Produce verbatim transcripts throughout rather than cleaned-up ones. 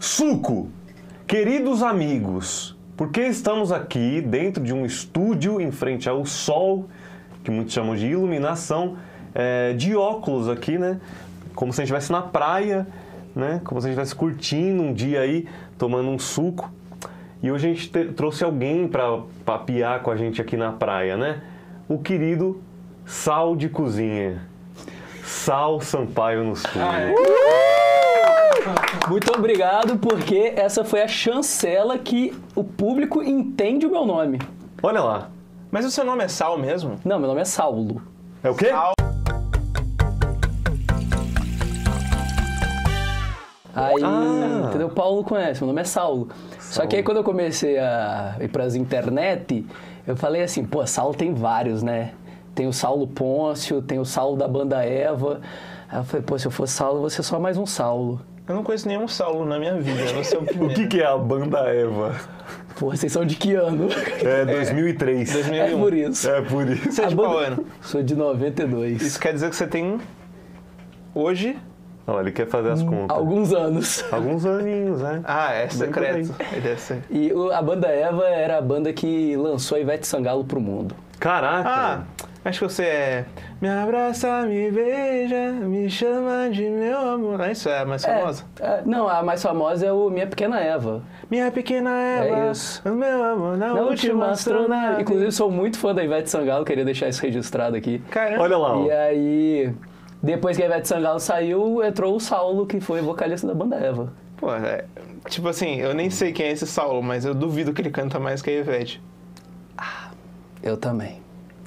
Suco, queridos amigos, por que estamos aqui dentro de um estúdio em frente ao sol, que muitos chamam de iluminação, é, de óculos aqui, né? Como se a gente estivesse na praia, né? Como se a gente estivesse curtindo um dia aí, tomando um suco. E hoje a gente te, trouxe alguém para papear com a gente aqui na praia, né? O querido Sal de Cozinha. Sal Sampaio no Sul. Ah, é. Muito obrigado, porque essa foi a chancela que o público entende o meu nome. Olha lá. Mas o seu nome é Sal mesmo? Não, meu nome é Saulo. É o quê? Sal. Aí, Ah. entendeu? O Paulo conhece, meu nome é Saulo. Só que aí quando eu comecei a ir pras internet, eu falei assim, pô, Saulo tem vários, né? Tem o Saulo Pôncio, tem o Saulo da banda Eva. Aí eu falei, pô, se eu fosse Saulo, você é só mais um Saulo. Eu não conheço nenhum Saulo na minha vida, você é o primeiro. O que, que é a banda Eva? Pô, vocês são de que ano? É dois mil e três. dois mil e um. É por isso. É por isso. Você é de A qual banda- ano? Sou de noventa e dois. Isso quer dizer que você tem, hoje... Olha, ele quer fazer as contas. Alguns anos. Alguns aninhos, né? Ah, é secreto. bem. Ele deve ser. E o- a banda Eva era a banda que lançou a Ivete Sangalo pro mundo. Caraca. Ah, acho que você é... Me abraça, me beija, me chama de meu amor. Ah, isso é a mais famosa? É, é, não, a mais famosa é o Minha Pequena Eva. Minha pequena Eva, É isso. o meu amor na, Na última astronave. Inclusive, sou muito fã da Ivete Sangalo, queria deixar isso registrado aqui. Caramba. Olha lá, ó. E aí, depois que a Ivete Sangalo saiu, entrou o Saulo, que foi vocalista da banda Eva. Pô, é, tipo assim, eu nem sei quem é esse Saulo, mas eu duvido que ele canta mais que a Ivete. Eu também.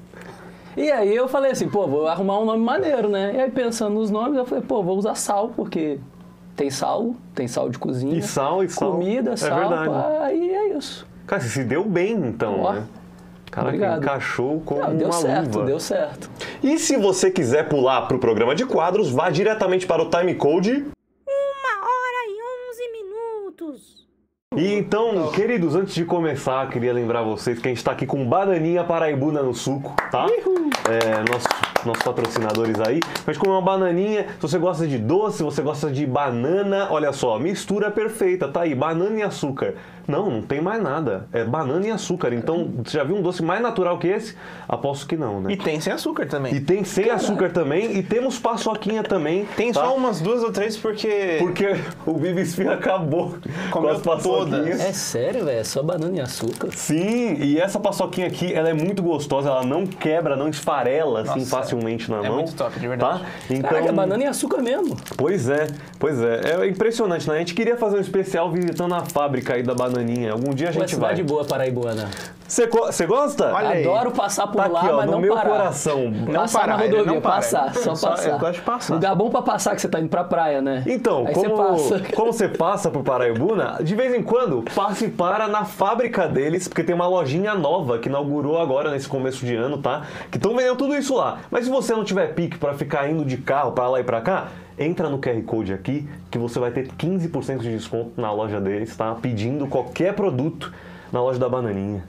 E aí eu falei assim, pô, vou arrumar um nome maneiro, né? E aí pensando nos nomes, eu falei, pô, vou usar Sal, porque tem sal, tem sal de cozinha. E sal, e sal. Comida, É sal, verdade. aí é isso. Cara, você se deu bem, então, Ó, né? Caraca, obrigado. encaixou com Não, deu uma certo, luva. deu certo. E se você quiser pular para o programa de quadros, vá diretamente para o Time Code. Uma hora e onze minutos. E então, queridos, antes de começar, queria lembrar vocês que a gente está aqui com Bananinha Paraibuna no Suco, tá? É, nossos, nossos patrocinadores aí. A gente come uma bananinha, se você gosta de doce, se você gosta de banana, olha só, mistura perfeita, tá aí, banana e açúcar. Não, não tem mais nada, é banana e açúcar. Então, você já viu um doce mais natural que esse? Aposto que não, né? E tem sem açúcar também. E tem sem açúcar também, e temos paçoquinha também. Tem tá? só umas duas ou três porque... Porque o Viva Esfirra acabou com Comeu as paçoquinhas. todas. É sério, velho? É só banana e açúcar? Sim, e essa paçoquinha aqui, ela é muito gostosa, ela não quebra, não esfarela assim Nossa, facilmente na é mão. muito top, de verdade. Tá? Então, Caraca, é banana e açúcar mesmo. Pois é, pois é. É impressionante, né? A gente queria fazer um especial visitando a fábrica aí da bananinha. Algum dia a Pô, é gente vai. cidade boa, paraibana. Você gosta? Olha aí. Adoro passar por Tá lá, aqui, ó, mas no não meu parar. coração. Não Passar parar, na ele rodovia, não para. passar, só Só- passar. eu gosto de passar. Lugar bom pra passar, que você tá indo pra praia, né? Então, Aí como, você passa. como você passa por Paraibuna, de vez em quando, passe e para na fábrica deles, porque tem uma lojinha nova que inaugurou agora nesse começo de ano, tá? Que estão vendendo tudo isso lá. Mas se você não tiver pique pra ficar indo de carro pra lá e pra cá, entra no Q R Code aqui, que você vai ter quinze por cento de desconto na loja deles, tá? Pedindo qualquer produto na loja da Bananinha.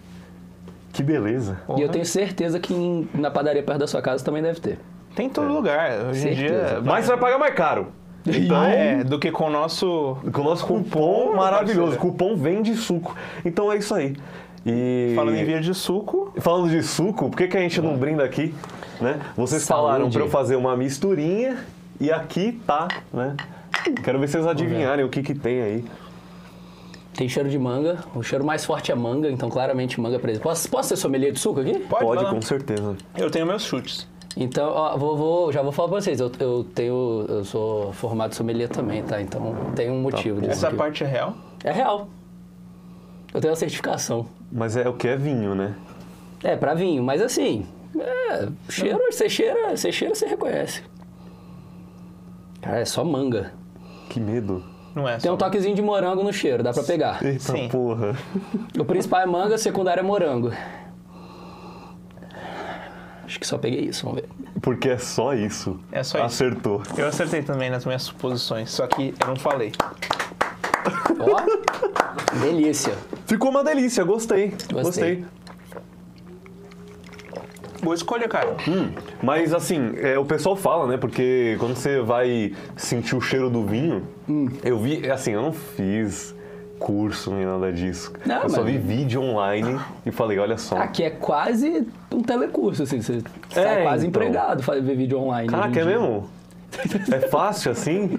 Que beleza. E eu tenho certeza que em- na padaria perto da sua casa também deve ter. Tem em todo lugar. Hoje em Certeza. dia... Mas você vai pagar mais caro. Então, Ah, é, do que com o nosso... com o nosso cupom Cupom, maravilhoso. parceiro. Cupom Vende Suco. Então é isso aí. E... Falando em via de suco... Falando de suco, por que, que a gente não brinda aqui, né? Vocês Saúde. falaram pra eu fazer uma misturinha e aqui tá, né? Quero ver se vocês adivinharem o que que tem aí. Tem cheiro de manga, o cheiro mais forte é manga, então claramente manga presente. Posso, posso ser sommelier de suco aqui? Pode, Pode, vai lá. com certeza. Eu tenho meus chutes. Então, ó, vou, vou- já vou falar pra vocês, eu, eu tenho, eu sou formado sommelier também, tá? Então tem um motivo disso. Essa aqui. parte é real? É real. Eu tenho a certificação. Mas é o que é vinho, né? É, pra vinho, mas assim, é, cheiro, você cheira, você cheira, você reconhece. Cara, é só manga. Que medo. Não é Tem só. um toquezinho de morango no cheiro, dá pra pegar. Eita Sim. porra. O principal é manga, o secundário é morango. Acho que só peguei isso, vamos ver. Porque é só isso. É só isso. Acertou. Eu acertei também nas minhas suposições, só que eu não falei. Ó, delícia. Ficou uma delícia, gostei. Gostei. Boa escolha, cara. Hum, mas assim, é, o pessoal fala, né? Porque quando você vai sentir o cheiro do vinho, Hum. eu vi, assim, eu não fiz curso nem nada disso. Não, eu só mas- vi vídeo online e falei, olha só. Aqui é quase um telecurso, assim. Você É, sai quase então. empregado fa- ver vídeo online. Caraca, hoje é em dia. mesmo? É fácil assim?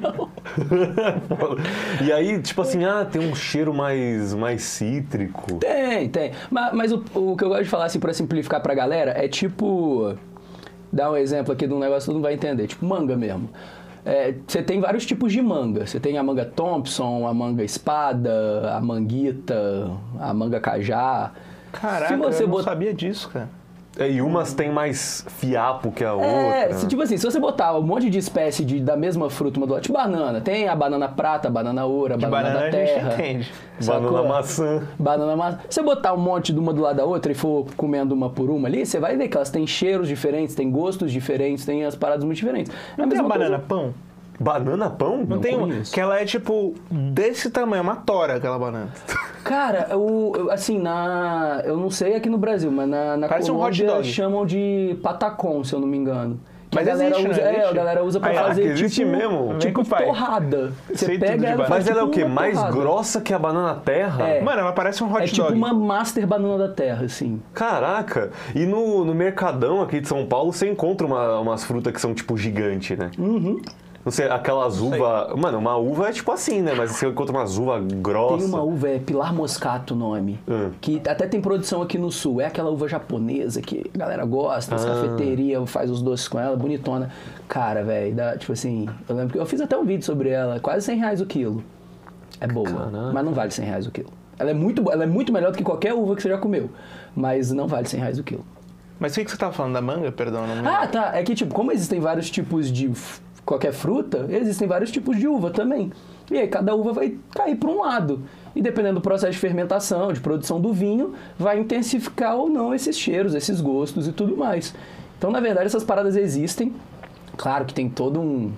E aí, tipo assim, ah, tem um cheiro mais, mais cítrico. Tem, tem. Mas, mas o, o que eu gosto de falar, assim, pra simplificar pra galera, é tipo... Dar um exemplo aqui de um negócio que todo mundo vai entender. Tipo manga mesmo. É, você tem vários tipos de manga. Você tem a manga Thompson, a manga espada, a manguita, a manga cajá. Caraca, Se você eu não bot- sabia disso, cara. É, e umas tem mais fiapo que a É, outra. se, tipo assim, se você botar um monte de espécie de, da mesma fruta, uma do lado, tipo banana, tem a banana prata, a banana ouro, a De banana, banana da a gente terra. entende. Banana sacou? maçã. Banana maçã. Se você botar um monte de uma do lado da outra e for comendo uma por uma ali, você vai ver que elas têm cheiros diferentes, têm gostos diferentes, têm as paradas muito diferentes. É Não tem a mesma banana coisa- pão? Banana pão? Não, Não tem uma. conheço. Que ela é tipo desse tamanho, uma tora aquela banana. Cara, eu, eu, assim, na. Eu não sei aqui no Brasil, mas na, na Parece um hot Colômbia dog. chamam de patacon, se eu não me engano. Que Mas a galera existe, usa, não É, existe? a galera usa pra Ah, fazer que existe tipo, mesmo? Vem tipo com o pai. torrada. Você Sei tudo pega de ela e banana. faz Mas ela é o tipo quê? uma Mais torrada. grossa que a banana terra? É. Mano, ela parece um hot É tipo dog. uma master banana da terra, assim. Caraca! E no, no Mercadão aqui de São Paulo você encontra uma- umas frutas que são tipo gigante, né? Uhum. Não sei, aquelas uvas. Mano, uma uva é tipo assim, né? Mas você encontra umas uvas grossas. Tem uma uva, é Pilar Moscato o nome, Hum. que até tem produção aqui no sul. É aquela uva japonesa que a galera gosta, as Ah. cafeterias faz os doces com ela, bonitona. Cara, velho, tipo assim, eu lembro que eu fiz até um vídeo sobre ela, quase cem reais o quilo. É boa, Caraca. mas não vale cem reais o quilo. Ela é muito, bo- ela é muito melhor do que qualquer uva que você já comeu, mas não vale cem reais o quilo. Mas o que que você tava falando da manga? Perdão, não me Ah, tá. É que, tipo, como existem vários tipos de f- qualquer fruta, existem vários tipos de uva também. E aí cada uva vai cair para um lado. E dependendo do processo de fermentação, de produção do vinho, vai intensificar ou não esses cheiros, esses gostos e tudo mais. Então, na verdade, essas paradas existem. Claro que tem todo um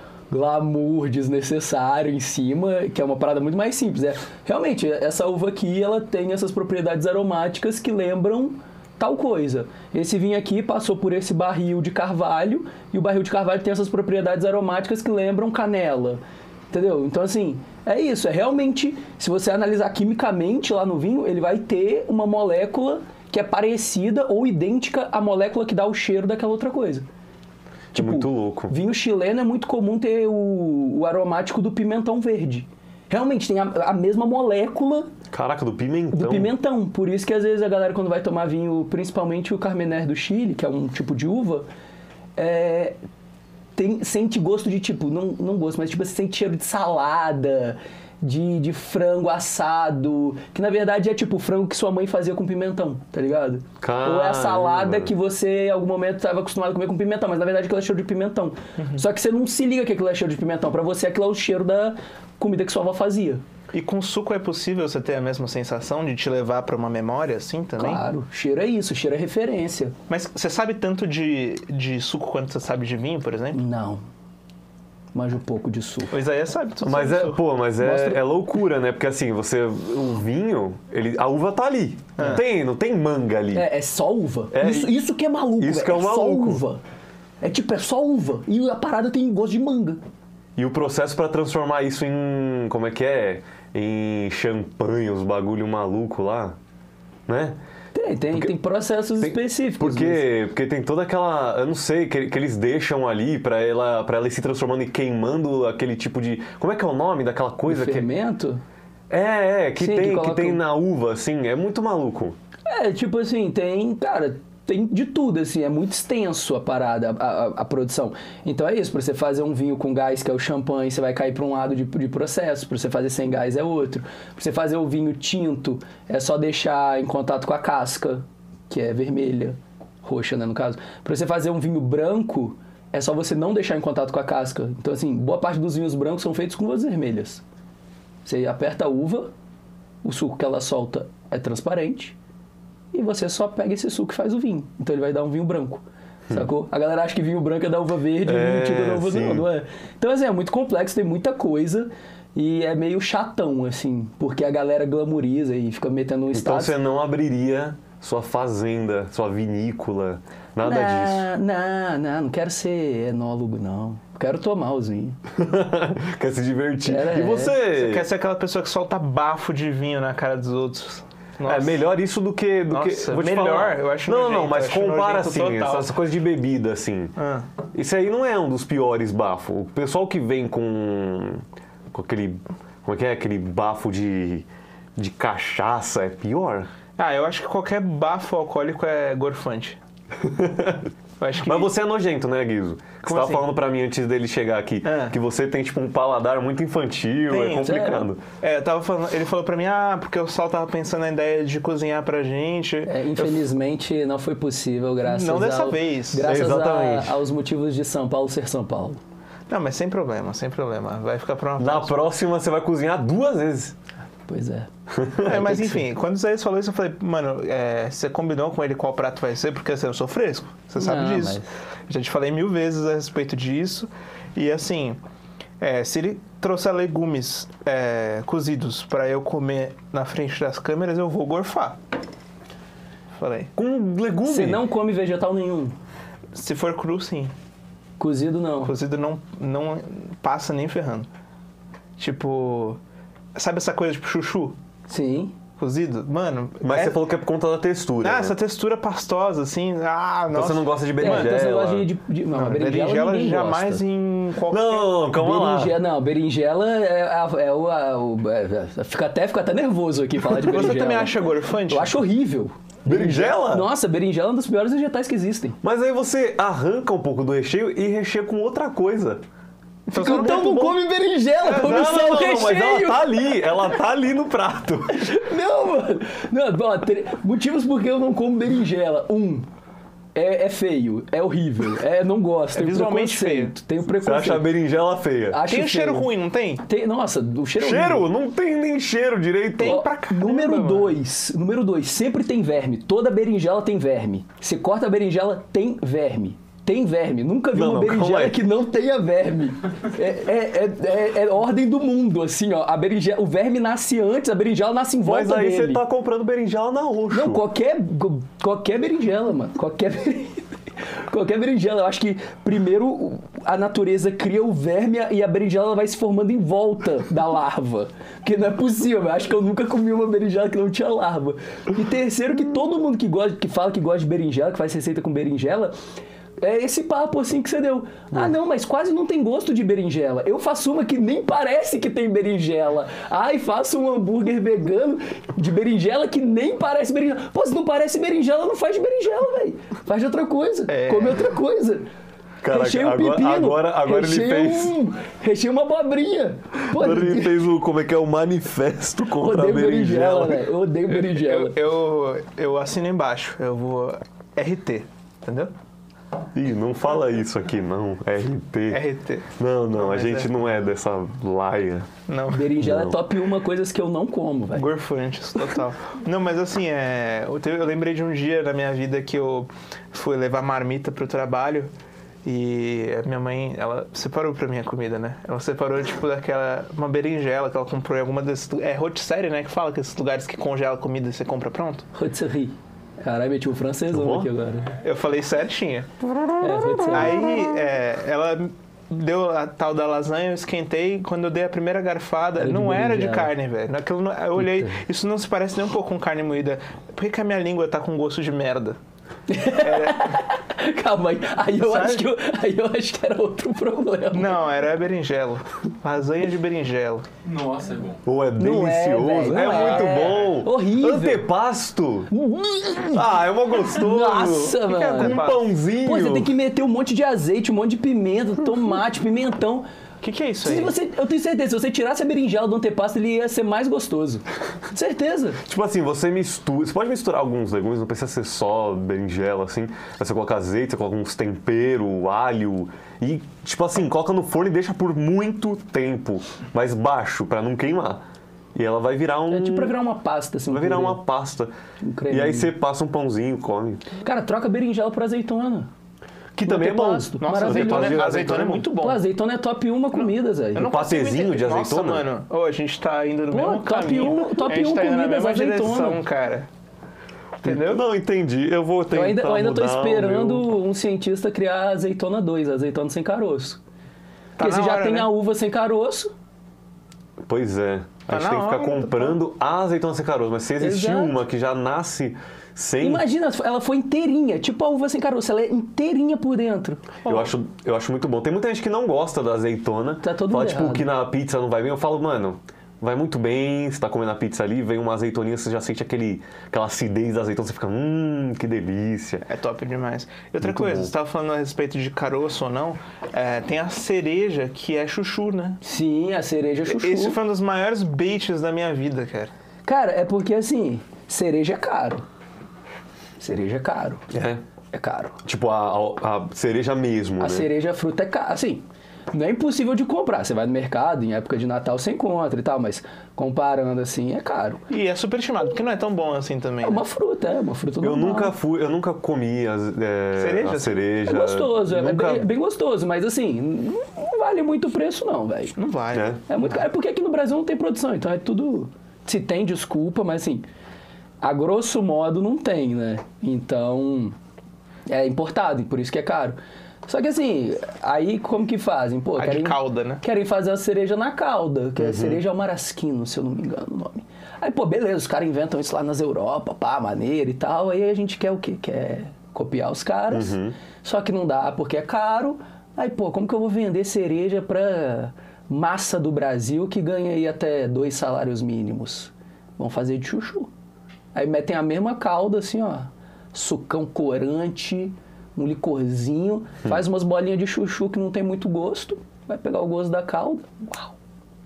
glamour desnecessário em cima, que é uma parada muito mais simples. É, realmente, essa uva aqui, ela tem essas propriedades aromáticas que lembram tal coisa. Esse vinho aqui passou por esse barril de carvalho, e o barril de carvalho tem essas propriedades aromáticas que lembram canela. Entendeu? Então, assim, é isso. É realmente, se você analisar quimicamente lá no vinho, ele vai ter uma molécula que é parecida ou idêntica à molécula que dá o cheiro daquela outra coisa. É muito louco. Vinho chileno é muito comum ter o, o aromático do pimentão verde. Realmente, tem a, a mesma molécula Caraca, do pimentão. do pimentão. Por isso que às vezes a galera quando vai tomar vinho, principalmente o Carmener do Chile, que é um tipo de uva, é, tem, sente gosto de tipo, não, não gosto, mas tipo, você sente cheiro de salada, de, de frango assado, que na verdade é tipo o frango que sua mãe fazia com pimentão, tá ligado? Ou é a salada Caramba. que você em algum momento estava acostumado a comer com pimentão, mas na verdade aquilo é cheiro de pimentão. Só que você não se liga que aquilo é cheiro de pimentão, pra você aquilo é o cheiro da comida que sua avó fazia. E com suco é possível você ter a mesma sensação de te levar pra uma memória assim também? Claro, cheiro é isso, cheiro é referência. Mas você sabe tanto de, de suco quanto você sabe de vinho, por exemplo? Não. Manjo pouco de suco. O Isaías sabe tudo Mas sobre é, suco. pô, mas é, Mostra- é loucura, né? Porque assim, você. O vinho, ele, a uva tá ali. Não, tem, não tem manga ali. É, é só uva. É, isso, isso que é maluco, isso velho. que é o só maluco. uva. É tipo, é só uva. E a parada tem gosto de manga. E o processo pra transformar isso em. Como é que é? Em champanhe, os bagulho maluco lá. Né? Tem, tem, Porque- tem processos Tem- específicos. Porque, porque tem toda aquela. Eu não sei, que, que eles deixam ali pra ela, pra ela ir se transformando e queimando aquele tipo de. Como é que é o nome daquela mas coisa o que. fermento? É, é, que, Sim, que tem, que, coloca tem o- na uva, assim. É muito maluco. É, tipo assim, tem, cara, tem de tudo, assim, é muito extenso a parada, a, a, a produção. Então é isso, pra você fazer um vinho com gás, que é o champanhe, você vai cair pra um lado de, de processo, pra você fazer sem gás é outro. Pra você fazer o vinho tinto, é só deixar em contato com a casca, que é vermelha, roxa, né, no caso. Pra você fazer um vinho branco, é só você não deixar em contato com a casca. Então, assim, boa parte dos vinhos brancos são feitos com uvas vermelhas. Você aperta a uva, o suco que ela solta é transparente, e você só pega esse suco e faz o vinho. Então ele vai dar um vinho branco. Sacou? A galera acha que vinho branco é da uva verde e É, vinho tinto é da uva sim. não, não é? Então assim, é muito complexo, tem muita coisa e é meio chatão, assim, porque a galera glamoriza e fica metendo um Então status. você não abriria sua fazenda, sua vinícola, nada não, disso. Não, não, não quero ser enólogo, não. Quero tomar os vinhos. Quer se divertir. Quero, e é. você... Você quer ser aquela pessoa que solta bafo de vinho na cara dos outros. Nossa. É melhor isso do que... Do Nossa, que vou te melhor, falar. eu acho Não, nojento, não, mas eu acho compara nojento assim, total. essas coisas de bebida, assim. Ah. Isso aí não é um dos piores bafos. O pessoal que vem com... Com aquele... Como é que é? Aquele bafo de... De cachaça é pior? Ah, eu acho que qualquer bafo alcoólico é gorfante. Eu acho que... Mas você é nojento, né, Guizo? Você Como tava assim? falando pra mim antes dele chegar aqui, É. que você tem, tipo, um paladar muito infantil, Tem, é complicado. É, eu tava falando, ele falou pra mim, ah, porque o Sal tava pensando na ideia de cozinhar pra gente. É, infelizmente não foi possível, graças Não dessa ao, vez. Graças Exatamente. a, aos motivos de São Paulo ser São Paulo. Não, mas sem problema, sem problema. Vai ficar pra uma Na próxima. próxima você vai cozinhar duas vezes. Pois é. É, mas enfim, quando o Zé falou isso, eu falei, mano, é, você combinou com ele qual prato vai ser? Porque assim, eu sou fresco, você sabe Não, disso. Já te falei mil vezes a respeito disso. E assim, é, se ele trouxer legumes é, cozidos pra eu comer na frente das câmeras, eu vou gorfar. Falei. Com legume. Você não come vegetal nenhum. Se for cru, sim. Cozido não. Cozido não, não passa nem ferrando. Tipo, sabe essa coisa tipo chuchu? Sim. Cozido? Mano, Mas é- você falou que é por conta da textura. Ah, né? essa textura pastosa, assim. Ah, Então nossa. você não gosta de É, berinjela. então você gosta de... de, de não, Não, berinjela, berinjela ninguém jamais gosta. em qualquer... Não, calma lá. Berinjela, não, berinjela é, a- é o... a- o é, fica, até, fica até nervoso aqui falar de berinjela. Você também acha gorfante? Eu acho horrível. Berinjela? Nossa, berinjela é um dos piores vegetais que existem. Mas aí você arranca um pouco do recheio e recheia com outra coisa. Então, Então, você não bom. come berinjela, come não, só não, o não, recheio. mas ela tá ali, ela tá ali no prato. Não, mano. Não, ó, tre- motivos por que eu não como berinjela. Um, é, é feio, é horrível, é, não gosto, É tenho visualmente preconceito. Tenho Você preconceito. acha a berinjela feia? Acho Tem um cheiro feio. ruim, não tem? Tem, nossa, o cheiro é Cheiro? horrível. Não tem nem cheiro direito. Tem Ó, pra caramba, número mano. dois, número dois, sempre tem verme. Toda berinjela tem verme. Você corta a berinjela, tem verme. Tem verme. Nunca vi Não, uma não, calma berinjela aí. que não tenha verme. É, é, é, é, é ordem do mundo, assim, ó. A berinjela, o verme nasce antes, a berinjela nasce em volta Mas aí dele. você tá comprando berinjela na roxo. Não, qualquer, qualquer berinjela, mano. Qualquer berinjela. Qualquer berinjela. Eu acho que primeiro a natureza cria o verme e a berinjela vai se formando em volta da larva. Porque não é possível. Eu acho que eu nunca comi uma berinjela que não tinha larva. E terceiro, que todo mundo que gosta, que fala que gosta de berinjela, que faz receita com berinjela, é esse papo assim que você deu. Ah, não, mas quase não tem gosto de berinjela. Eu faço uma que nem parece que tem berinjela. Ai, faço um hambúrguer vegano de berinjela que nem parece berinjela. Pô, se não parece berinjela, não faz de berinjela, velho. Faz de outra coisa. É. Come outra coisa. Caraca, recheia um agora- pepino. agora- agora ele recheia fez- Um, recheia uma abobrinha. Pô, Agora ele fez o, como é que é, o manifesto contra odeio a berinjela, berinjela. velho. Eu odeio berinjela. Eu, eu, eu assino embaixo. Eu vou... R T, entendeu? Ih, não fala isso aqui não, R T. R T. Não, não, a mas gente é. não é dessa laia. Não. Berinjela Não. é top uma coisas que eu não como, velho. Gorfantes, total. Não, mas assim, é, eu, te- eu lembrei de um dia na minha vida que eu fui levar marmita pro trabalho e a minha mãe, ela separou pra mim a comida, né? Ela separou, tipo, daquela, uma berinjela que ela comprou em alguma desses, é rotisserie, né? Que fala que esses lugares que congela a comida e você compra pronto. Rotisserie. Caralho, meti um francesão Uhum. aqui agora. Eu falei certinho. É, rotisserie. Aí, é, ela deu a tal da lasanha, eu esquentei. Quando eu dei a primeira garfada, Era de não era de berinjela. carne, velho. Aquilo não- Eu olhei, Puta. isso não se parece nem um pouco com carne moída. Por que, que a minha língua tá com gosto de merda? Calma aí. Aí eu, Sabe? acho que eu, aí eu acho que era outro problema. Não, era berinjela. Lasanha de berinjela. Nossa, é bom. Pô, é Não é, delicioso, velho, é, não é. muito bom. Horrível. Antepasto. Ah, é uma gostoso. Nossa, que é mano. Com um antepasto? pãozinho. Pô, você tem que meter um monte de azeite, um monte de pimenta, tomate, pimentão. O que, que é isso Se aí? você, eu tenho certeza, se você tirasse a berinjela do antepasto, ele ia ser mais gostoso. Certeza. Tipo assim, você mistura. Você pode misturar alguns legumes, não precisa ser só berinjela, assim. Aí você coloca azeite, você coloca uns temperos, alho. E, tipo assim, coloca no forno e deixa por muito tempo, mais baixo, pra não queimar. E ela vai virar um. É tipo pra virar uma pasta, assim. um Vai virar purê. uma pasta. Um E creminho. aí você passa um pãozinho, come. Cara, troca berinjela por azeitona. Que também é bom. antepasto. Nossa, Maravilhoso. azeitona, Azeitona azeitona é muito bom. Pô, azeitona é top uma comida, velho. Eu não Um consigo patezinho entender. de azeitona? Nossa, mano. Ô, a gente tá indo no Pô, mesmo top caminho. um- top a gente um tá indo na comidas, mesma azeitona. direção, cara. Entendeu? Não, entendi. Eu vou tentar Eu ainda, eu ainda tô mudar o esperando meu- um cientista criar a azeitona dois, a azeitona sem caroço. Tá Porque na se já hora, tem né? a uva sem caroço, Pois é. Tá a gente na tem que ficar hora, comprando a azeitona sem caroço. Mas se existir Exato. uma que já nasce sem... imagina, ela foi inteirinha, tipo a uva sem caroço, ela é inteirinha por dentro. Eu acho, eu acho muito bom. Tem muita gente que não gosta da azeitona. Tá todo Fala, mundo tipo, errado. que na pizza não vai bem. Eu falo, mano, vai muito bem. Você tá comendo a pizza ali, vem uma azeitoninha, você já sente aquele, aquela acidez da azeitona. Você fica, hum, que delícia. É top demais. E outra Muito coisa, bom. você estava falando a respeito de caroço ou não, é, tem a cereja, que é chuchu, né? Sim, a cereja é chuchu. Esse foi um dos maiores baits da minha vida, cara. Cara, é porque assim, cereja é caro. Cereja é caro. É. É caro. Tipo, a, a, a cereja mesmo, A né? cereja, a fruta é cara. Assim, não é impossível de comprar. Você vai no mercado, em época de Natal você encontra e tal, mas comparando assim, é caro. E é super estimado, porque não é tão bom assim também. É né? uma fruta, é uma fruta Eu normal. nunca fui, eu nunca comi a, é, Cereja? a cereja. É gostoso, é Nunca... bem, é bem gostoso, mas assim, não não vale muito o preço não, velho. Não vale. É. É muito caro. É porque aqui no Brasil não tem produção, então é tudo... Se tem, desculpa, mas assim, a grosso modo não tem, né? Então, é importado, e por isso que é caro. Só que assim, aí como que fazem? Pô, A de querem, calda, né? querem fazer a cereja na calda, que é a cereja almarasquino, se eu não me engano o nome. Aí, pô, beleza, os caras inventam isso lá nas Europa, pá, maneiro e tal, aí a gente quer o quê? Quer copiar os caras, só que não dá porque é caro. Aí, pô, como que eu vou vender cereja pra massa do Brasil que ganha aí até dois salários mínimos? Vão fazer de chuchu. Aí metem a mesma calda, assim, ó, sucão corante, um licorzinho, faz umas bolinhas de chuchu que não tem muito gosto, vai pegar o gosto da calda, uau,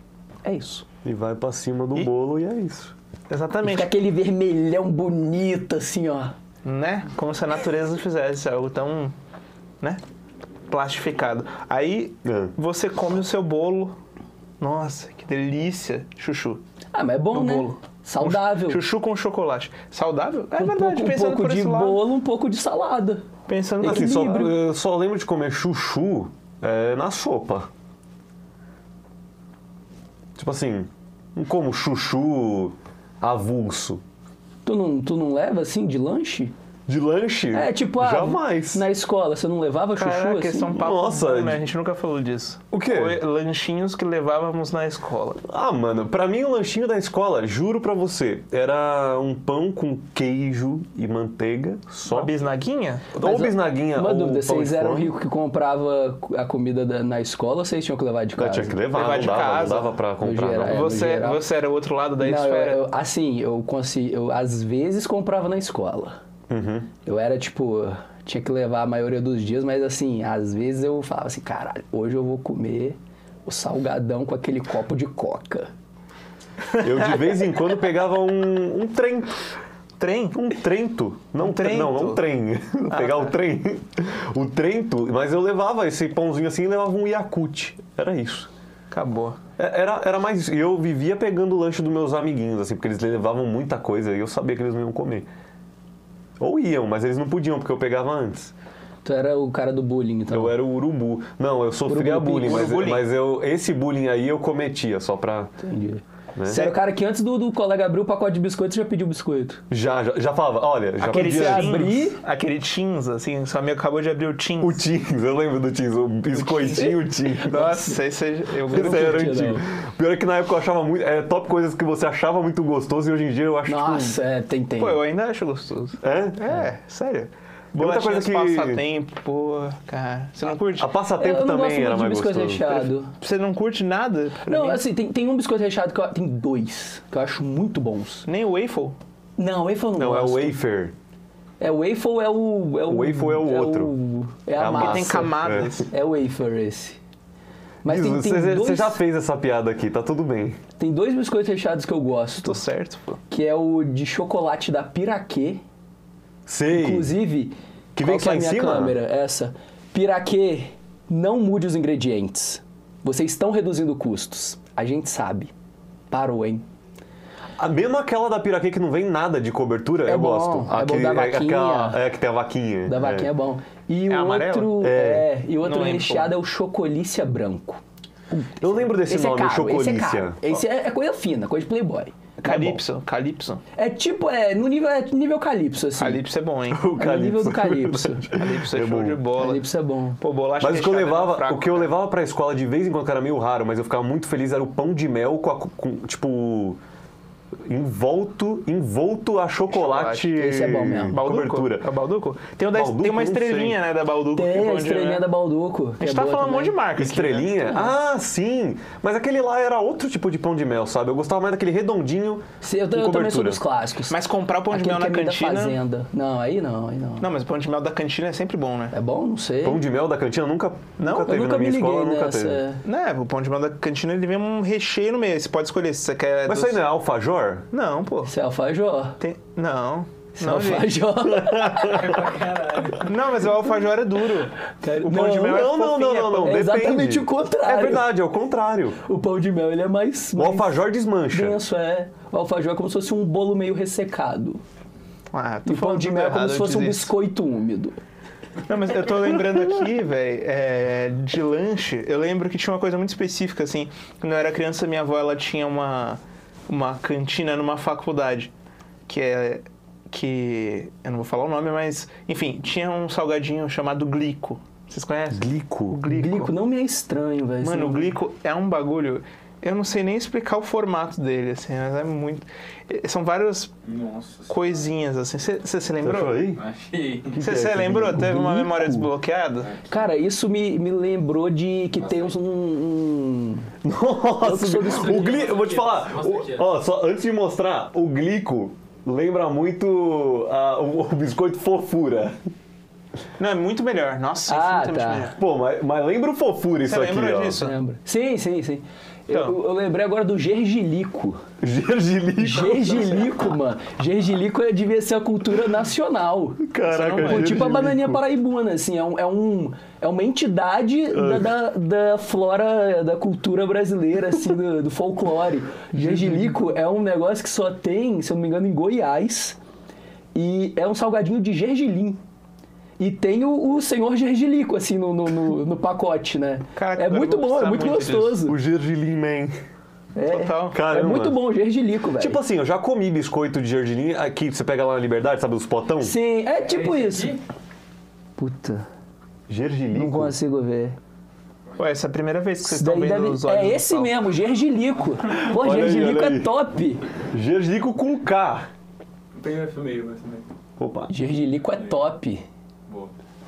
é isso. E vai pra cima do E- bolo e é isso. Exatamente. Fica aquele vermelhão bonito, assim, ó. Né? Como se a natureza fizesse algo tão, né? Plastificado. Aí É. você come o seu bolo. Nossa, que delícia. Chuchu. Ah, mas é bom, No né? bolo. Saudável. Chuchu com chocolate. Saudável? É um verdade, pouco, um pensando pouco por de esse lado. bolo, um pouco de salada. Pensando Assim, só, Equilíbrio. eu só lembro de comer chuchu é, na sopa. Tipo assim, não como chuchu avulso. Tu não, tu não leva, assim, de lanche? De lanche? É, tipo, ah, Jamais. na escola, você não levava chuchu, Caraca, assim? esse é um papo Nossa, bom, né? A gente nunca falou disso. O quê? Foi lanchinhos que levávamos na escola. Ah, mano, pra mim o lanchinho da escola, juro pra você, era um pão com queijo e manteiga só. Uma bisnaguinha? Ou bisnaguinha Uma ou dúvida, pão vocês de eram forma. ricos que comprava a comida da- na escola ou vocês tinham que levar de Eu casa? tinha que levar, Levar não de dava, casa. não dava pra comprar. geral, não. é. no você, geral. você era o outro lado da Não, eu, esfera. eu- assim, eu consegui, eu às vezes comprava na escola. Uhum. Eu era tipo, tinha que levar a maioria dos dias, mas assim, às vezes eu falava assim, caralho, hoje eu vou comer o salgadão com aquele copo de coca. Eu de vez em quando pegava um, um trem. Trem? Um trento. Não, Um tre- não, trento? não trem. Pegar o trem. O trento, mas eu levava esse pãozinho assim e levava um Yakult. Era isso. Acabou. É- Era, era mais isso. E eu vivia pegando o lanche dos meus amiguinhos, assim, porque eles levavam muita coisa e eu sabia que eles não iam comer. Ou iam, mas eles não podiam, porque eu pegava antes. Tu era o cara do bullying, então. Eu era o urubu. Não, eu sofria Urubu bullying, mas, Urubullying. mas eu, esse bullying aí eu cometia, só pra... Entendi. Né? Você era o cara que antes do, do colega abrir o pacote de biscoito, você já pediu biscoito. Já, já, já falava, olha, já Aquele podia... Você teens, abrir- aquele teens, assim, seu amigo acabou de abrir o teens. O Teens, eu lembro do Teens, o biscoitinho Teens. Nossa, esse é, eu Esse era curtia, antigo. não. Pior é que na época eu achava muito... É top coisas que você achava muito gostoso e hoje em dia eu acho Nossa, é, tem, tem. Pô, eu ainda acho gostoso. que... É? É, sério. muita coisa Bolachinhas que- passatempo, pô, cara. Você não curte? A passatempo eu não também gosto era muito de mais biscoito gostoso. recheado. Você não curte nada? Pra Não, mim? assim, tem, tem um biscoito recheado que eu, tem dois, que eu acho muito bons. Nem o waffle? Não, waffle eu não, Não, é gosto. o wafer. É, o waffle é o... É o, O waffle é o outro. o- é a É a massa. Porque tem camadas. É o wafer esse. Mas tem, Isso, tem, você, dois, você já fez essa piada aqui, tá tudo bem. tem dois biscoitos recheados que eu gosto. Tô certo, pô. Que é o de chocolate da Piraquê. Sei. Inclusive, Que qual vem que só é a em minha cima? câmera? Essa. Piraquê, não mude os ingredientes. Vocês estão reduzindo custos. A gente sabe. Parou, hein? A mesmo aquela da piraquê que não vem nada de cobertura, É eu bom, gosto. é bom da vaquinha. aquela- é, que tem a vaquinha. Da vaquinha é, bom. E É o amarelo? outro, É. é, e o outro Não lembro recheado é o chocolícia branco. Eu lembro desse Esse é nome, caro, esse é Chocolícia. caro. Esse é, é coisa fina, coisa de playboy. Calypso, Calypso. É tipo, é no nível, é nível Calypso, assim. Calypso é bom, hein? O É no nível do Calypso. Calypso é É show bom. de bola. Calypso é bom. Pô, bolacha Mas o que eu recheada é levava, fraco, o que eu cara. levava pra escola de vez em quando, que era meio raro, mas eu ficava muito feliz, era o pão de mel com, a, com tipo, envolto, envolto a chocolate. Chocolate. Esse é bom mesmo. Balduco? Cobertura. É o Balduco? Tem, o da, Balduco? tem uma Não sei. estrelinha, né, da Balduco. que Tem é a bom de- estrelinha da Balduco. A gente tá falando um monte de marca aqui, né? Estrelinha? Ah, sim! Mas aquele lá era outro tipo de pão de mel, sabe? Eu gostava mais daquele redondinho Sim, eu, com eu também sou cobertura. dos clássicos. Mas comprar o pão de Aquele mel na que é meio da cantina... fazenda. Não, aí não, aí não. Não, mas o pão de mel da cantina é sempre bom, né? É bom? Não sei. Pão de mel da cantina nunca, Não, nunca eu teve eu nunca na me minha liguei escola, nunca nessa. teve. Né, o pão de mel da cantina ele vem um recheio no meio. Você pode escolher se você quer... Mas dos- isso aí não é alfajor? Não, pô. Isso é alfajor. Tem... Não. Isso é Não, gente. alfajor. Não, mas o alfajor é duro. Cara, O pão de não, mel é Não, não, não, não, não. É Depende. exatamente o contrário. É verdade, é o contrário. O pão de mel, ele é mais... O mais alfajor desmancha. denso, é. O alfajor é como se fosse um bolo meio ressecado. Ah, tô E o pão falando de tudo mel é como errado se fosse um antes disso. biscoito úmido. Não, mas eu tô lembrando aqui, velho, é, de lanche. Eu lembro que tinha uma coisa muito específica, assim. Quando eu era criança, minha avó, ela tinha uma, uma cantina numa faculdade. Que é... Que... Eu não vou falar o nome, mas... Enfim, tinha um salgadinho chamado Glico. Vocês conhecem? O Glico. Glico. Glico não me é estranho, velho. Mano, o Senão- Glico é um bagulho... Eu não sei nem explicar o formato dele, assim, mas é muito... São várias Nossa. coisinhas, assim. Você se Você lembrou? achou aí? Achei. Você que é se esse lembrou? Glico? Teve uma Glico? memória desbloqueada? Cara, isso me, me lembrou de que tem uns, um, um... Nossa, sou do o Glico, eu vou te falar, Mostra o- aqui. ó, só antes de mostrar, o Glico lembra muito ah, o, o biscoito fofura. Não, é muito melhor. Nossa, Ah, infinitamente tá. melhor. Pô, mas, mas lembra o fofura isso Você aqui, lembra ó. disso? Lembra? Sim, sim, sim. Então. Eu, eu lembrei agora do gergilico. Gergilico. Gergilico, mano. Gergilico é- devia ser a cultura nacional. Caraca, Pô, tipo a gergilico. bananinha paraibuna, assim, é, um, é, um, é uma entidade da, da, da flora, da cultura brasileira, assim, do, do folclore. Gergilico é um negócio que só tem, se eu não me engano, em Goiás, e é um salgadinho de gergelim. E tem o, o senhor gergilico, assim, no, no, no, no pacote, né? Caraca, é agora muito eu vou bom, é precisar muito muito disso. gostoso. O gergelim man. É, Total. é Caramba. muito bom, gergilico, velho. Tipo assim, eu já comi biscoito de gergelim, aqui você pega lá na Liberdade, sabe, os potão? Sim, é tipo Esse isso. aqui? Puta, Gergilico. não consigo ver. Ué, essa é a primeira vez que vocês Isso estão daí vendo deve- os olhos É do esse Paulo. mesmo, gergilico. Pô, Olha aí, gergilico olha é aí. top. Gergilico com K. Tem F meio, mas também. Opa. Gergilico é top. Boa.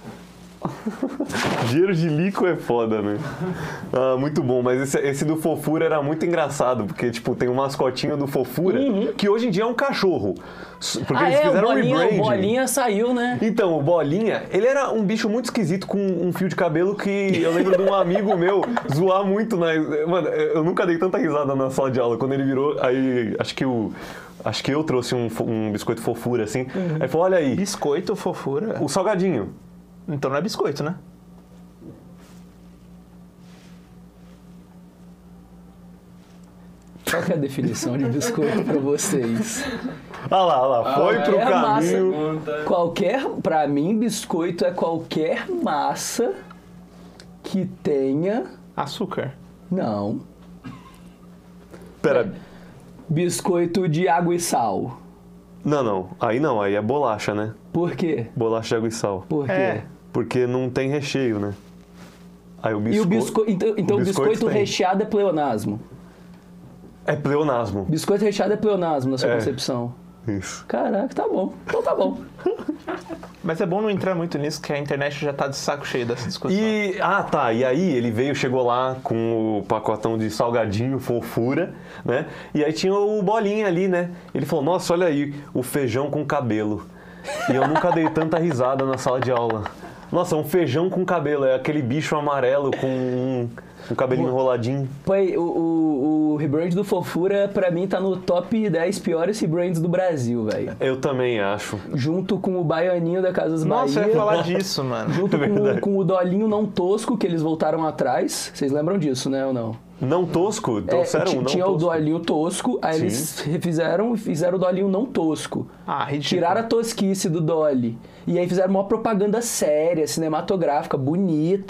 Gergilico é foda, né? Ah, muito bom, mas esse, esse do Fofura era muito engraçado, porque, tipo, tem um mascotinho do Fofura, que hoje em dia é um cachorro. Porque Uhum. Ah, eles é, o fizeram um Bolinha, o rebranding. Bolinha saiu, né? Então, o Bolinha, ele era um bicho muito esquisito com um fio de cabelo que eu lembro de um amigo meu zoar muito na... Mano, eu nunca dei tanta risada na sala de aula. Quando ele virou, aí acho que o... Acho que eu trouxe um, fo- um biscoito Fofura, assim. Uhum. Aí falou, olha aí, Biscoito, fofura. o salgadinho. Então não é biscoito, né? Qual que é a definição de biscoito pra vocês? Ah lá, ah lá, foi Ah, pro é a massa. caminho... Conta. Qualquer, pra mim, biscoito é qualquer massa que tenha... Açúcar. Não. Pera, Biscoito de água e sal. não, não, aí não, aí é bolacha, né? Por quê? Bolacha de água e sal. Por quê? É. Porque não tem recheio, né? Aí o E biscoito... o biscoito... Então, então o biscoito biscoito tem. recheado é pleonasmo. É pleonasmo. Biscoito recheado é pleonasmo na sua É. concepção. Isso. Caraca, tá bom. Então tá bom. Mas é bom não entrar muito nisso, que a internet já tá de saco cheio dessa discussão. E, ah, tá. E aí ele veio, chegou lá com o pacotão de salgadinho, fofura, né? E aí tinha o Bolinha ali, né? Ele falou, nossa, olha aí, o feijão com cabelo. E eu nunca dei tanta risada na sala de aula. Nossa, um feijão com cabelo, é aquele bicho amarelo com um, um cabelinho enroladinho. Pô, o, o, o rebrand do Fofura, pra mim, tá no top dez piores rebrands do Brasil, velho. Eu também acho. Junto com o Baianinho da Casas Nossa, eu Bahia. ia falar disso, mano. Junto É com, verdade. com o Dolinho Não Tosco, que eles voltaram atrás. Vocês lembram disso, né, ou não? Não tosco? É, Trouxeram ti- um não tinha o tosco? Dolinho Tosco, aí Sim. eles refizeram e fizeram o Dolinho Não Tosco. Ah, ridículo. Tiraram a tosquice do Dolly. E aí fizeram uma propaganda séria, cinematográfica, bonita.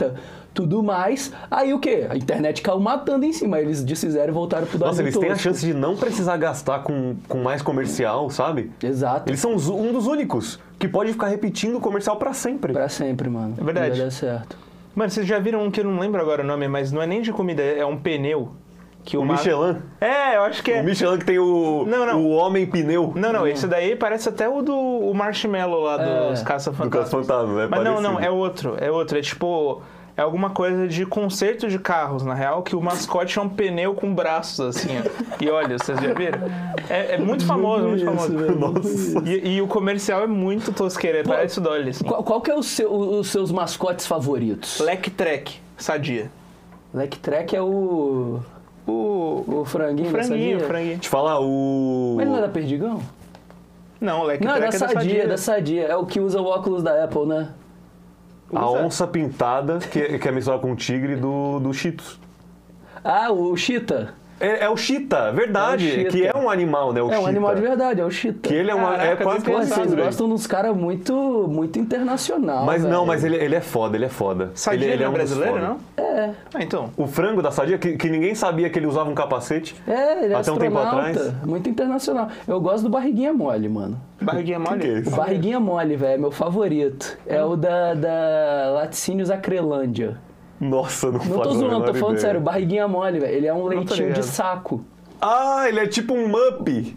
tudo mais. Aí o quê? A internet caiu matando em cima. Eles desfizeram e voltaram pro Nossa, Davi eles têm a tosco. chance de não precisar gastar com, com mais comercial, sabe? Exato. Eles são os- um dos únicos que pode ficar repetindo o comercial pra sempre. Pra sempre, mano. É verdade. Vai dar certo. Mano, vocês já viram um que eu não lembro agora o nome, mas não é nem de comida, é um pneu. Que O uma- Michelin. É, eu acho que é. O Michelin que tem o, Não, não. o homem pneu Não, não, esse daí parece até o do o Marshmallow lá dos É, Caça-Fantasmas. do Caça-Fantasmas, é Mas não, parecido. não, é outro, é outro. É tipo, é alguma coisa de conserto de carros, na real, que o mascote é um pneu com braços, assim, ó. E olha, vocês já viram? É, é muito famoso, muito famoso. Nossa. E, e o comercial é muito tosqueiro, parece o Dolly, assim. Qual, qual que é o seu- os seus mascotes favoritos? Black Trek, sadia. Black Trek é o... O... O franguinho, o da franguinho, Sadia? o franguinho. Te falar, o... Mas ele não é da Perdigão? Não, o Black Não, é Trek da Sadia, é da Sadia. É o que usa o óculos da Apple, né? A Usa. onça pintada, que, que é misturada com o tigre do, do Cheetos. Ah, o Cheetah. É, é o Cheetah, verdade. É o Cheetah. Que é um animal, né? O É um Cheetah. animal de verdade, é o Cheetah. Que ele é, uma, é Caraca, quase bem Pô, pensado, vocês velho. gostam de uns caras muito, muito internacional, Mas não, velho. mas ele, ele é foda, ele é foda. Sadia ele, ele não é um dos brasileiro, foda. não? É, Ah, então. O frango da Sadia, que, que ninguém sabia que ele usava um capacete. é, ele é Até um tempo astronauta. atrás. Muito internacional. Eu gosto do Barriguinha Mole, mano. Barriguinha que é mole? isso? O Barriguinha Mole, velho, é meu favorito. É o da, da Laticínios Acrelândia. Nossa, não Não faço tô a zoando, menor tô falando ideia. sério. Barriguinha Mole, velho. Ele é um tô leitinho ligado. de saco. Ah, ele é tipo um mup.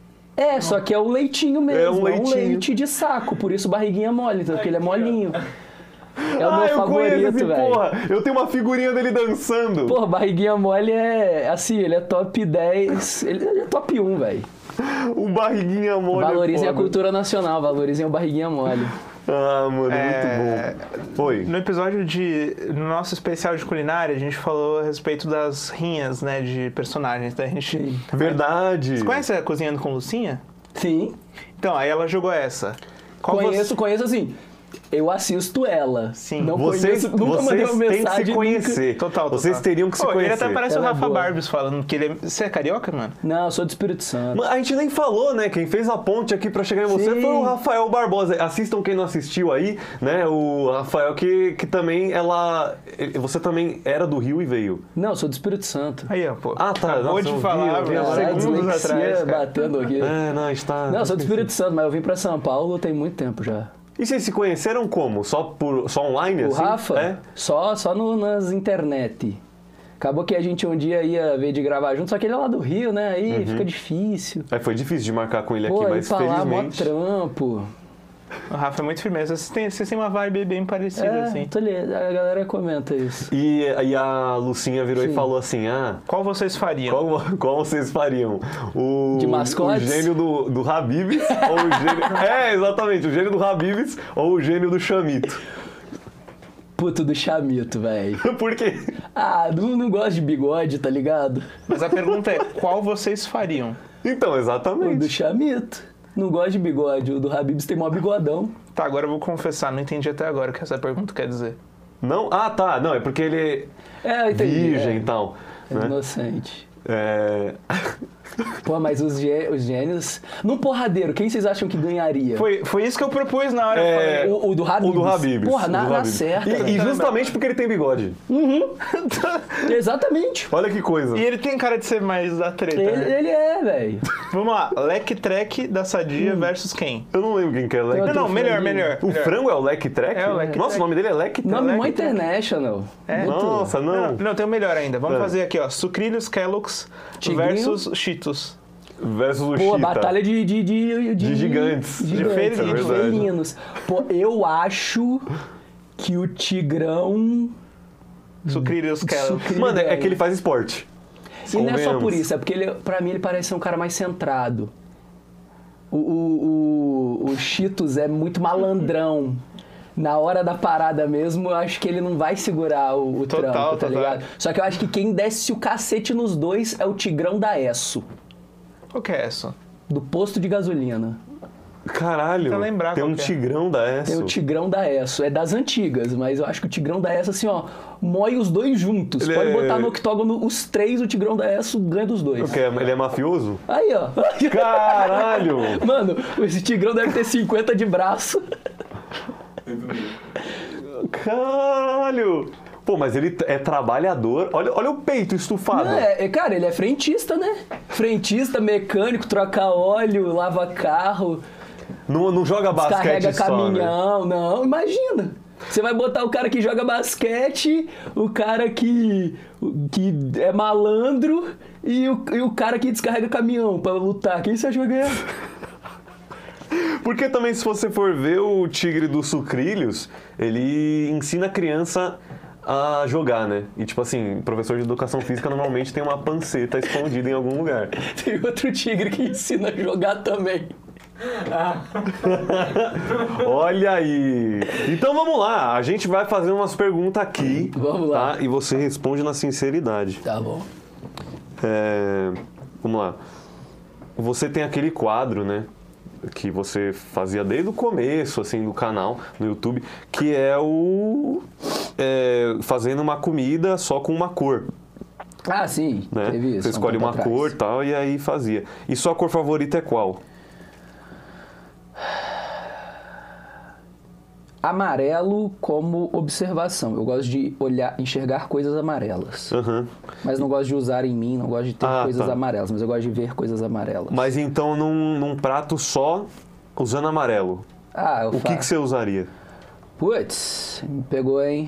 É, só que é o leitinho mesmo. É um leitinho. leite de saco, por isso barriguinha mole, então, porque ele é molinho. É o ah, meu eu conheço esse favorito, velho. porra. Eu tenho uma figurinha dele dançando. Porra, barriguinha mole é assim, ele é top dez, ele é top um, velho. O barriguinha mole. Valorizem é a foda. cultura nacional, valorizem o barriguinha mole. Ah, mano, É, muito bom. Oi. No episódio de. No nosso especial de culinária, a gente falou a respeito das rinhas, né? De personagens. Da gente. Sim. Verdade. Você conhece a Cozinhando com Lucinha? Sim. Então, aí ela jogou essa. Qual Conheço, você- conheço assim. Eu assisto ela. Sim. Não Vocês, conheço, nunca mandei vocês uma têm que mensagem. se conhecer. nunca- Total, total. Vocês teriam que se Pô, conhecer. Ele até parece Ela o é Rafa boa. Barbes falando que ele é. Você é carioca, mano? Não, eu sou do Espírito Santo. Mas a gente nem falou, né? Quem fez a ponte aqui pra chegar em você Sim. foi o Rafael Barbosa. Assistam quem não assistiu aí, né? O Rafael que, que também, ela... ele- Você também era do Rio e veio. Não, eu sou do Espírito Santo. Aí, ó, pô. Ah, tá. Acabou Nossa, de eu vi, falar, eu vi velho, agora. Caralho, segundos dislexia atrás, cara. batendo aqui. É, não, está... Não, eu sou do Espírito Santo, mas eu vim pra São Paulo tem muito tempo já. E vocês se conheceram como? Só, por, só online, O assim? Rafa, É? só, só no- nas internet. Acabou que a gente um dia ia ver de gravar junto, só que ele é lá do Rio, né? Aí Uhum. fica difícil. É, foi difícil de marcar com ele Pô, aqui, aí mas pra lá, mó felizmente... trampo. O Rafa é muito firmeza. Vocês têm, vocês têm uma vibe bem parecida, É, assim. tô li- a galera comenta isso. E, e a Lucinha virou Sim. e falou assim, ah... Qual vocês fariam? Qual, qual vocês fariam? O, De mascotes? O gênio do, do Habibs ou o gênio... É, exatamente, o gênio do Habibs ou o gênio do Chamito. Puto do chamito, velho. Por quê? Ah, não, não gosto de bigode, tá ligado? Mas a pergunta é, qual vocês fariam? Então, O do exatamente. chamito. Não gosto de bigode, o do Habibs tem mó bigodão. Tá, agora eu vou confessar, não entendi até agora o que essa pergunta quer dizer. Não? Ah, tá. Não, é porque ele É, eu é entendi. virgem é. e tal. É Né? inocente. É... Pô, mas os, gê- os gênios... Num porradeiro, quem vocês acham que ganharia? Foi, foi isso que eu propus na hora. É, Eu O, o do Habibs. O do Habibs. Porra, o na, do na Habibs. certa. E, e justamente porque ele tem bigode. Exatamente. Olha que coisa. falei. E ele tem cara de ser mais da treta, Ele, né? ele é, velho. Vamos lá, Leque Trek da Sadia versus quem? Eu não lembro quem que é Leque. Tem Não, não, outro melhor, franguinho. melhor. O melhor. frango é o Leque Trek? É o Leque Nossa, Trek. o nome dele é Leque Trek. Nome mó Leque Trek. international. É? Muito- Nossa, Não, não. não, tem o melhor ainda. Vamos É. fazer aqui, ó. Sucrilhos Kellogg's Tigrinho. versus Cheetos. Versus o Pô, Cheetah. batalha de... De, de, De gigantes. De, De gigantes, felinos. de É verdade. felinos. Pô, eu acho que o Tigrão... Sucrilhos Kellogg's. Sucrilho, Mano, é, é velho. que ele faz esporte. E não é só por Convenhamos. isso, é porque ele, pra mim ele parece ser um cara mais centrado. O, o, o, o Cheetos é muito malandrão. Na hora da parada mesmo, eu acho que ele não vai segurar o, o Total, trampo, tá total. ligado? Só que eu acho que quem desce o cacete nos dois é o Tigrão da Esso, Qual que é essa? do posto de gasolina. Caralho. Tenta lembrar tem um qual que é. tigrão da Tem Esso. o Tigrão da Esso, é das antigas, mas eu acho que o Tigrão da Esso, assim, ó, moe os dois juntos. Ele Pode é- botar no octógono os três, o Tigrão da Esso ganha dos dois. O quê? Ele é mafioso? Aí, ó. Caralho! Mano, esse Tigrão deve ter cinquenta de braço. Caralho! Pô, mas ele é trabalhador. Olha, olha o peito estufado. Não, é, é, cara, ele é frentista, né? Frentista, mecânico, troca óleo, lava carro, Não, não joga basquete descarrega só, né? caminhão. Não, imagina. Você vai botar o cara que joga basquete, o cara que, que é malandro e o, e o cara que descarrega caminhão pra lutar. Quem você acha que vai ganhar? Porque também, se você for ver o Tigre dos Sucrilhos, ele ensina a criança a jogar, né? E tipo assim, professor de educação física normalmente tem uma panceta escondida em algum lugar. Tem outro tigre que ensina a jogar também. Olha aí! Então vamos lá, a gente vai fazer umas perguntas aqui. Vamos lá. Tá? E você responde na sinceridade. Tá bom. É, vamos lá. Você tem aquele quadro, né? Que você fazia desde o começo, assim, do canal, no YouTube, que é o... É, fazendo uma comida só com uma cor, Ah, sim. né? Teve isso. Você há um escolhe tempo uma atrás. cor e tal, e aí fazia. E sua cor favorita é qual? Amarelo como observação. Eu gosto de olhar, enxergar coisas amarelas. Aham. Mas não gosto de usar em mim, não gosto de ter Ah, coisas tá. amarelas, mas eu gosto de ver coisas amarelas. Mas então, num, num prato só, usando amarelo, Ah, eu o que, faço. que você usaria? Putz, me pegou, hein?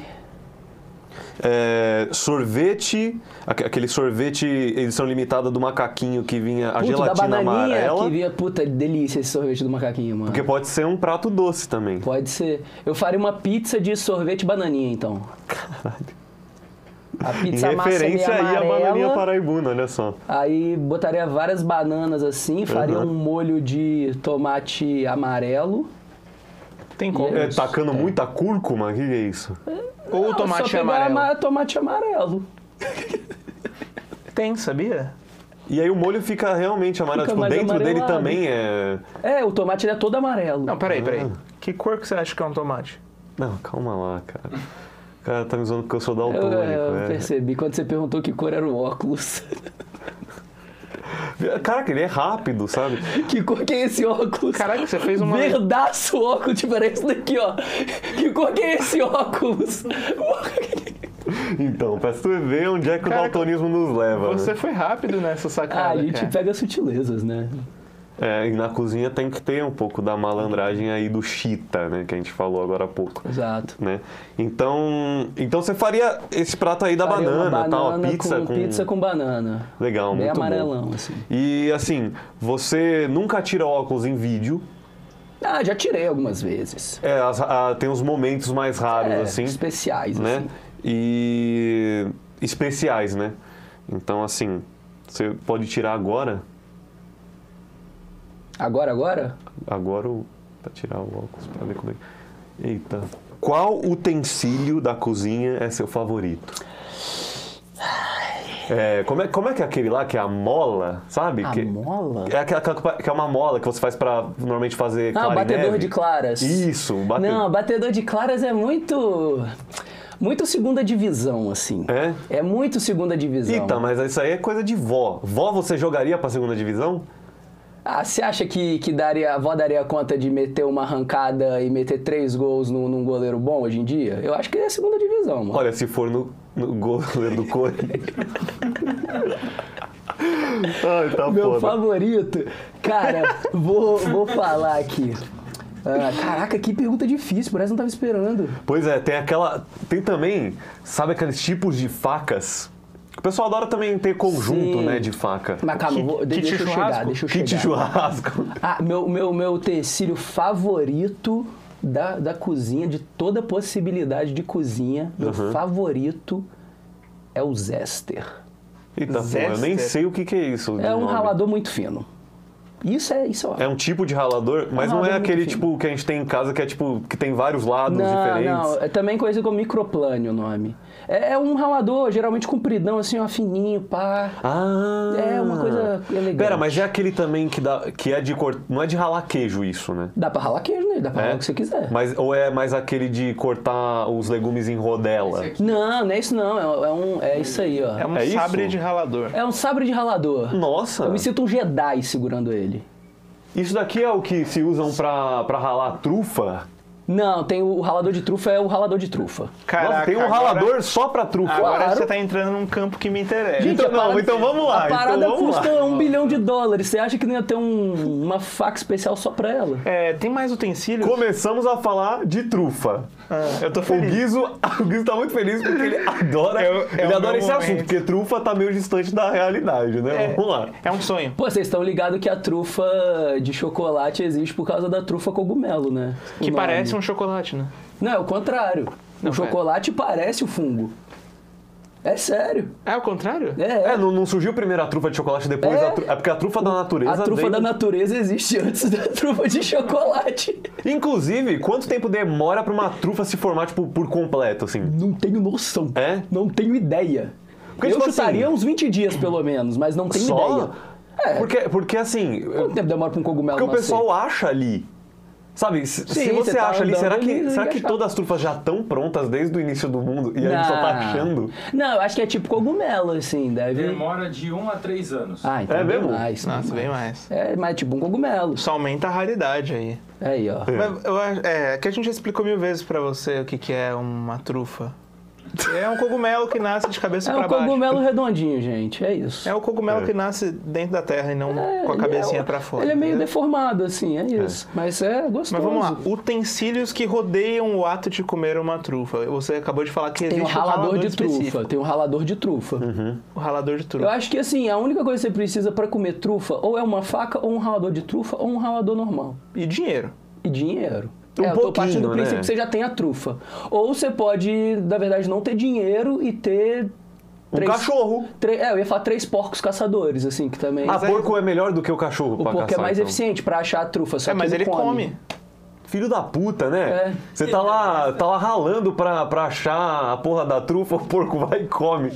É, sorvete, aque- aquele sorvete edição limitada do macaquinho que vinha a Puta, da gelatina bananinha amarela, que vinha, puta, delícia esse sorvete do macaquinho, mano. porque pode ser um prato doce também. Pode ser. Eu faria uma pizza de sorvete bananinha, então. A Em pizza massa referência meio aí a bananinha amarela, paraibuna, olha só. aí botaria várias bananas assim, faria Uhum. um molho de tomate amarelo. Tem como. E É, tacando muita cúrcuma, o que que é isso? Ou Não, tomate só pegar amarelo. ama- tomate amarelo. Tem, sabia? E aí o molho fica realmente amarelo, Fica tipo, mais dentro dele amarelado. também é... É, o tomate ele é todo amarelo. Não, peraí, peraí. Ah. Que cor que você acha que é um tomate? Não, calma lá, cara. O cara tá me zoando porque eu sou eu, daltônico, eu é. percebi quando você perguntou que cor era o óculos. Caraca, ele é rápido, sabe? Que cor que é esse óculos? Caraca, você fez uma... Verdaço óculos, tipo, era esse daqui, ó. Que cor que é esse óculos? Então, pra você ver onde é que Cara, o daltonismo nos leva, Você né? foi rápido nessa Ah, sacada, a gente cara. pega sutilezas, né? É, e na cozinha tem que ter um pouco da malandragem aí do chita, né? Que a gente falou agora há pouco. Exato. Né? Então, então você faria esse prato aí da Faria uma banana, tal, a banana pizza com, com... pizza com banana. Legal, Bem muito amarelão, bom. assim. E assim, você nunca tira óculos em vídeo. Ah, já tirei algumas vezes. É, as- a- tem uns momentos mais raros, É, assim. especiais, Né? assim. E especiais, né? Então, assim, você pode tirar agora. Agora, agora? Agora, o- pra tirar o óculos, pra ver como é. Eita. Qual utensílio da cozinha é seu favorito? É, como, é, como é que é aquele lá que é a mola, sabe? A que, mola? É aquela que é uma mola que você faz pra normalmente fazer Ah, clara e batedor neve. de claras. Isso, bate... Não, batedor de claras é muito... Muito segunda divisão, assim. É? É muito segunda divisão. Eita, mas isso aí é coisa de vó. Vó você jogaria pra segunda divisão? Ah, você acha que, que daria, a avó daria conta de meter uma arrancada e meter três gols num, num goleiro bom hoje em dia? Eu acho que é a segunda divisão, mano. Olha, se for no, no goleiro do Corinthians. Ai, tá Meu foda. favorito, cara, vou, vou falar aqui. Ah, caraca, que pergunta difícil, parece que não tava esperando. Pois é, tem aquela... Tem também, sabe aqueles tipos de facas? O pessoal adora também ter conjunto, Sim. né, de faca. Mas calma, Kit- vou, kit deixa eu chegar, churrasco? deixa eu Kit chegar. churrasco. Ah, meu, meu, meu utensílio favorito da, da cozinha, de toda possibilidade de cozinha, meu Uhum. favorito é o Zester. Eita, pô, eu nem Zester. sei o que, que é isso. de É um nome. ralador muito fino. Isso é, isso é... É um tipo de ralador, mas não é ralador muito aquele fino. tipo que a gente tem em casa que é tipo que tem vários lados Não, diferentes. não, é também conhecido como microplane o nome. É, é um ralador, geralmente compridão, assim, ó, fininho, pá. Ah! É uma coisa elegante. Pera, mas é aquele também que, dá, que é de cortar. Não é de ralar queijo isso, né? Dá pra ralar queijo nele, dá pra É? ralar o que você quiser. Mas, ou é mais aquele de cortar os legumes em rodela? Não, não é isso não, é, é um, é isso aí, ó. É um É isso? sabre de ralador. É um sabre de ralador. Nossa! Eu me sinto um Jedi segurando ele. Isso daqui é o que se usam pra, pra ralar trufa? Não, tem o, o ralador de trufa, é o ralador de trufa. Caraca, Nossa, tem um agora- ralador só pra trufa. Agora Claro. você tá entrando num campo que me interessa. Gente, Então, a parada- não, então vamos lá. A parada então vamos custa lá. um bilhão de dólares. Você acha que não ia ter um- uma faca especial só pra ela? É, tem mais utensílios? Começamos a falar de trufa. Ah, eu tô O feliz. Guizo, o Guizo tá muito feliz porque ele adora, É o- é ele o adora meu esse momento. assunto, porque trufa tá meio distante da realidade, né? É, Vamos lá. é um sonho. Pô, vocês estão ligados que a trufa de chocolate existe por causa da trufa cogumelo, né? O Que nome. parece um chocolate, né? Não, é o contrário. Não, o chocolate parece o fungo. É sério. É o contrário? É, É, não, não surgiu primeiro a trufa de chocolate, depois É. a trufa. É porque a trufa da natureza. A trufa vem- da natureza existe antes da trufa de chocolate. Inclusive, quanto tempo demora pra uma trufa se formar, tipo, por completo, assim? Não tenho noção. É? Não tenho ideia. Porque, Eu tipo chutaria assim, uns vinte dias, pelo menos, mas não tenho Só? ideia. É. Porque, porque assim. Quanto tempo demora pra um cogumelo Porque o nascer? pessoal acha ali. Sabe, se, Sim, se você você tá acha ali, andando será que, ali, será vai que achar. todas as trufas já estão prontas desde o início do mundo e a gente só tá Não. achando? Não, eu acho que é tipo cogumelo, assim, deve... Demora de um a três anos. Ah, então É bem mesmo? mais. Nossa, bem mais. É, mas tipo um cogumelo. Só aumenta a raridade aí. Aí, ó. Mas eu acho- é, que a gente já explicou mil vezes pra você o que, que é uma trufa. É um cogumelo que nasce de cabeça É pra um baixo. cogumelo redondinho, gente, é isso. É o cogumelo É. que nasce dentro da terra e não É, com a ele cabecinha é, pra fora. Ele é meio entendeu? deformado, assim, é isso. Mas é gostoso. Mas vamos lá, utensílios que rodeiam o ato de comer uma trufa. Você acabou de falar que Tem existe um ralador de específico. trufa, tem um ralador de trufa. O ralador de Eu trufa. acho que assim, a única coisa que você precisa pra comer trufa ou é uma faca, ou um ralador de trufa, ou um ralador normal. E dinheiro. E dinheiro. Um é, eu tô partindo do pouquinho, princípio né? que você já tem a trufa. Ou você pode, na verdade, não ter dinheiro e ter... Um cachorro. tre- É, eu ia falar três porcos caçadores, assim, que também... Ah, é- porco é melhor do que o cachorro O pra porco caçar, é mais então. eficiente pra achar a trufa, só É, que mas ele come. Filho da puta, né? É. Você tá lá, tá lá ralando pra, pra achar a porra da trufa, o porco vai e come.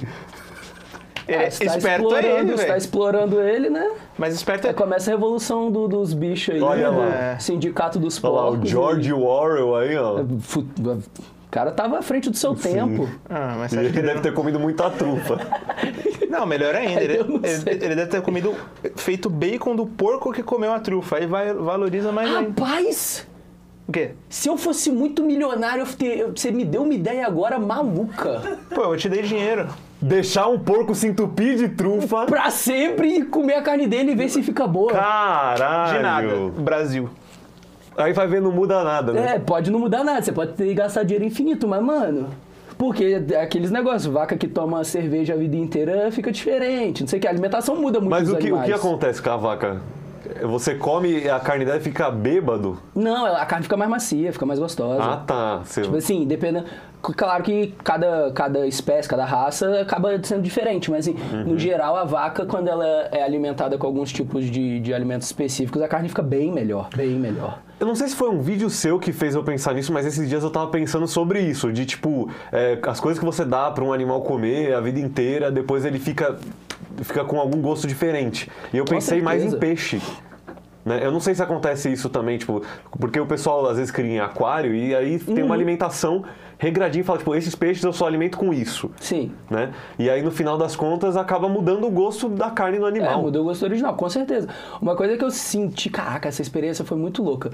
Ele, Ah, você tá esperto é explorando, ele, você tá velho. explorando ele, né? Mas esperto Aí é... começa a revolução do- dos bichos aí, Olha né? lá. Do Sindicato dos Olha lá, Porcos. o George Orwell aí, ó. E- fu- O cara tava à frente do seu tempo. Ah, mas E você acha ele que ele deve ter comido muita trufa. Não, melhor ainda. Ele, Eu não ele- sei. ele deve ter comido... Feito bacon do porco que comeu a trufa. Aí vai, valoriza mais ainda. Rapaz! O quê? Se eu fosse muito milionário, eu te- eu- você me deu uma ideia agora maluca. Pô, eu te dei dinheiro. Deixar um porco se entupir de trufa. Pra sempre comer a carne dele e ver se fica boa. Caralho. De nada. Brasil. Aí vai ver, não muda nada, né? É, pode não mudar nada, você pode ter que gastar dinheiro infinito, mas, mano... Porque aqueles negócios, vaca que toma cerveja a vida inteira fica diferente, não sei o que, a alimentação muda muito Mas os o que, o que animais. acontece com a vaca? Você come a carne dela e fica bêbado? Não, a carne fica mais macia, fica mais gostosa. Ah, tá. Você... Tipo assim, dependendo... Claro que cada, cada espécie, cada raça acaba sendo diferente, mas assim, Uhum. no geral a vaca, quando ela é alimentada com alguns tipos de, de alimentos específicos, a carne fica bem melhor, bem melhor. Eu não sei se foi um vídeo seu que fez eu pensar nisso, mas esses dias eu tava pensando sobre isso, de tipo, é, as coisas que você dá pra um animal comer a vida inteira, depois ele fica, fica com algum gosto diferente. E eu Com pensei mais em certeza. peixe. Né? Eu não sei se acontece isso também, tipo, porque o pessoal às vezes cria em aquário e aí tem Uhum. uma alimentação regradinha e fala, tipo, esses peixes eu só alimento com isso. Sim. Né? E aí no final das contas acaba mudando o gosto da carne do É, animal. mudou o gosto original, com certeza. Uma coisa que eu senti, caraca, essa experiência foi muito louca.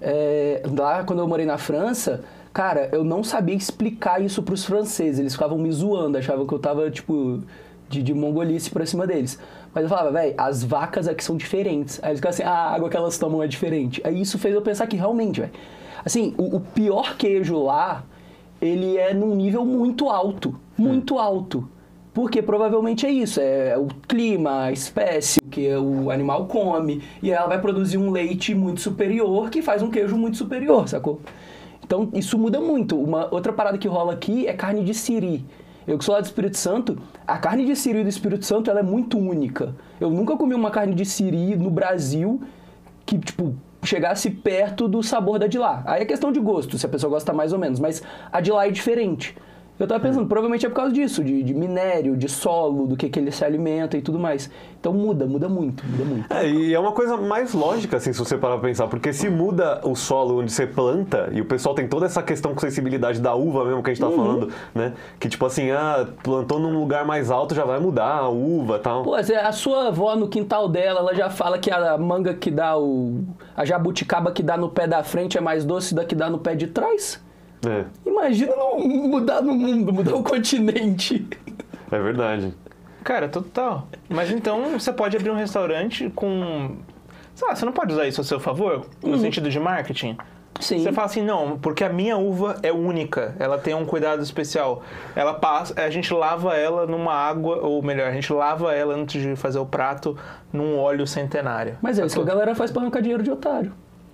É, lá, quando eu morei na França, cara, eu não sabia explicar isso pros franceses. Eles ficavam me zoando, achavam que eu tava, tipo, de, de mongolice pra cima deles. Mas eu falava, velho, as vacas aqui são diferentes. Aí eles ficavam assim, ah, a água que elas tomam é diferente. Aí isso fez eu pensar que realmente, velho, assim, o, o pior queijo lá, ele é num nível muito alto, muito alto. Porque provavelmente é isso, é o clima, a espécie, o que o animal come, e ela vai produzir um leite muito superior que faz um queijo muito superior, sacou? Então isso muda muito. Uma outra parada que rola aqui é carne de siri. Eu que sou lá do Espírito Santo, a carne de siri do Espírito Santo ela é muito única. Eu nunca comi uma carne de siri no Brasil que, tipo, chegasse perto do sabor da de lá. Aí é questão de gosto, se a pessoa gosta mais ou menos, mas a de lá é diferente. Eu tava pensando, provavelmente é por causa disso, de, de minério, de solo, do que, que ele se alimenta e tudo mais. Então muda, muda muito, muda muito. É, e é uma coisa mais lógica, assim, se você parar pra pensar, porque se muda o solo onde você planta, e o pessoal tem toda essa questão com sensibilidade da uva mesmo que a gente tá uhum. falando, né? Que tipo assim, ah, plantou num lugar mais alto já vai mudar a uva e tal. Pô, a sua avó no quintal dela, ela já fala que a manga que dá o... a jabuticaba que dá no pé da frente é mais doce da que dá no pé de trás? É. Imagina não mudar no mundo, mudar o continente. É verdade. Cara, total. Mas então você pode abrir um restaurante com... Sei lá, você não pode usar isso a seu favor? No uhum. sentido de marketing? Sim. Você fala assim, não, porque a minha uva é única, ela tem um cuidado especial. Ela passa, a gente lava ela numa água, ou melhor, a gente lava ela antes de fazer o prato num óleo centenário. Mas é isso que a galera faz pra arrancar dinheiro de otário.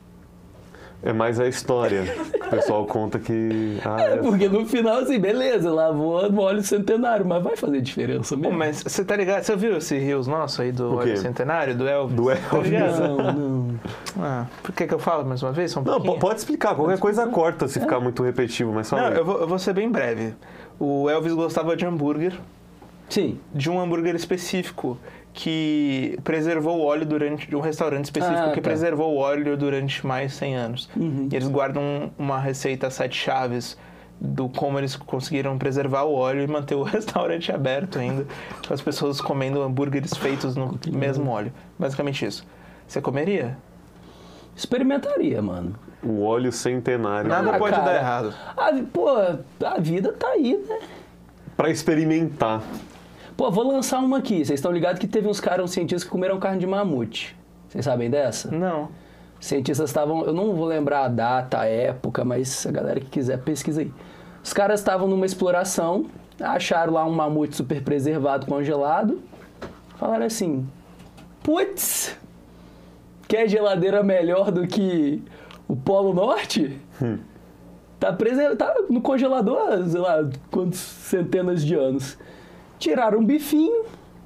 É mais a história. O pessoal conta que... Ah, é, porque no final, assim, beleza, lavou no óleo centenário, mas vai fazer diferença mesmo. Pô, mas você tá ligado? Você viu esse rios nosso aí do óleo centenário, do Elvis? Do Elvis. Tá ligado? Não, não. Ah, por que que eu falo mais uma vez? Só um não, pouquinho? pode explicar. Qualquer coisa corta se é. ficar muito repetitivo, mas só... Não, eu vou, eu vou ser bem breve. O Elvis gostava de hambúrguer. Sim. De um hambúrguer específico que preservou o óleo durante... De um restaurante específico ah, que tá. preservou o óleo durante mais de cem anos. Uhum. E eles guardam uma receita sete chaves do como eles conseguiram preservar o óleo e manter o restaurante aberto ainda, com as pessoas comendo hambúrgueres feitos no mesmo óleo. Basicamente isso. Você comeria? Experimentaria, mano. O óleo centenário. Nada Ah, pode cara, dar errado. A, pô, a vida tá aí, né? Pra experimentar. Pô, vou lançar uma aqui. Vocês estão ligados que teve uns caras, uns cientistas que comeram carne de mamute. Vocês sabem dessa? Não. Os cientistas estavam... Eu não vou lembrar a data, a época, mas a galera que quiser, pesquisa aí. Os caras estavam numa exploração, acharam lá um mamute super preservado, congelado. Falaram assim... Putz! Quer geladeira melhor do que o Polo Norte? Hum. Tá, preser... tá no congelador há, sei lá, quantas centenas de anos. Tiraram um bifinho,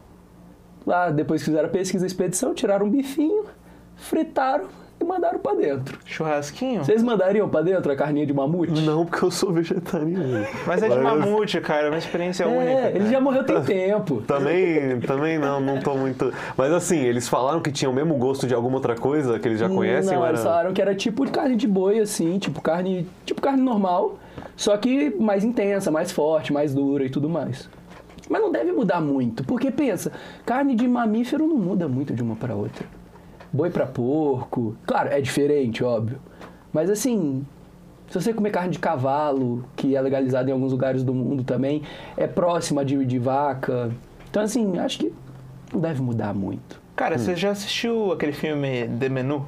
lá depois que fizeram a pesquisa da expedição, tiraram um bifinho, fritaram e mandaram pra dentro. Churrasquinho? Vocês mandariam pra dentro a carninha de mamute? Não, porque eu sou vegetariano. Mas é de mamute, cara, é uma experiência é, única. Ele já morreu tem tempo. Também, também não, não tô muito... Mas assim, eles falaram que tinha o mesmo gosto de alguma outra coisa que eles já conhecem? Não, ou era... eles falaram que era tipo de carne de boi, assim, tipo carne, tipo carne normal, só que mais intensa, mais forte, mais dura e tudo mais. Mas não deve mudar muito, porque pensa, carne de mamífero não muda muito de uma para outra. Boi para porco, claro, é diferente, óbvio. Mas assim, se você comer carne de cavalo, que é legalizada em alguns lugares do mundo também, é próxima de, de vaca. Então assim, acho que não deve mudar muito. Cara, hum. você já assistiu aquele filme The Menu?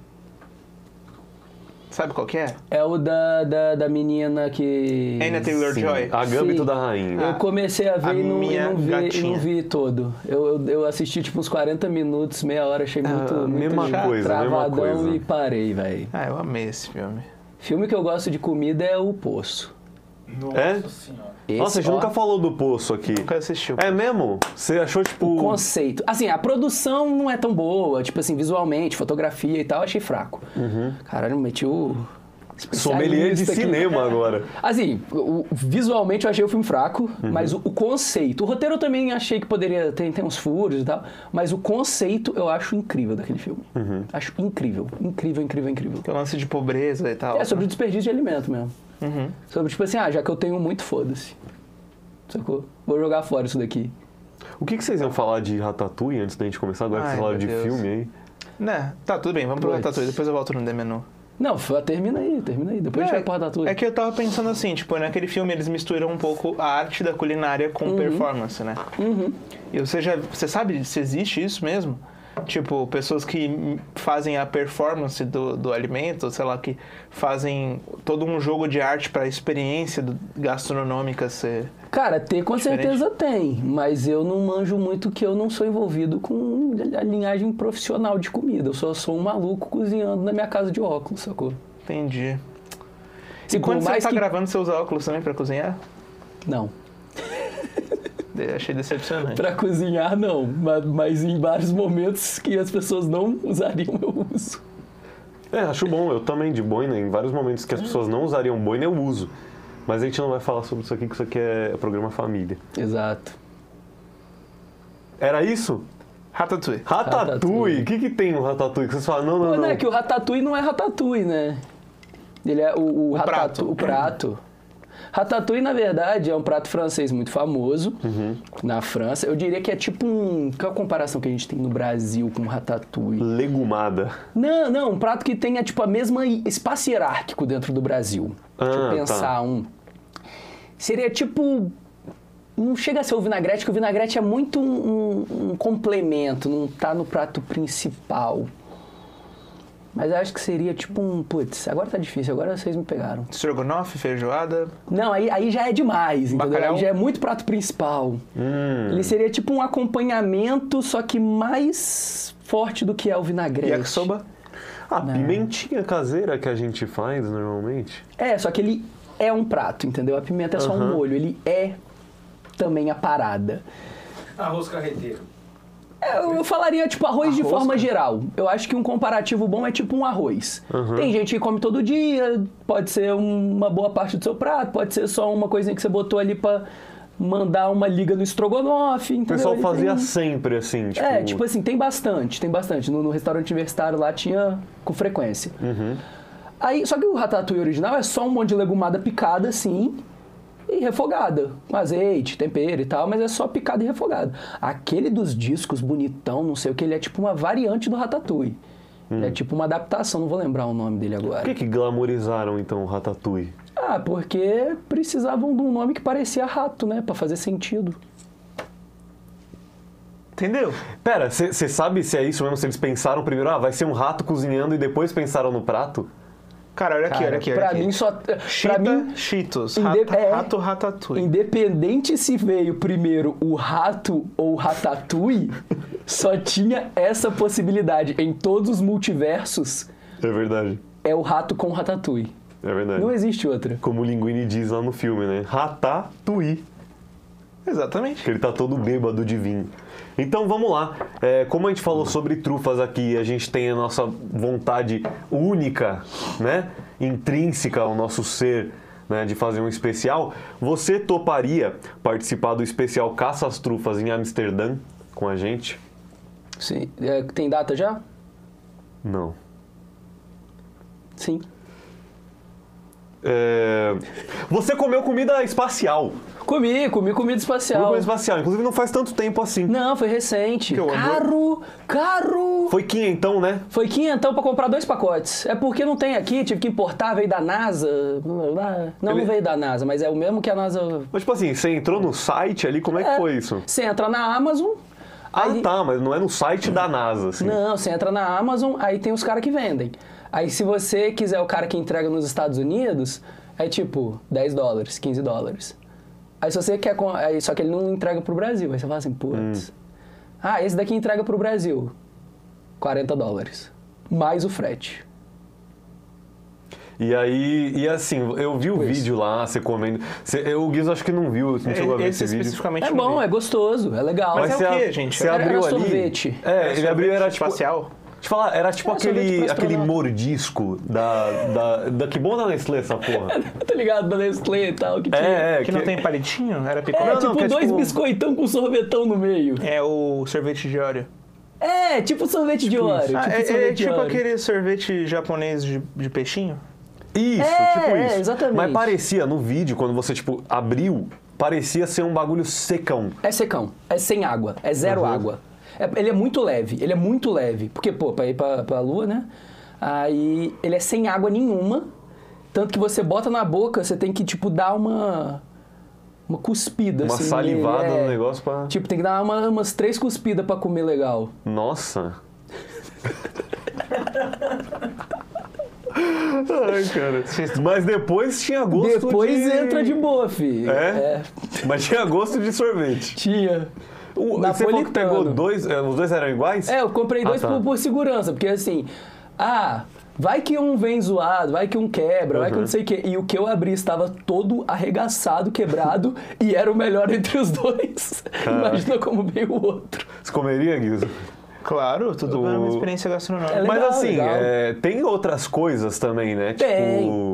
Sabe qual que é? É o da, da, da menina que... Anya Taylor-Joy. A Gambito Sim. da Rainha. Eu comecei a ver A e não, e minha não, vi, e gatinha. não vi todo. Eu, eu, eu assisti tipo uns quarenta minutos, meia hora, achei muito, Ah, muito mesma chato, coisa, travadão mesma coisa. e parei, velho. Ah, eu amei esse filme. Filme que eu gosto de comida é O Poço. Nossa É? senhora. Esse, Nossa, a gente ó, nunca falou do Poço aqui. Nunca assistiu. É mesmo? Você achou, tipo... o conceito. Assim, a produção não é tão boa, tipo assim, visualmente, fotografia e tal, achei fraco. Uhum. Caralho, meti o... Sommelier de especialista aqui. cinema agora. Assim, o- visualmente eu achei o filme fraco, Uhum. mas o, o conceito... O roteiro eu também achei que poderia... Tem, tem uns furos e tal, mas o conceito eu acho incrível daquele filme. Uhum. Acho incrível. Incrível, incrível, incrível. Que é o lance de pobreza e tal. É sobre o desperdício de alimento mesmo. Uhum. Sobre, tipo assim, ah, já que eu tenho muito, foda-se. Sacou? Vou jogar fora isso daqui. O que, que vocês iam falar de Ratatouille antes da gente começar? Agora que Ai, vocês falaram de meu Deus. filme aí. Né? Tá, tudo bem, vamos pro Puts. Ratatouille, depois eu volto no The Menu. Não, f- termina aí, termina aí. Depois a gente vai pro Ratatouille. É que eu tava pensando assim, tipo, naquele filme eles misturam um pouco a arte da culinária com performance, né? Uhum. E você já, você sabe se existe isso mesmo? Tipo, pessoas que fazem a performance do, do alimento, sei lá, que fazem todo um jogo de arte para a experiência do- gastronômica ser... Cara, ter com Diferente. certeza tem, mas eu não manjo muito que eu não sou envolvido com a linhagem profissional de comida. Eu só sou um maluco cozinhando na minha casa de óculos, sacou? Entendi. E Tipo, quando você mais tá que- gravando, você usa óculos também pra cozinhar? Não. De- Achei decepcionante. Pra cozinhar, não. Ma- Mas em vários momentos que as pessoas não usariam, eu uso. É, acho bom. Eu também, de boina, em vários momentos que as pessoas não usariam boina, eu uso. Mas a gente não vai falar sobre isso aqui, que isso aqui é programa família. Exato. Era isso? Ratatouille. Ratatouille. Ratatouille. O que que tem no Ratatouille? Que vocês falam, não, não, Pô, não. né, que o Ratatouille não é Ratatouille, né? Ele é o, o, O ratatu- prato. o prato. Ratatouille, na verdade, é um prato francês muito famoso na França. Eu diria que é tipo um... Qual é a comparação que a gente tem no Brasil com ratatouille? Legumada. Não, não, um prato que tenha tipo a mesma espaço hierárquico dentro do Brasil. Deixa Ah, eu pensar tá. um. Seria tipo... Não chega a ser o vinagrete, porque o vinagrete é muito um, um- um complemento, não tá no prato principal. Mas eu acho que seria tipo um... Putz, agora tá difícil, agora vocês me pegaram. Estrogonofe, feijoada. Não, aí, aí já é demais, entendeu? Bacalhau? Aí já é muito prato principal. Hum. Ele seria tipo um acompanhamento, só que mais forte do que é o vinagrete. Yakisoba. A pimentinha caseira que a gente faz normalmente. É, só que ele é um prato, entendeu? A pimenta é só um Aham. molho, ele é também a parada. Arroz carreteiro. É, eu, eu falaria tipo arroz, de Arroz, forma cara? geral. Eu acho que um comparativo bom é tipo um arroz. Tem gente que come todo dia, pode ser uma boa parte do seu prato, pode ser só uma coisinha que você botou ali pra mandar uma liga no estrogonofe, O entendeu? pessoal Ele fazia tem- sempre assim, tipo... É, tipo assim, tem bastante, tem bastante. No, no restaurante universitário lá tinha com frequência. Aí, só que o ratatouille original é só um monte de legumada picada, assim, e refogada. Com azeite, tempero e tal, mas é só picada e refogada. Aquele dos discos, bonitão, não sei o que, ele é tipo uma variante do ratatouille. Ele é tipo uma adaptação, não vou lembrar o nome dele agora. Por que que glamorizaram, então, o Ratatouille? Ah, porque precisavam de um nome que parecia rato, né? Pra fazer sentido. Entendeu? Pera, você sabe se é isso mesmo? Se eles pensaram primeiro, ah, vai ser um rato cozinhando e depois pensaram no prato? Cara, olha aqui, Cara, olha aqui. olha pra aqui. mim só... Pra Cheetah, mim, Cheetos. Inde- Rata, é. Rato Ratatouille. independente se veio primeiro o rato ou o ratatouille, só tinha essa possibilidade. Em todos os multiversos, É verdade, é o rato com ratatouille. é verdade. Não existe outra. Como o Linguini diz lá no filme, né? Ratatouille. Exatamente. Que ele tá todo bêbado de vinho. Então vamos lá. É, como a gente falou sobre trufas aqui, a gente tem a nossa vontade única, né? Intrínseca ao nosso ser, né? De fazer um especial. Você toparia participar do especial Caça às Trufas em Amsterdã com a gente? Sim. É, tem data já? Não. Sim. É, Você comeu comida espacial. Comi, comi comida espacial. Comida espacial. Inclusive não faz tanto tempo assim. Não, foi recente. Que o Caro, caro. Foi quinhentão, né? Foi quinhentão pra comprar dois pacotes. É porque não tem aqui, tive que importar, veio da NASA. Não, não Ele- veio da NASA, mas é o mesmo que a NASA... Mas tipo assim, você entrou no site ali, como é que foi isso? Você entra na Amazon... Ah, aí- tá, mas não é no site da NASA, assim. Não, você entra na Amazon, aí tem os caras que vendem. Aí se você quiser o cara que entrega nos Estados Unidos, é tipo dez dólares, quinze dólares. Aí se você quer... com- Aí, só que ele não entrega pro Brasil. Aí você fala assim, putz... Ah, esse daqui entrega pro Brasil. quarenta dólares. Mais o frete. E aí, e assim, eu vi o Pois. vídeo lá, você comendo. Você, eu, o Guizo acho que não viu, não chegou a ver Esse esse vídeo. especificamente É não bom, vi. é gostoso, é legal. Mas é o você quê, a- gente? Você Era- abriu era ali. sorvete. É, ele abriu, era tipo. espacial. Te falar, era tipo Era sorvete aquele, pra aquele astronauta. mordisco da, da, da. Que bom da Nestlé essa porra. Tá ligado? Da Nestlé e tal, que tinha. É, é. Que não tem palitinho? Era É, picolé? Não, não, tipo que é dois tipo- biscoitão com sorvetão no meio. É o sorvete de Oreo. É, tipo sorvete de Oreo. Ah, tipo é, sorvete é de tipo Oreo. aquele sorvete japonês de, de peixinho? Isso, É, tipo é, isso. exatamente. Mas parecia, no vídeo, quando você, tipo, abriu, parecia ser um bagulho secão. É secão, é sem água, é zero Uhum. água. É- ele é muito leve, ele é muito leve. Porque, pô, pra ir pra, pra lua, né? Aí ele é sem água nenhuma. Tanto que você bota na boca, você tem que, tipo, dar uma... Uma cuspida, Uma assim. salivada nele, é. no negócio pra. Tipo, tem que dar uma- umas três cuspidas pra comer legal. Nossa. Ai, cara. Mas depois tinha gosto Depois de... entra de boa, fi. É? Mas tinha gosto de sorvete. Tinha. O, você falou que Napolitano. pegou dois, é, os dois eram iguais? É, eu comprei dois Ah, tá. por, por segurança, porque assim, ah, vai que um vem zoado, vai que um quebra, vai que Uhum. não sei o quê. E o que eu abri estava todo arregaçado, quebrado, e era o melhor entre os dois. Caraca. Imagina como veio o outro. Você comeria, Guizo? Claro, tudo O- é uma experiência gastronômica. É legal, Mas assim, legal. é, tem outras coisas também, né? Tem. Tipo,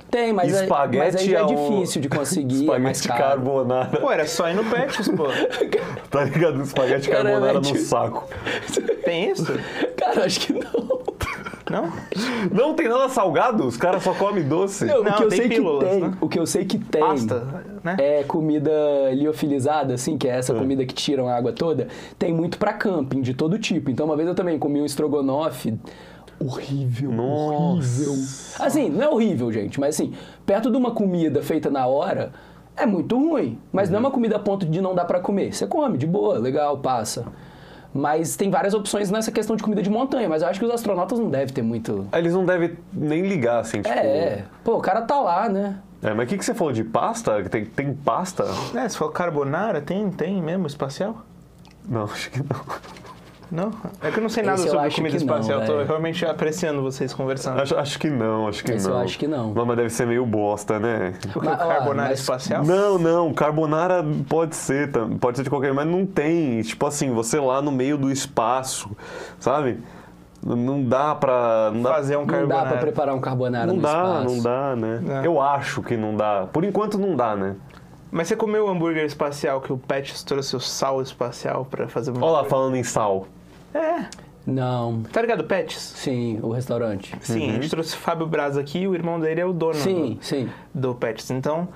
Tem, mas, é, Espaguete mas aí já é ao- difícil de conseguir, é mais Espaguete caro. carbonara. Pô, era só ir no Pets, pô. Tá ligado? Espaguete Cara, carbonara é no tipo- saco. Tem isso? Cara, acho que não. Não? Não tem nada salgado? Os caras só comem doce. Não, Não, o que eu tem sei pílulas, que tem, né? o que eu sei que tem Pasta, né? é comida liofilizada, assim, que é essa comida que tiram a água toda, tem muito pra camping, de todo tipo. Então, uma vez eu também comi um estrogonofe horrível, Nossa. horrível. Assim, não é horrível, gente, mas assim, perto de uma comida feita na hora, é muito ruim. Mas não é uma comida a ponto de não dar pra comer. Você come, de boa, legal, passa. Mas tem várias opções nessa questão de comida de montanha, mas eu acho que os astronautas não devem ter muito... Eles não devem nem ligar, assim, tipo... É, pô, o cara tá lá, né? É, mas o que, que você falou de pasta? Tem, tem pasta? É, se for carbonara, tem, tem mesmo espacial? Não, acho que não. Não? É que eu não sei nada Esse eu sobre acho comida que não, espacial, tô velho. realmente apreciando vocês conversando. Acho, acho que não, acho que Esse não. eu acho que não. Não, mas deve ser meio bosta, né? O que, Mas, ó, carbonara mas- espacial? Não, não, carbonara pode ser, tam- pode ser de qualquer, mas não tem. Tipo assim, você lá no meio do espaço, sabe? Não dá pra. Não dá, Fazer um Não dá carbonara. pra preparar um carbonara não no dá, espaço. não dá, né? Não. Eu acho que não dá. Por enquanto não dá, né? Mas você comeu o hambúrguer espacial que o Pets trouxe o sal espacial pra fazer uma Olha lá, coisa? falando em sal. É. Não. Tá ligado, Pets? Sim, o restaurante. Sim, a gente trouxe o Fábio Braz aqui e o irmão dele é o dono Sim, sim. do, do Pets. Então,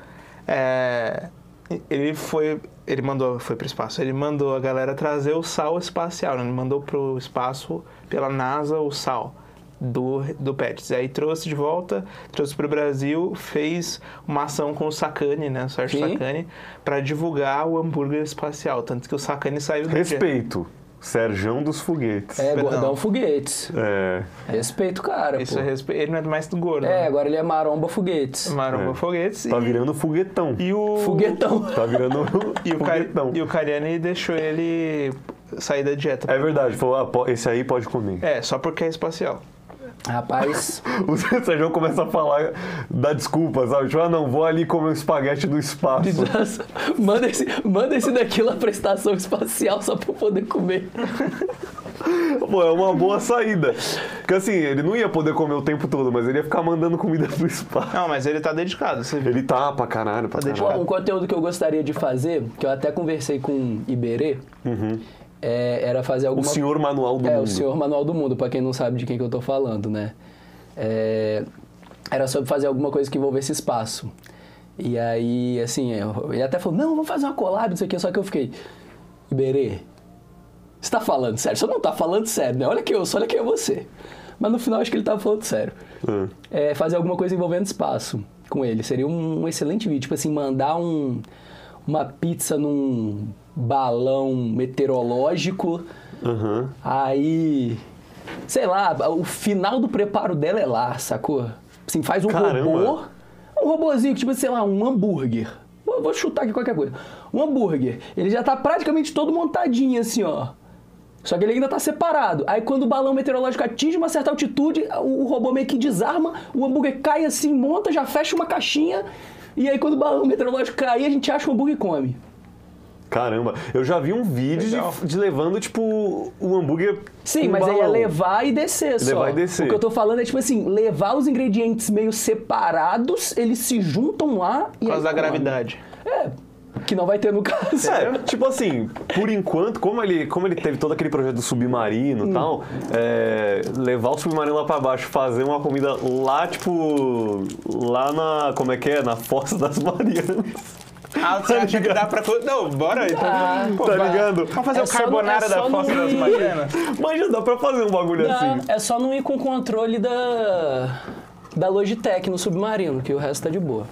é, ele foi, ele mandou, foi pro espaço, ele mandou a galera trazer o sal espacial, né? Ele mandou pro espaço, pela NASA, o sal do, do Pets. Aí trouxe de volta, trouxe pro Brasil, fez uma ação com o Sacani, né? O Sérgio Sim. Sacani, pra divulgar o hambúrguer espacial. Tanto que o Sacani saiu do dia. Respeito. Serjão dos foguetes. É, Perdão. Gordão Foguetes. É. Respeito o cara, Isso pô. é respe... Ele não é mais do gordo. É, né? agora ele é Maromba Foguetes. Maromba É. Foguetes. Tá e... virando foguetão. E o... Foguetão. Tá virando E o, Car... foguetão. e o Cariani deixou ele sair da dieta. É verdade, falou, ah, po- esse aí pode comer. É, só porque é espacial. Rapaz, O Sérgio começa a falar, dá desculpa, sabe? Tipo, ah, não, vou ali comer um espaguete do espaço. manda esse, manda esse daqui lá pra estação espacial só pra eu poder comer. Pô, é uma boa saída. Porque assim, ele não ia poder comer o tempo todo, mas ele ia ficar mandando comida pro espaço. Não, mas ele tá dedicado, você viu? Ele tá pra caralho, pra Tá Pô, caralho. um conteúdo que eu gostaria de fazer, que eu até conversei com o Iberê, é, era fazer O alguma... senhor manual do é, mundo. o senhor Manual do Mundo, pra quem não sabe de quem que eu tô falando, né? É, era sobre fazer alguma coisa que envolvesse espaço. E aí, assim, eu- ele até falou, não, vamos fazer uma collab, não sei o que, só que eu fiquei, Iberê, você tá falando sério? Você não tá falando sério, né? Olha que eu sou, olha que é você. Mas no final acho que ele tava falando sério. Ah. É, fazer alguma coisa envolvendo espaço com ele. Seria um, um excelente vídeo. Tipo assim, mandar um, uma pizza num balão meteorológico. Aham. Aí, sei lá, o final do preparo dela é lá, sacou? Assim, faz um Caramba. robô, um robozinho, tipo, sei lá, um hambúrguer. Vou, vou chutar aqui qualquer coisa. Um hambúrguer, ele já tá praticamente todo montadinho assim, ó. Só que ele ainda tá separado. Aí quando o balão meteorológico atinge uma certa altitude, o, o robô meio que desarma, o hambúrguer cai assim, monta, já fecha uma caixinha, e aí quando o balão meteorológico cair, a gente acha o hambúrguer e come. Caramba, eu já vi um vídeo Legal. de, de levando, tipo, o hambúrguer. Sim, com mas aí é balão. levar e descer só. Levar e descer. O que eu tô falando é, tipo assim, levar os ingredientes meio separados, eles se juntam lá e Por causa aí da come. gravidade. É, que não vai ter no caso. É, tipo assim, por enquanto, como ele, como ele teve todo aquele projeto do submarino e tal, é, levar o submarino lá pra baixo, fazer uma comida lá, tipo, lá na, como é que é? Na Foz das Marianas. Ah, você acha que dá pra... Não, bora. Então, Ah, pô, tá vai- ligado? Vamos fazer É o só no- carbonara é da só no Fossa das ir- Marianas? Mas já dá pra fazer um bagulho Dá, assim. é só não ir com controle da, da Logitech no submarino, que o resto tá de boa.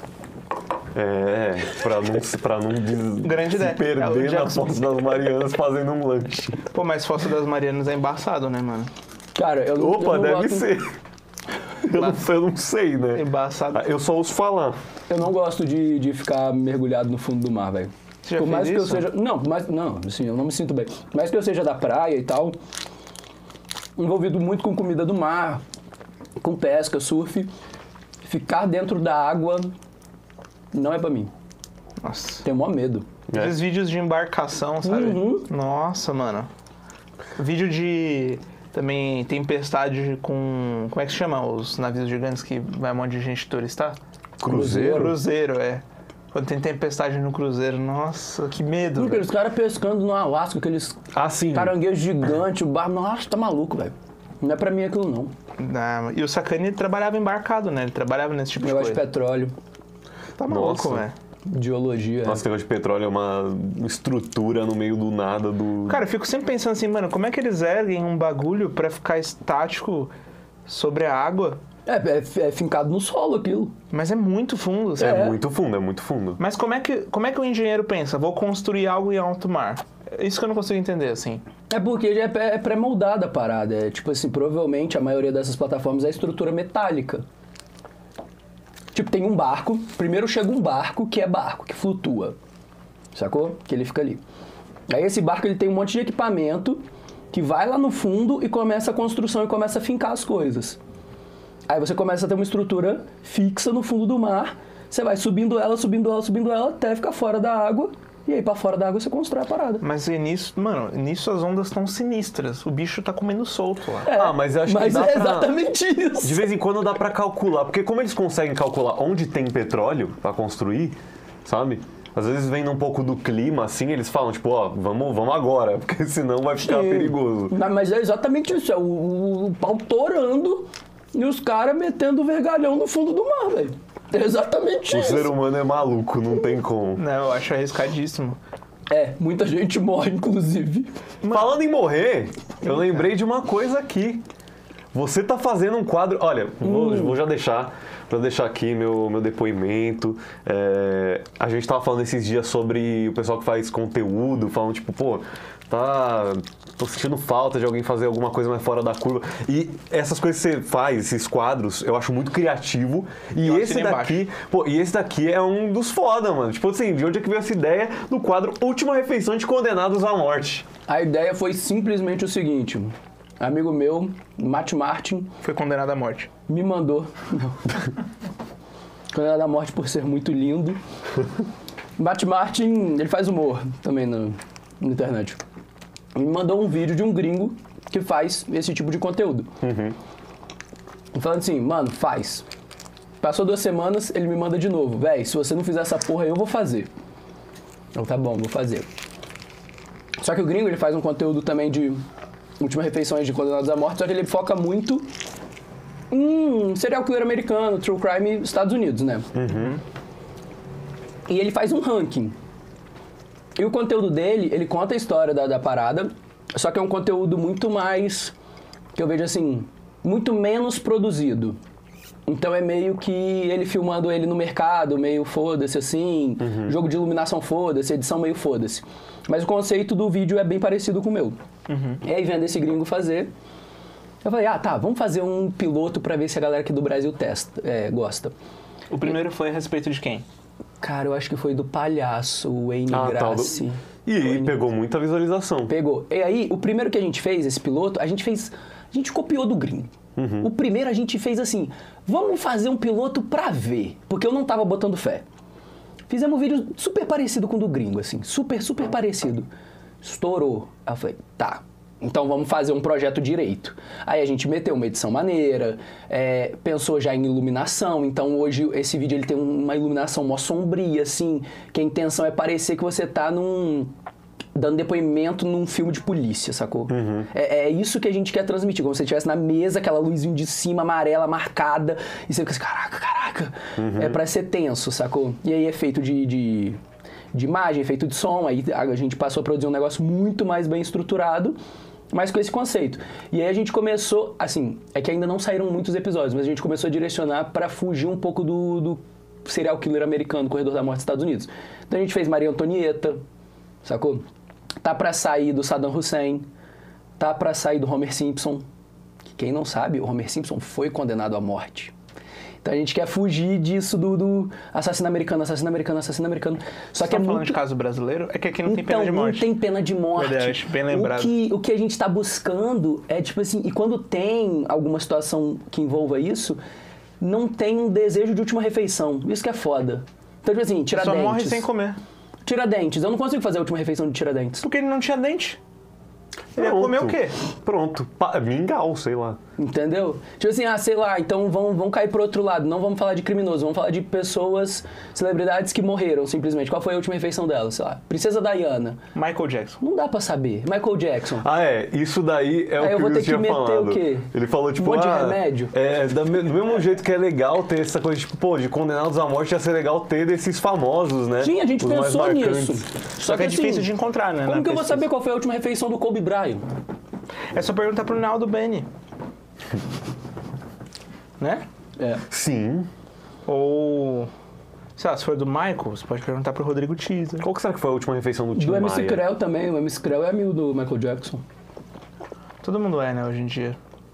É, pra não, pra não des- Grande se ideia. É o perder na Jackson. Foz das Marianas fazendo um lanche. Pô, mas Fossa das Marianas é embaçado, né, mano? Cara, eu não eu Opa, não deve gosto, ser. Eu não, eu não sei, né? Embaçado. Ah, Eu só ouço falar. Eu não gosto de, de ficar mergulhado no fundo do mar, velho. Você já Por mais fez que isso? eu seja. Não, mas não, assim, eu não me sinto bem. Por mais que eu seja da praia e tal, envolvido muito com comida do mar, com pesca, surf, ficar dentro da água não é pra mim. Nossa. Tenho maior medo. É. Esses vídeos de embarcação, sabe? Uhum. Nossa, mano. Vídeo de... Também tempestade com... Como é que se chama? Os navios gigantes que vai um monte de gente turistar? Cruzeiro? Cruzeiro, é. Quando tem tempestade no cruzeiro, nossa, que medo, Porque velho. os caras pescando no Alasca, aqueles Ah, sim. caranguejos gigantes, o bar... Nossa, tá maluco, velho. Não é pra mim aquilo, não. Não, e o Sacani trabalhava embarcado, né? Ele trabalhava nesse tipo Negócio de de coisa. petróleo, Tá maluco, Nossa. velho. geologia. Nossa, esse negócio de petróleo é uma estrutura no meio do nada do... Cara, eu fico sempre pensando assim, mano, como é que eles erguem um bagulho pra ficar estático sobre a água? É, é, é fincado no solo aquilo. Mas é muito fundo, É, sabe? muito fundo, é muito fundo. Mas como é, que, como é que o engenheiro pensa? Vou construir algo em alto mar. É isso que eu não consigo entender, assim. É porque já é pré- é pré-moldada a parada. É tipo assim, provavelmente a maioria dessas plataformas é estrutura metálica. Tipo, tem um barco. Primeiro chega um barco que é barco, que flutua. Sacou? Que ele fica ali. Aí esse barco ele tem um monte de equipamento que vai lá no fundo e começa a construção e começa a fincar as coisas. Aí você começa a ter uma estrutura fixa no fundo do mar. Você vai subindo ela, subindo ela, subindo ela até ficar fora da água. E aí pra fora da água você constrói a parada. Mas e nisso, mano, nisso as ondas estão sinistras. O bicho tá comendo solto lá. É, Ah, mas eu acho que mas dá é pra- exatamente isso. De vez em quando dá pra calcular, porque como eles conseguem calcular onde tem petróleo pra construir, sabe? Às vezes vem um pouco do clima, assim, eles falam, tipo, ó, vamos, vamos agora, porque senão vai ficar Sim. perigoso. Mas- Mas é exatamente isso, é o, o, o pau torando e os caras metendo o vergalhão no fundo do mar, velho. É exatamente O isso. ser humano é maluco, não tem como. Não, eu acho arriscadíssimo. É, muita gente morre, inclusive. Falando em morrer, eu lembrei de uma coisa aqui. Você tá fazendo um quadro... Olha, vou, vou já deixar, vou deixar aqui meu, meu depoimento. É, a gente tava falando esses dias sobre o pessoal que faz conteúdo, falando tipo, pô, tá... tô sentindo falta de alguém fazer alguma coisa mais fora da curva. E essas coisas que você faz, esses quadros, eu acho muito criativo. E Eu esse assino daqui, pô, e esse daqui é um dos foda, mano. Tipo assim, de onde é que veio essa ideia do quadro Última Refeição de Condenados à Morte? A ideia foi simplesmente o seguinte: amigo meu, Matt Martin, Foi condenado à morte. me mandou. Não. Condenado à morte por ser muito lindo. Matt Martin, ele faz humor também no, na internet. Me mandou um vídeo de um gringo que faz esse tipo de conteúdo. Uhum. Falando assim, mano, faz. Passou duas semanas, ele me manda de novo. Véi, se você não fizer essa porra aí, eu vou fazer. Eu, tá bom, vou fazer. Só que o gringo, ele faz um conteúdo também de Última Refeição de Condenados à Morte, só que ele foca muito em serial killer americano, true crime Estados Unidos, né? Uhum. E ele faz um ranking. E o conteúdo dele, ele conta a história da, da parada, só que é um conteúdo muito mais, que eu vejo assim, muito menos produzido. Então é meio que ele filmando ele no mercado, meio foda-se assim, Uhum. jogo de iluminação foda-se, edição meio foda-se. Mas o conceito do vídeo é bem parecido com o meu. Uhum. E aí vendo esse gringo fazer, eu falei, ah tá, vamos fazer um piloto pra ver se a galera aqui do Brasil testa, é, gosta. O primeiro foi a respeito de quem? Cara, eu acho que foi do palhaço, o Wayne Ah, tal do- Grassi. E aí pegou muita visualização. Pegou. E aí, o primeiro que a gente fez, esse piloto, a gente fez... A gente copiou do gringo. O primeiro a gente fez assim, vamos fazer um piloto pra ver. Porque eu não tava botando fé. Fizemos um vídeo super parecido com o do gringo, assim. Super, super parecido. Estourou. Aí eu falei, tá... Então vamos fazer um projeto direito. Aí a gente meteu uma edição maneira, é, pensou já em iluminação, então hoje esse vídeo ele tem uma iluminação mó sombria, assim, que a intenção é parecer que você tá num... dando depoimento num filme de polícia, sacou? É, é isso que a gente quer transmitir, como se você estivesse na mesa, aquela luzinha de cima amarela marcada, e você fica assim, caraca, caraca, é pra ser tenso, sacou? E aí é feito de... de de imagem, feito de som, aí a gente passou a produzir um negócio muito mais bem estruturado, mas com esse conceito. E aí a gente começou, assim, é que ainda não saíram muitos episódios, mas a gente começou a direcionar para fugir um pouco do, do serial killer americano, Corredor da Morte dos Estados Unidos. Então a gente fez Maria Antonieta, sacou? Tá pra sair do Saddam Hussein, tá pra sair do Homer Simpson, que quem não sabe, o Homer Simpson foi condenado à morte. Então a gente quer fugir disso do, do assassino americano, assassino americano, assassino americano. Só Você que tá é falando muito... de caso brasileiro? É que aqui não tem então, pena de morte. não tem pena de morte. Verdade, bem lembrado. O que, o que a gente tá buscando é, tipo assim, e quando tem alguma situação que envolva isso, não tem um desejo de última refeição. Isso que é foda. Então, tipo assim, Só Tiradentes. morre sem comer. Tiradentes. Eu não consigo fazer a última refeição de Tiradentes. Porque ele não tinha dente. Ele ia Pronto. comer o quê? Pronto. Pa- Mingau, sei lá. Entendeu? Tipo assim, ah, sei lá, então vamos, vamos cair pro outro lado. Não vamos falar de criminosos, vamos falar de pessoas, celebridades que morreram, simplesmente. Qual foi a última refeição dela? Sei lá, Princesa Diana. Michael Jackson. Não dá pra saber. Michael Jackson. Ah, é. Isso daí é o Aí que eu o vou ter Wilson tinha que meter falado. o quê? Ele falou, tipo, Um monte de ah, remédio? É, da me- do mesmo jeito que é legal ter essa coisa, tipo, pô, de condenados à morte, ia ser legal ter desses famosos, né? Sim, a gente Os mais pensou marcantes. nisso. Só que é assim, difícil de encontrar, né? Como na que eu vou pesquisa. saber qual foi a última refeição do Kobe Bryant? É só perguntar pro Naldo Beni. Né? É. Sim. Ou... Sei lá, se for do Michael, você pode perguntar pro Rodrigo Teaser. Qual que será que foi a última refeição do Tim Do M C Maia? Creu também. O M C Creu é amigo do Michael Jackson. Todo mundo é, né, hoje em dia.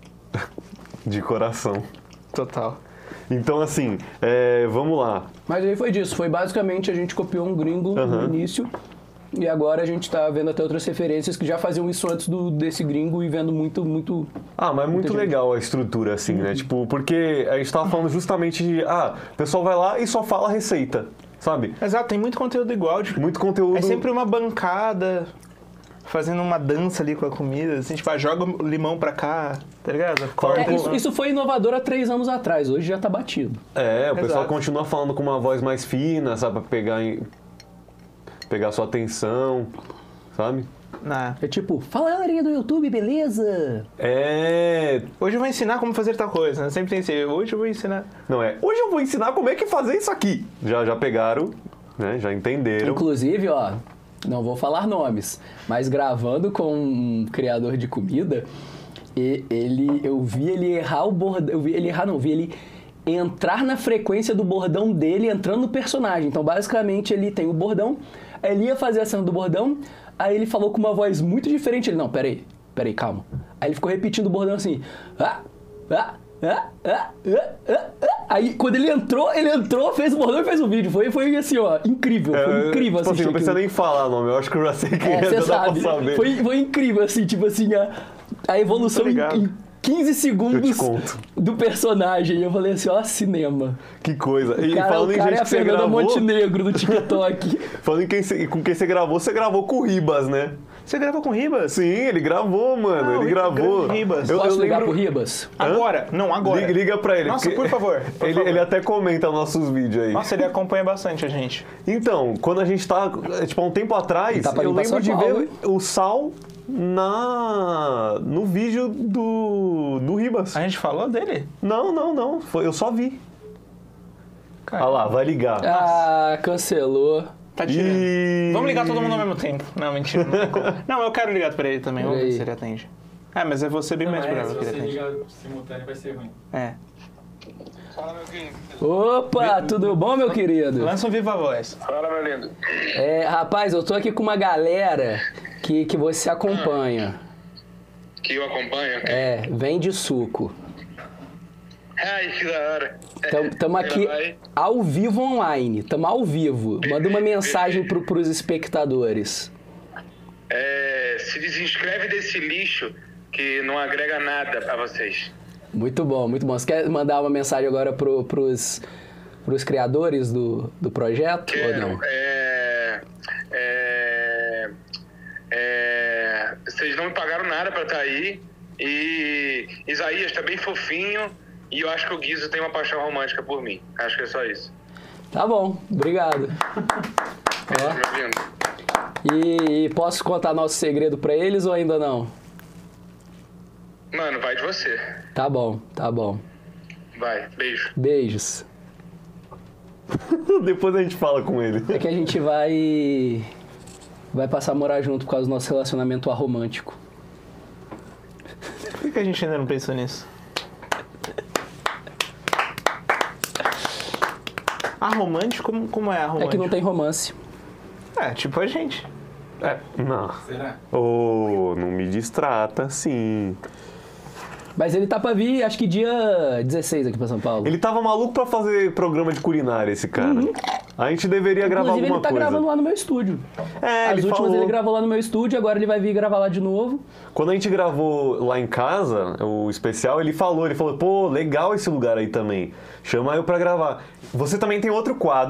De coração. Total. Então, assim, é, vamos lá. Mas aí foi disso. Foi basicamente a gente copiou um gringo no Aham. início. E agora a gente tá vendo até outras referências que já faziam isso antes do, desse gringo e vendo muito, muito... Ah, mas é muito gente. legal a estrutura, assim, né? Tipo, porque a gente tava falando justamente de, ah, o pessoal vai lá e só fala a receita, sabe? Exato, tem muito conteúdo igual. Tipo, Muito conteúdo... é sempre uma bancada fazendo uma dança ali com a comida. Assim, tipo, ah, joga o limão pra cá, tá ligado? Corta É, o isso, limão. isso foi inovador há três anos atrás. Hoje já tá batido. É, o pessoal Exato. continua falando com uma voz mais fina, sabe? Pra pegar, em... pegar sua atenção, sabe? Nah. É tipo, fala galerinha do YouTube, beleza? É... Hoje eu vou ensinar como fazer tal coisa, né? Sempre tem esse, hoje eu vou ensinar. Não é, hoje eu vou ensinar como é que fazer isso aqui. Já, já pegaram, né? Já entenderam. Inclusive, ó, não vou falar nomes, mas gravando com um criador de comida, e- ele, eu vi ele errar o bordão, eu vi ele errar, não, eu vi ele entrar na frequência do bordão dele entrando no personagem. Então, basicamente, ele tem o bordão, aí ele ia fazer a cena do bordão, aí ele falou com uma voz muito diferente, ele, não, peraí, peraí, calma. Aí ele ficou repetindo o bordão assim, ah, ah, ah, ah, ah, ah, ah. Aí, quando ele entrou, ele entrou, fez o bordão e fez o vídeo. Foi, foi assim, ó, incrível, foi É, incrível tipo assim, assistir não precisa aquilo. nem falar nome, eu acho que eu já sei quem É, é, você já dá sabe. pra saber. Foi, foi incrível, assim, tipo assim, a, a evolução Tô em, ligado. em quinze Eu segundos te conto. do personagem. Eu falei assim, ó, cinema. Que coisa. E Cara, falando o em cara gente é a que você Fernanda gravou, Montenegro do TikTok. falando em quem você- com quem você gravou, você gravou com o Ribas, né? Você gravou com o Ribas? Sim, ele gravou, mano, Ah, ele o gravou. grande Ribas. Eu, eu Posso ligar lembro... pro Ribas? Agora? Não, agora. Liga, liga pra ele. Nossa, porque por favor, por ele, favor. ele até comenta nossos vídeos aí. Nossa, ele acompanha bastante a gente. Então, quando a gente tá, é, tipo, há um tempo atrás, Tá pra eu limpar lembro São de Paulo, ver o Sal na no vídeo do, do Ribas. A gente falou dele? Não, não, não. Foi, eu só vi. Cara, Olha lá, vai ligar. Ah, cancelou. tá tirando. E... Vamos ligar todo mundo ao mesmo tempo. Não, mentira, não tem como. Não, eu quero ligar pra ele também, vamos ver Liga aí. se ele atende. É, mas é você bem Não, mais é, bravo se que ele você atende. ligar simultâneo vai ser ruim. É. Opa, tudo bom, meu querido? Lança um Viva Voz. Fala, meu lindo. É, rapaz, eu tô aqui com uma galera que, que você acompanha. Que eu acompanho. É, vende suco. Ai, que da hora. Tamo, tamo aqui Vai. ao vivo online. Tamo ao vivo. Manda uma mensagem pro, pros espectadores. É, se desinscreve desse lixo que não agrega nada pra vocês. Muito bom, muito bom. Você quer mandar uma mensagem agora pro, pros, pros criadores do, do projeto ou Quero. não? É, é, é, vocês não me pagaram nada pra estar aí. E Isaías tá bem fofinho. E eu acho que o Guizo tem uma paixão romântica por mim. Acho que é só isso. Tá bom, obrigado. Beijo, Ó, meu lindo. e, e posso contar nosso segredo pra eles ou ainda não? Mano, vai de você. Tá bom, tá bom. Vai, beijo. Beijos. Depois a gente fala com ele. É que a gente vai vai passar a morar junto por causa do nosso relacionamento aromântico. Por que a gente ainda não pensou nisso? Aromântico? Como, como é aromântico? É que não tem romance. É, tipo a gente. É, não. Será? Ô, não me distrata, assim. Mas ele tá pra vir, acho que dia dezesseis aqui pra São Paulo. Ele tava maluco pra fazer programa de culinária, esse cara. A gente deveria gravar Inclusive, alguma ele tá coisa. gravando lá no meu estúdio. É, As ele últimas falou. ele gravou lá no meu estúdio, agora ele vai vir gravar lá de novo. Quando a gente gravou lá em casa, o especial, ele falou, ele falou, pô, legal esse lugar aí também. Chama eu pra gravar. Você também tem outro quadro,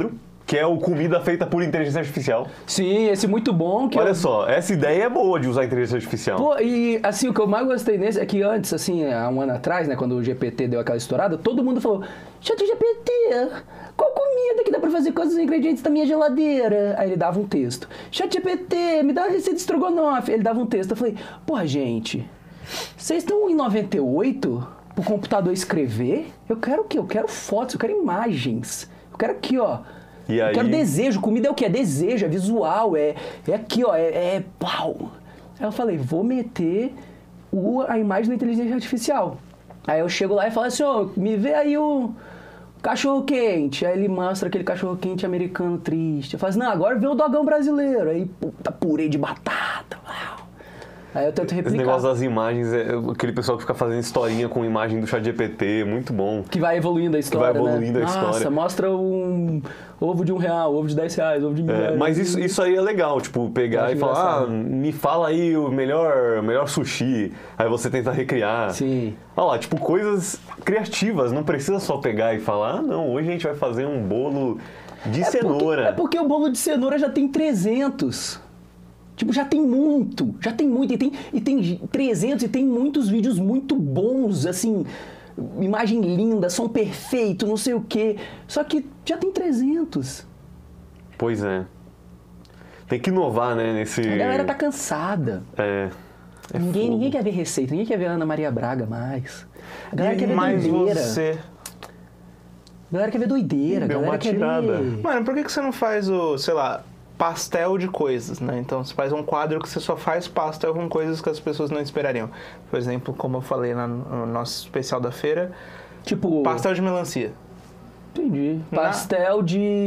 que é o comida feita por inteligência artificial. Sim, esse muito bom. Que Olha eu... só, essa ideia é boa de usar inteligência artificial. Pô, e assim, o que eu mais gostei nesse é que antes, assim, há um ano atrás, né, quando o G P T deu aquela estourada, todo mundo falou, chat G P T, qual comida que dá pra fazer com os ingredientes da minha geladeira? Aí ele dava um texto. Chat G P T, me dá uma receita de estrogonofe. Ele dava um texto. Eu falei, porra, gente, vocês estão em noventa e oito pro computador escrever? Eu quero o quê? Eu quero fotos, eu quero imagens. Eu quero aqui, ó. E eu aí... quero desejo. Comida é o quê? É desejo, é visual, é, é aqui, ó, é, é pau. Aí eu falei, vou meter o, a imagem da inteligência artificial. Aí eu chego lá e falo assim, ó, me vê aí o cachorro quente. Aí ele mostra aquele cachorro quente americano triste. Eu falo assim, não, agora vê o dogão brasileiro. Aí, puta, purê de batata, uau. Aí eu tento replicar. Esse negócio das imagens, é aquele pessoal que fica fazendo historinha com imagem do chat G P T, muito bom. Que vai evoluindo a história, Que vai evoluindo né? a história. Nossa, mostra um ovo de um real, ovo de dez reais, ovo de mil É, reais. mas isso, isso aí é legal, tipo, pegar Acho e falar, ah, engraçado. me fala aí o melhor, melhor sushi. Aí você tenta recriar. Sim. Olha lá, tipo, coisas criativas, não precisa só pegar e falar, ah, não, hoje a gente vai fazer um bolo de É porque, cenoura. é porque o bolo de cenoura já tem trezentos. Tipo, já tem muito, já tem muito, e tem, e tem trezentos, e tem muitos vídeos muito bons, assim, imagem linda, som perfeito, não sei o quê. Só que já tem trezentos. Pois é. Tem que inovar, né, nesse... A galera tá cansada. É. é ninguém, fogo. ninguém quer ver receita, ninguém quer ver a Ana Maria Braga mais. A galera quer E ver mais doideira. você. A galera quer ver doideira, a Deu galera uma quer tirada. ver... Mano, por que que você não faz o, sei lá, pastel de coisas, né? Então você faz um quadro que você só faz pastel com coisas que as pessoas não esperariam. Por exemplo, como eu falei na- no nosso especial da feira, Tipo... pastel de melancia. Entendi. Na- Pastel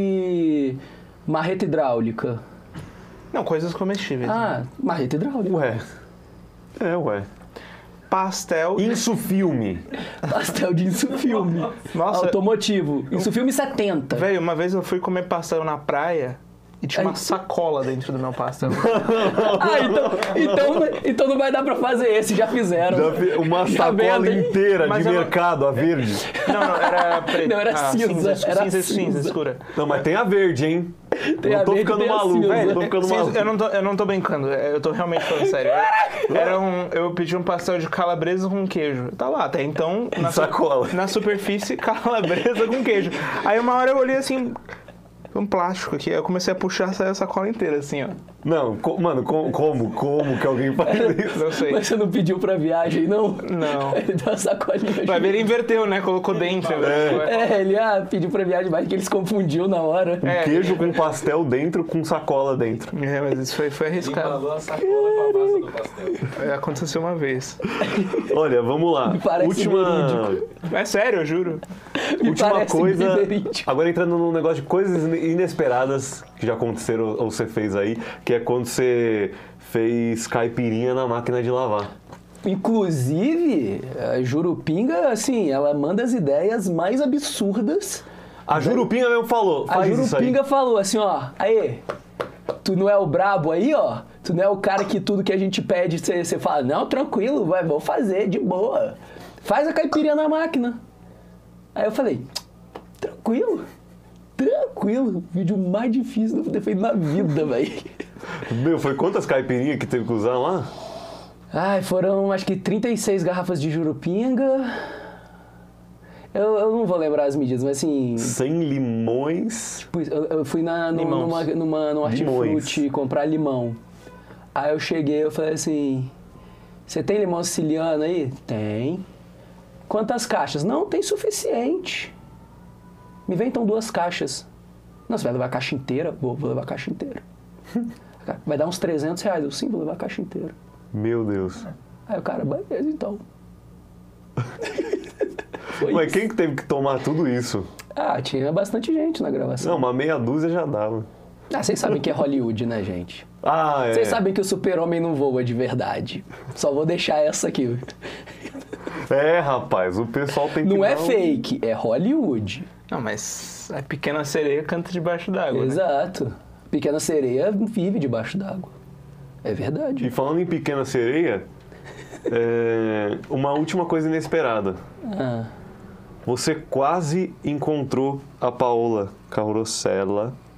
de marreta hidráulica. Não, coisas comestíveis. Ah, né? marreta hidráulica. Ué. É, ué. Pastel... Insufilme. Pastel de insufilme. Nossa. Automotivo. Insufilme setenta. Velho, uma vez eu fui comer pastel na praia e tinha uma Aí- sacola dentro do meu pastel. Ah, então, então, então não vai dar pra fazer esse, já fizeram. Já vi- Uma Já sacola vendem. inteira Mas de eu não- mercado, a verde. Não, não, era preto. Não, era Ah, cinza, era cinza, cinza. cinza escura. Não, mas tem a verde, hein? Tem não a tô verde, ficando tem a maluco, cinza. não tô ficando Cinza- maluco. eu, não tô, eu não tô brincando, é, eu tô realmente falando sério. Era um, eu pedi um pastel de calabresa com queijo. Tá lá, até então, na, su- Sacola. na superfície, calabresa com queijo. Aí uma hora eu olhei assim, um plástico aqui, aí eu comecei a puxar, saiu a sacola inteira, assim, ó. Não, co- mano, co- como, como que alguém faz isso? Não sei. Mas você não pediu pra viagem, não? Não. Ele deu uma sacolinha. Vai ver, ele inverteu, né? Colocou dentro. É. É, ele ah, pediu pra viagem, mas que ele se confundiu na hora. É. Queijo com pastel dentro, com sacola dentro. É, mas isso foi, foi arriscado. Embalou a sacola com a massa do pastel. É, aconteceu uma vez. Olha, vamos lá. parece Última, verídico. É sério, eu juro. Me última parece coisa. verídico. Agora entrando num negócio de coisas inesperadas que já aconteceram ou você fez aí, que é quando você fez caipirinha na máquina de lavar. Inclusive, a Jurupinga, assim, ela manda as ideias mais absurdas. A Jurupinga mesmo falou, A faz isso aí. Jurupinga falou assim, ó, aí, tu não é o brabo aí, ó? Tu não é o cara que tudo que a gente pede, você você fala, não, tranquilo, vai, vou fazer, de boa. Faz a caipirinha na máquina. Aí eu falei, tranquilo, tranquilo. Vídeo mais difícil de eu ter feito na vida, velho. Meu, foi quantas caipirinhas que teve que usar lá? Ai, foram acho que trinta e seis garrafas de Jurupinga. Eu, eu não vou lembrar as medidas, mas assim... cem limões. Tipo, Eu, eu fui na, no, Limões. numa, numa, no Limões. Hortifruti comprar limão. Aí eu cheguei, eu falei assim, você tem limão siciliano aí? Tem. Quantas caixas? Não, tem suficiente. Me vem então duas caixas. Não, você vai levar a caixa inteira? Vou, vou levar a caixa inteira. Vai dar uns trezentos reais. Eu, sim, vou levar a caixa inteira. Meu Deus. Aí o cara, beleza então. Foi Mas isso. quem que teve que tomar tudo isso? Ah, tinha bastante gente na gravação. Não, uma meia dúzia já dava. Ah, vocês sabem que é Hollywood, né, gente? Ah, é. Vocês sabem que o super-homem não voa de verdade. Só vou deixar essa aqui. É, rapaz, o pessoal tem que Não é dar um- fake, é Hollywood. Não, mas a pequena sereia canta debaixo d'água, né? Exato. Pequena sereia vive debaixo d'água. É verdade. E falando em Pequena Sereia, é, uma última coisa inesperada. Ah, Você quase encontrou a Paola Carosella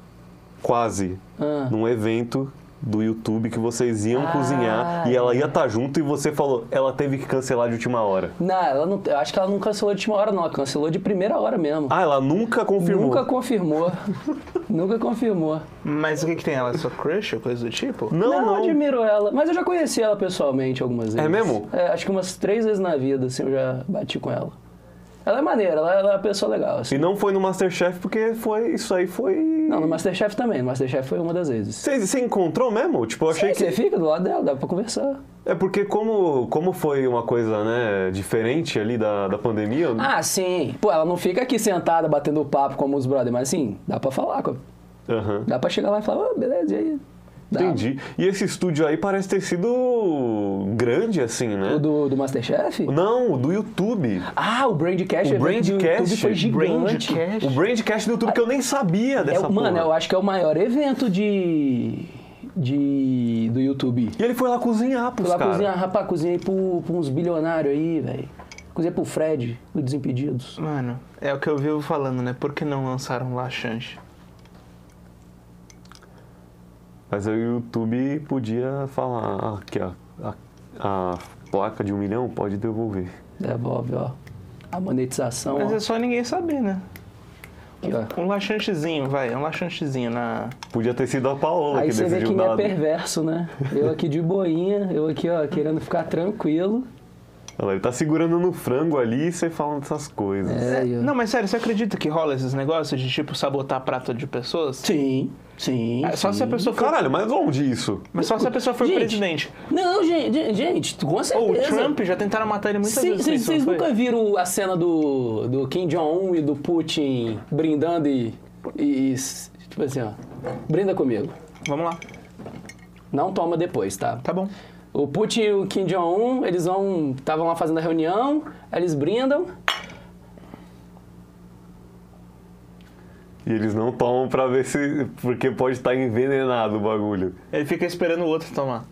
quase Ah. num evento do YouTube que vocês iam Ah, cozinhar e ela ia estar junto e você falou, ela teve que cancelar de última hora. Não, ela não, eu acho que ela não cancelou de última hora, não. Ela cancelou de primeira hora mesmo. Ah, ela nunca confirmou. Nunca confirmou. Nunca confirmou. Mas o que que tem? Ela é sua crush ou coisa do tipo? Não, não, não. admiro ela. Mas eu já conheci ela pessoalmente algumas vezes. É mesmo? É, acho que umas três vezes na vida, assim, eu já bati com ela. Ela é maneira, ela, ela é uma pessoa legal, assim. E não foi no Masterchef porque foi, isso aí foi... Não, no Masterchef também. No Masterchef foi uma das vezes. Você, você encontrou mesmo? Tipo, eu achei Sim, que... você fica do lado dela, dá pra conversar. É porque como, como foi uma coisa, né, diferente ali da, da pandemia... eu- Ah, sim. Pô, ela não fica aqui sentada batendo papo como os brothers, mas assim, dá pra falar. Com... Aham. Dá pra chegar lá e falar, oh, beleza, e aí? Dá. Entendi. E esse estúdio aí parece ter sido grande, assim, né? O do, do Masterchef? Não, o do YouTube. Ah, o Brandcast, O o evento do Brandcast? YouTube foi gigante. Brandcast? O Brandcast do YouTube que eu nem sabia É, dessa o- mano, porra. eu acho que é o maior evento de, de do YouTube. E ele foi lá cozinhar pros Fui lá caras. cozinhar, rapaz, cozinhei pro, pro uns bilionários aí, velho. Cozinhei pro Fred, do Desimpedidos. Mano, é o que eu vivo falando, né? Por que não lançaram Laxante? Mas aí o YouTube podia falar, ah, aqui, ó, a, a placa de um milhão pode devolver. Devolve, ó. A monetização, Mas ó. é só ninguém saber, né? Aqui, ó. Um laxantezinho, vai, um laxantezinho na... Podia ter sido a Paola Aí que você vê decidiu quem é dar. perverso, né? Eu aqui de boinha, eu aqui, ó, querendo ficar tranquilo. Olha lá, ele tá segurando no frango ali e você falando dessas coisas. É, eu... Não, mas sério, você acredita que rola esses negócios de, tipo, sabotar prato de pessoas? Sim, sim. É, só sim. se a pessoa for... Caralho, mas onde isso? Mas só se a pessoa for Gente, presidente. Não, gente, gente, com Ou certeza. o Trump, já tentaram matar ele muitas Sim, vezes. Vocês isso, não vocês foi? nunca viram a cena do, do Kim Jong-un e do Putin brindando e, e. Tipo assim, ó. Brinda comigo. Vamos lá, Não toma depois, tá? tá bom. O Putin e o Kim Jong-un, eles vão. Estavam lá fazendo a reunião, aí eles brindam. E eles não tomam pra ver se... Porque pode estar envenenado o bagulho. Ele fica esperando o outro tomar.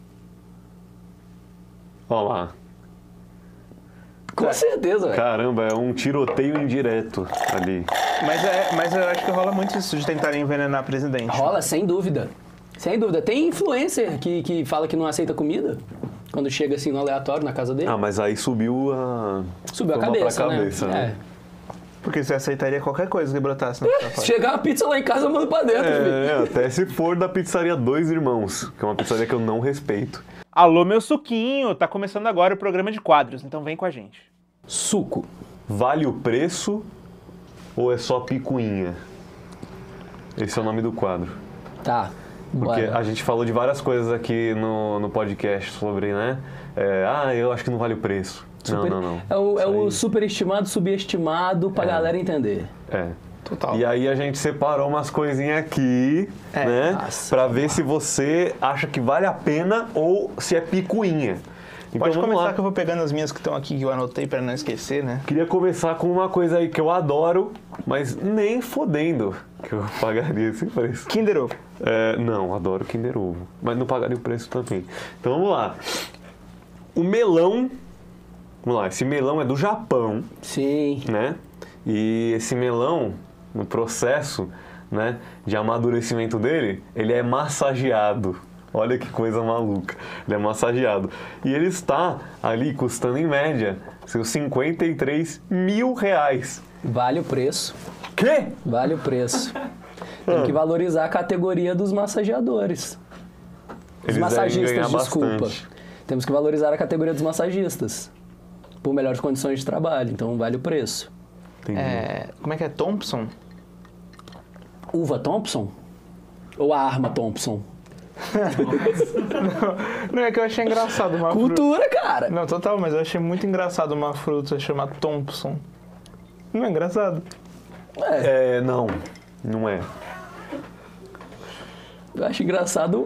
Olha lá. Com certeza, velho. Caramba, é um tiroteio indireto ali. Mas, é, mas eu acho que rola muito isso de tentarem envenenar presidente. Rola, sem dúvida. Sem dúvida. Tem influencer que, que fala que não aceita comida. Quando chega assim no aleatório na casa dele. Ah, mas aí subiu a... Subiu a Toma cabeça, pra cabeça, né? né? Porque você aceitaria qualquer coisa que brotasse na sua É. face. Chegar uma pizza lá em casa, eu mando pra dentro, filho. É, até se for da pizzaria Dois Irmãos, que é uma pizzaria que eu não respeito. Alô, meu suquinho! Tá começando agora o programa de quadros, então vem com a gente. Suco. Vale o preço ou é só picuinha? Esse é o nome do quadro. Tá. Porque Bora. a gente falou de várias coisas aqui no, no podcast sobre, né? É, ah, eu acho que não vale o preço. Super- Não, não, não. É o, é Isso o aí- superestimado, subestimado pra É. galera entender. É. Total. E aí a gente separou umas coisinhas aqui, É. né? Nossa, pra ver se você acha que vale a pena ou se é picuinha. Então Pode vamos começar lá. que eu vou pegando as minhas que estão aqui, que eu anotei pra não esquecer, né? Queria começar com uma coisa aí que eu adoro, mas nem fodendo que eu pagaria esse preço. Kinder Ovo. É, não, adoro Kinder Ovo, mas não pagaria o preço também. Então vamos lá. O melão, vamos lá, esse melão é do Japão, Sim. né? E esse melão, no processo, né, de amadurecimento dele, ele é massageado. Olha que coisa maluca. Ele é massageado. E ele está ali custando, em média, seus cinquenta e três mil reais. Vale o preço. Quê? Vale o preço. Tem que valorizar a categoria dos massageadores. Dos Eles devem massagistas, ganhar desculpa. bastante. Temos que valorizar a categoria dos massagistas. Por melhores condições de trabalho. Então vale o preço. Entendi. É, como é que é? Thompson? Uva Thompson? Ou a arma Thompson? Não, não, é que eu achei engraçado uma fruta. Cultura, cara! Não, total, mas eu achei muito engraçado uma fruta chamada Thompson. Não é engraçado? É, não, não é. Eu acho engraçado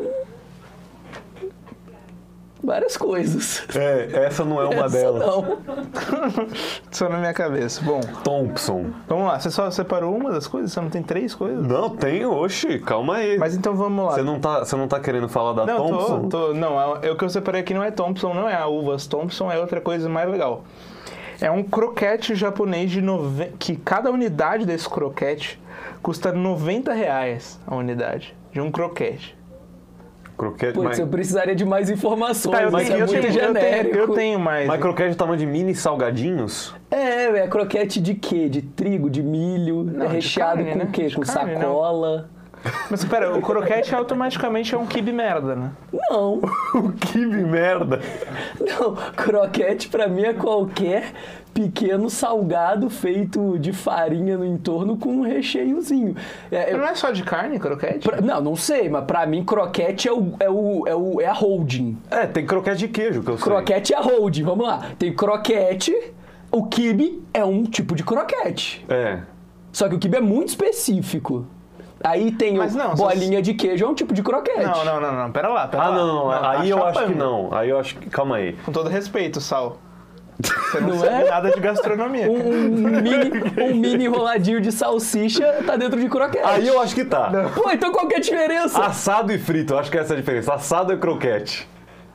várias coisas. É, essa não é uma Essa delas. não. Só na minha cabeça. Bom, Thompson. vamos lá. Você só separou uma das coisas? Você não tem três coisas? Não, tem, oxe, calma aí. Mas então vamos lá. Você não tá, você não tá querendo falar da Não, Thompson? tô, tô. Não, é, o que eu separei aqui não é Thompson, não é a uvas Thompson, é outra coisa mais legal. É um croquete japonês de nove... que cada unidade desse croquete custa noventa reais a unidade. de um croquete. Croquete, Putz, mas, eu precisaria de mais informações, Tá, eu mas tenho, é eu, muito tenho, eu, tenho, genérico. eu tenho mais. mas croquete do tamanho de mini salgadinhos? É, é croquete de quê? De trigo, de milho? Não, é de recheado carne, com né? o quê? De Com carne, não. sacola? Mas espera, o croquete automaticamente é um quibe merda, né? Não, O kibe merda. não. Croquete pra mim é qualquer pequeno salgado feito de farinha no entorno com um recheiozinho. É, eu- Não é só de carne, croquete? pra- não, não sei, mas pra mim croquete é, o, é, o, é, o, é a holding. É, tem croquete de queijo que eu sei. Croquete é a holding, vamos lá. Tem croquete, o quibe é um tipo de croquete. É. Só que o quibe é muito específico. Aí tem Mas o não, se bolinha de queijo, é um tipo de croquete. Não, não, não, não, pera lá, pera Ah, lá. não, não, não. Aí eu acho que achapando. não. Aí eu acho que. Calma aí. Com todo respeito, Sal. Você não, Não sabe é? nada de gastronomia. Um, um mini, um mini enroladinho de salsicha tá dentro de croquete. Aí eu acho que tá. Pô, então qual que é a diferença? Assado e frito, eu acho que essa é a diferença. Assado é croquete.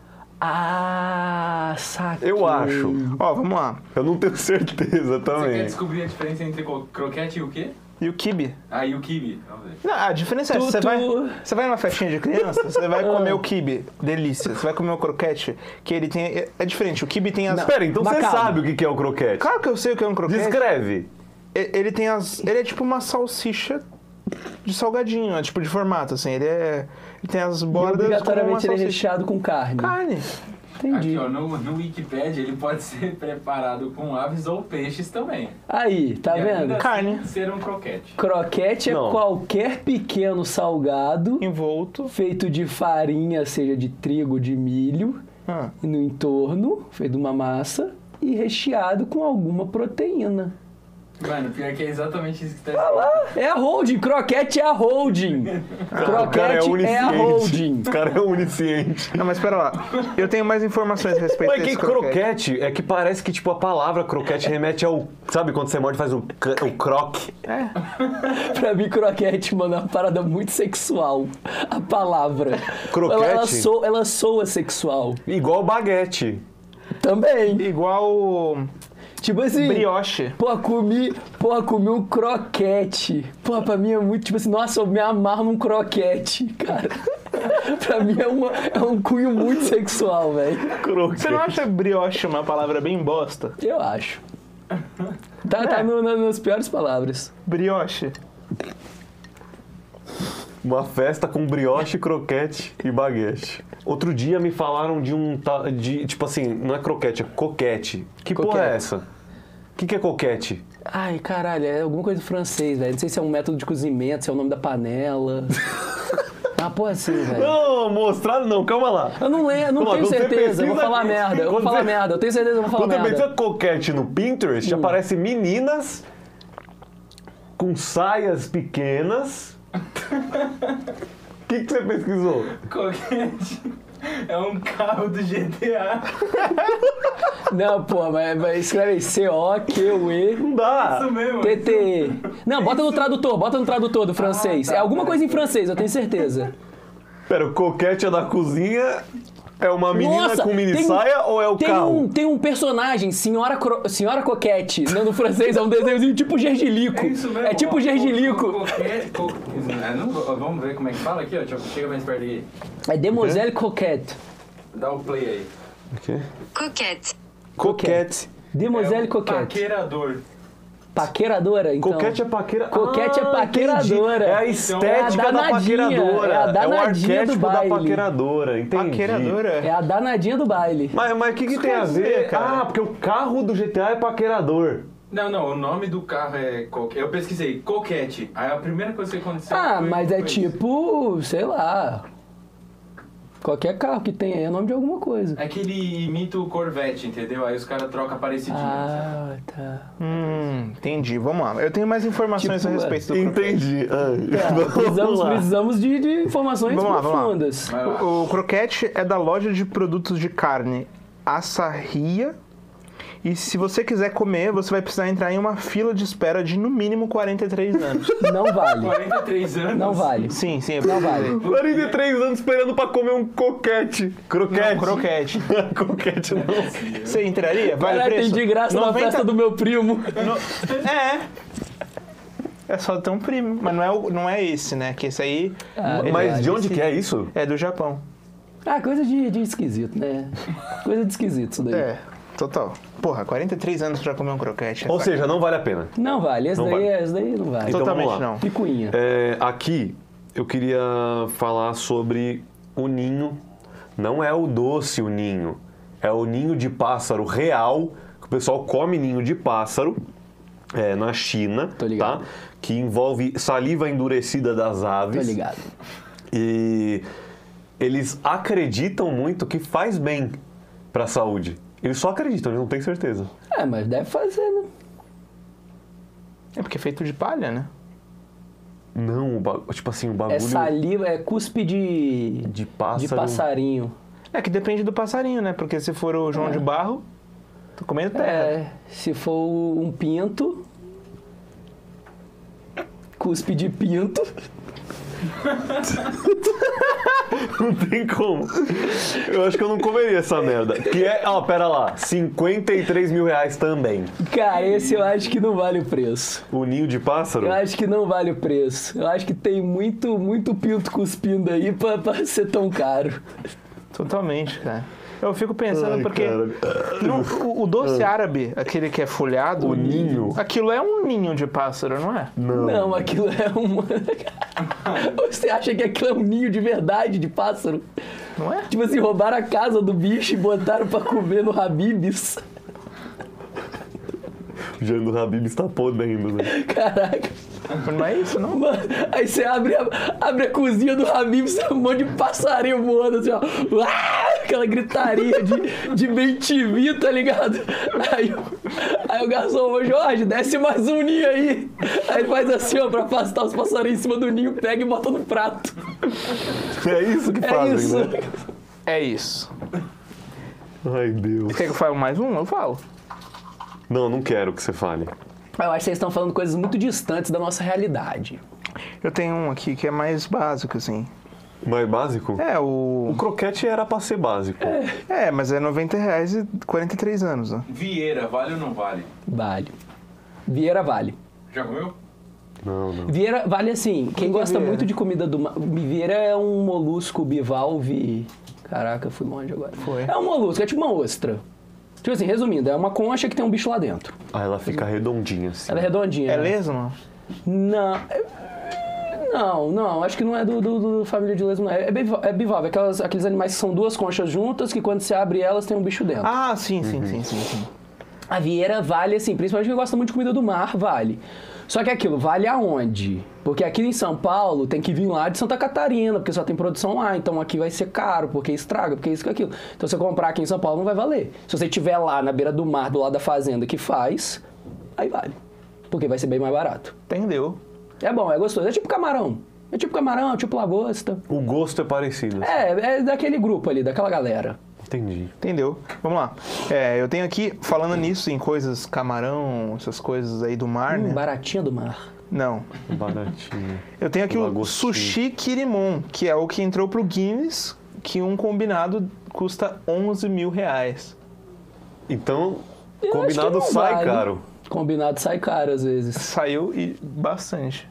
Ah, saquei. Eu acho. Ó, vamos lá. Eu não tenho certeza Você quer também. descobrir a diferença entre co- croquete e o quê? E o quibe? Ah, e o kibe. Vamos ver. Não, a diferença é Tu- essa, você tu- vai, você vai numa festinha de criança, você vai comer o quibe, delícia. Você vai comer o croquete, que ele tem... É, é diferente, o quibe tem as... Espera, então Mas você calma. sabe o que que é o croquete. Claro que eu sei o que é um croquete. Descreve. E- Ele tem as... Ele é tipo uma salsicha de salgadinho, é tipo de formato, assim. Ele é... Ele tem as E bordas como uma obrigatoriamente ele é salsicha. recheado com carne. Carne. Entendi. Aqui, ó, no, no Wikipedia ele pode ser preparado com aves ou peixes também. Aí, tá E vendo? ainda assim Carne. ser um croquete. Croquete é Não. qualquer pequeno salgado Envolto. feito de farinha, seja de trigo, de milho, Ah. e no entorno, feito de uma massa, e recheado com alguma proteína. Mano, pior que é exatamente isso que tá Ah escrito. lá, é a holding, croquete é a holding. O cara é Croquete é, a onisciente. holding. O cara é onisciente. Não, mas pera lá. Eu tenho mais informações a respeito Mas que desse croquete é que parece que, tipo, a palavra croquete remete ao... Sabe quando você morde e faz o, c- o croque? Pra mim, croquete, mano, é uma parada muito sexual. A palavra. Croquete? Ela, ela, soa, ela soa sexual. Igual baguete. Também. Igual Tipo assim... brioche. Pô, comi, pô, comi um croquete. Pô, pra mim é muito, tipo assim, nossa, eu me amarro num croquete, cara. Pra mim é, uma, é um cunho muito sexual, velho. Croquete. Você não acha brioche uma palavra bem bosta? Eu acho. Tá, É. tá no- no- nas piores palavras. Brioche. Uma festa com brioche, croquete e baguete. Outro dia me falaram de um... ta- de Tipo assim, não é croquete, é coquete. Que porra Coquete. é essa? O que, que é coquete? Ai, caralho, é alguma coisa do francês, velho. Não sei se é um método de cozimento, se é o nome da panela. Ah, porra assim, velho. Não, mostrado não, calma lá. Eu não lembro, não Calma, tenho quando você certeza. Eu vou pesquisa- falar merda. Eu vou quando falar você- merda. Eu tenho certeza que eu vou falar Quando você merda. pensa coquete no Pinterest, aparece meninas com saias pequenas. O que, que você pesquisou? Croquete é um carro do G T A. Não, pô, mas, mas escreve aí C O Q U E Não dá. Isso mesmo. T T E. Não, bota no tradutor, bota no tradutor do francês. Ah, tá, É alguma tá. coisa em francês, eu tenho certeza. Pera, o coquete é da cozinha, é uma menina Nossa, com mini tem- saia ou é o Tem carro? um, tem um personagem, Senhora, Cro- Senhora Coquete, no, no francês, é um desenhozinho tipo Gergilico. É isso mesmo. É tipo ó, Gergilico. co- Coquete. co- é, não- vamos ver como é que fala aqui, ó. Deixa eu- Chega mais perto aqui. É Demoiselle Coquette. Dá o play aí. O quê? Coquette. Coquete. Demoiselle é um Coquette. Paquerador. Paqueradora, então. Coquete é paquera... Coquete é Ah, paqueradora. entendi. É a Então, estética é a da danadinha, paqueradora. é a o danadinha do arquétipo da baile. paqueradora, entendi. Paqueradora? É a danadinha do baile. Mas o que, que Isso tem quer a dizer, ver? cara? Ah, porque o carro do G T A é paquerador. Não, não, o nome do carro é coquete. Eu pesquisei, coquete. Aí a primeira coisa que aconteceu Ah, foi- mas é foi isso. tipo, sei lá. Qualquer carro que tenha aí é nome de alguma coisa. É que ele imita o Corvette, entendeu? Aí os caras trocam parecidinho. Ah, tá. Hum, entendi. Vamos lá. Eu tenho mais informações Tipo, a respeito do croquete. Entendi. Ai, Tá, vamos precisamos, lá. precisamos de, de informações Vamos lá, vamos lá. profundas. Vai lá. O, o croquete é da loja de produtos de carne Açarria. E se você quiser comer, você vai precisar entrar em uma fila de espera de no mínimo quarenta e três anos. Não vale. quarenta e três anos. Não vale. Sim, sim. É Não vale. quarenta e três anos esperando pra comer um coquete. Croquete. Não, croquete. Coquete não. Você entraria? Vale o Cara, tem preço? de graça na noventa festa do meu primo. No- É. É só ter um primo. Mas não é, o- não é esse, né? Que esse aí... Ah, ele- Mas de onde esse que é isso? É do Japão. Ah, coisa de, de esquisito, né? Coisa de esquisito isso daí. É, total. Porra, quarenta e três anos pra comer um croquete. é Ou sacanagem. seja, não vale a pena. Não vale, esse Não daí, vale. esse daí não vale. Então, Totalmente vamos lá. não. Picuinha. É, aqui eu queria falar sobre o ninho. Não é o doce o ninho, é o ninho de pássaro real, que o pessoal come ninho de pássaro é, na China, Tô ligado. tá? Que envolve saliva endurecida das aves. Tô ligado. E eles acreditam muito que faz bem para a saúde. Eles só acreditam, eles não têm certeza. É, mas deve fazer, né? É porque é feito de palha, né? Não, o ba- tipo assim, o bagulho É saliva, é cuspe de, de pássaro. de passarinho. É que depende do passarinho, né? Porque se for o João É. de Barro, tô comendo terra. É, se for um pinto, cuspe de pinto. Não tem como. Eu acho que eu não comeria essa merda. Que é, ó, pera lá, cinquenta e três mil reais também. Cara, esse eu acho que não vale o preço. O ninho de pássaro? Eu acho que não vale o preço. Eu acho que tem muito, muito pinto cuspindo aí pra, pra ser tão caro. Totalmente, cara. Eu fico pensando Ai, porque cara. no- o, o doce árabe, aquele que é folhado, O ninho. aquilo é um ninho de pássaro, não é? Não, aquilo é uma... Você acha que aquilo é um ninho de verdade, de pássaro? Não é? Tipo assim, roubaram a casa do bicho e botaram pra comer no Habib's. O Jano do Habib está podendo, né? Caraca. Não é isso, não? Mano, aí você abre a, abre a cozinha do Habib's, tem um monte de passarinho voando assim, ó. Uá! Aquela gritaria de, de bem T V, tá ligado? Aí, o- aí o garçom, ô Jorge, desce mais um ninho aí. Aí ele faz assim, ó, pra afastar os passarinhos em cima do ninho, pega e bota no prato. É isso que É fazem, isso. né? É isso. Ai, Deus. Quer que eu fale mais um? Eu falo. Não, não quero que você fale. Eu acho que vocês estão falando coisas muito distantes da nossa realidade. Eu tenho um aqui que é mais básico, assim. Mais básico? É, O o... croquete era pra ser básico. É, mas é noventa reais e quarenta e três anos, né? Vieira, vale ou não vale? Vale. Vieira vale. Já comeu? Não, não. Vieira vale assim, quem que é gosta vieira? muito de comida do mar. Vieira é um molusco bivalve. Caraca, fui longe agora. Foi. É um molusco, é tipo uma ostra. Tipo assim, resumindo, é uma concha que tem um bicho lá dentro. Ah, ela fica redondinha assim. Ela é redondinha. É né? lesma? Não. é- Não, não, acho que não é do, do, do família de lesma, não. É, é biva- é bivalve, aquelas, aqueles animais que são duas conchas juntas, que quando você abre elas tem um bicho dentro. Ah, sim, sim, sim, sim, sim. A vieira vale assim, principalmente quem gosta muito de comida do mar, vale. Só que aquilo, vale aonde? Porque aqui em São Paulo tem que vir lá de Santa Catarina, porque só tem produção lá, então aqui vai ser caro, porque estraga, porque isso que aquilo. Então se você comprar aqui em São Paulo não vai valer. Se você estiver lá na beira do mar, do lado da fazenda que faz, aí vale. Porque vai ser bem mais barato. Entendeu? É bom, é gostoso. É tipo camarão. É tipo camarão, é tipo lagosta. O gosto é parecido. É, é daquele grupo ali, daquela galera. Entendi. Entendeu? Vamos lá. É, eu tenho aqui, falando nisso, em coisas camarão, essas coisas aí do mar, Hum, né? baratinha do mar. Não. Baratinho. Eu tenho aqui o Lagostinho. sushi kirimon, que é o que entrou pro Guinness, que um combinado custa onze mil reais. Então, Eu acho que combinado não sai vale. caro. Combinado sai caro às vezes. Saiu e bastante.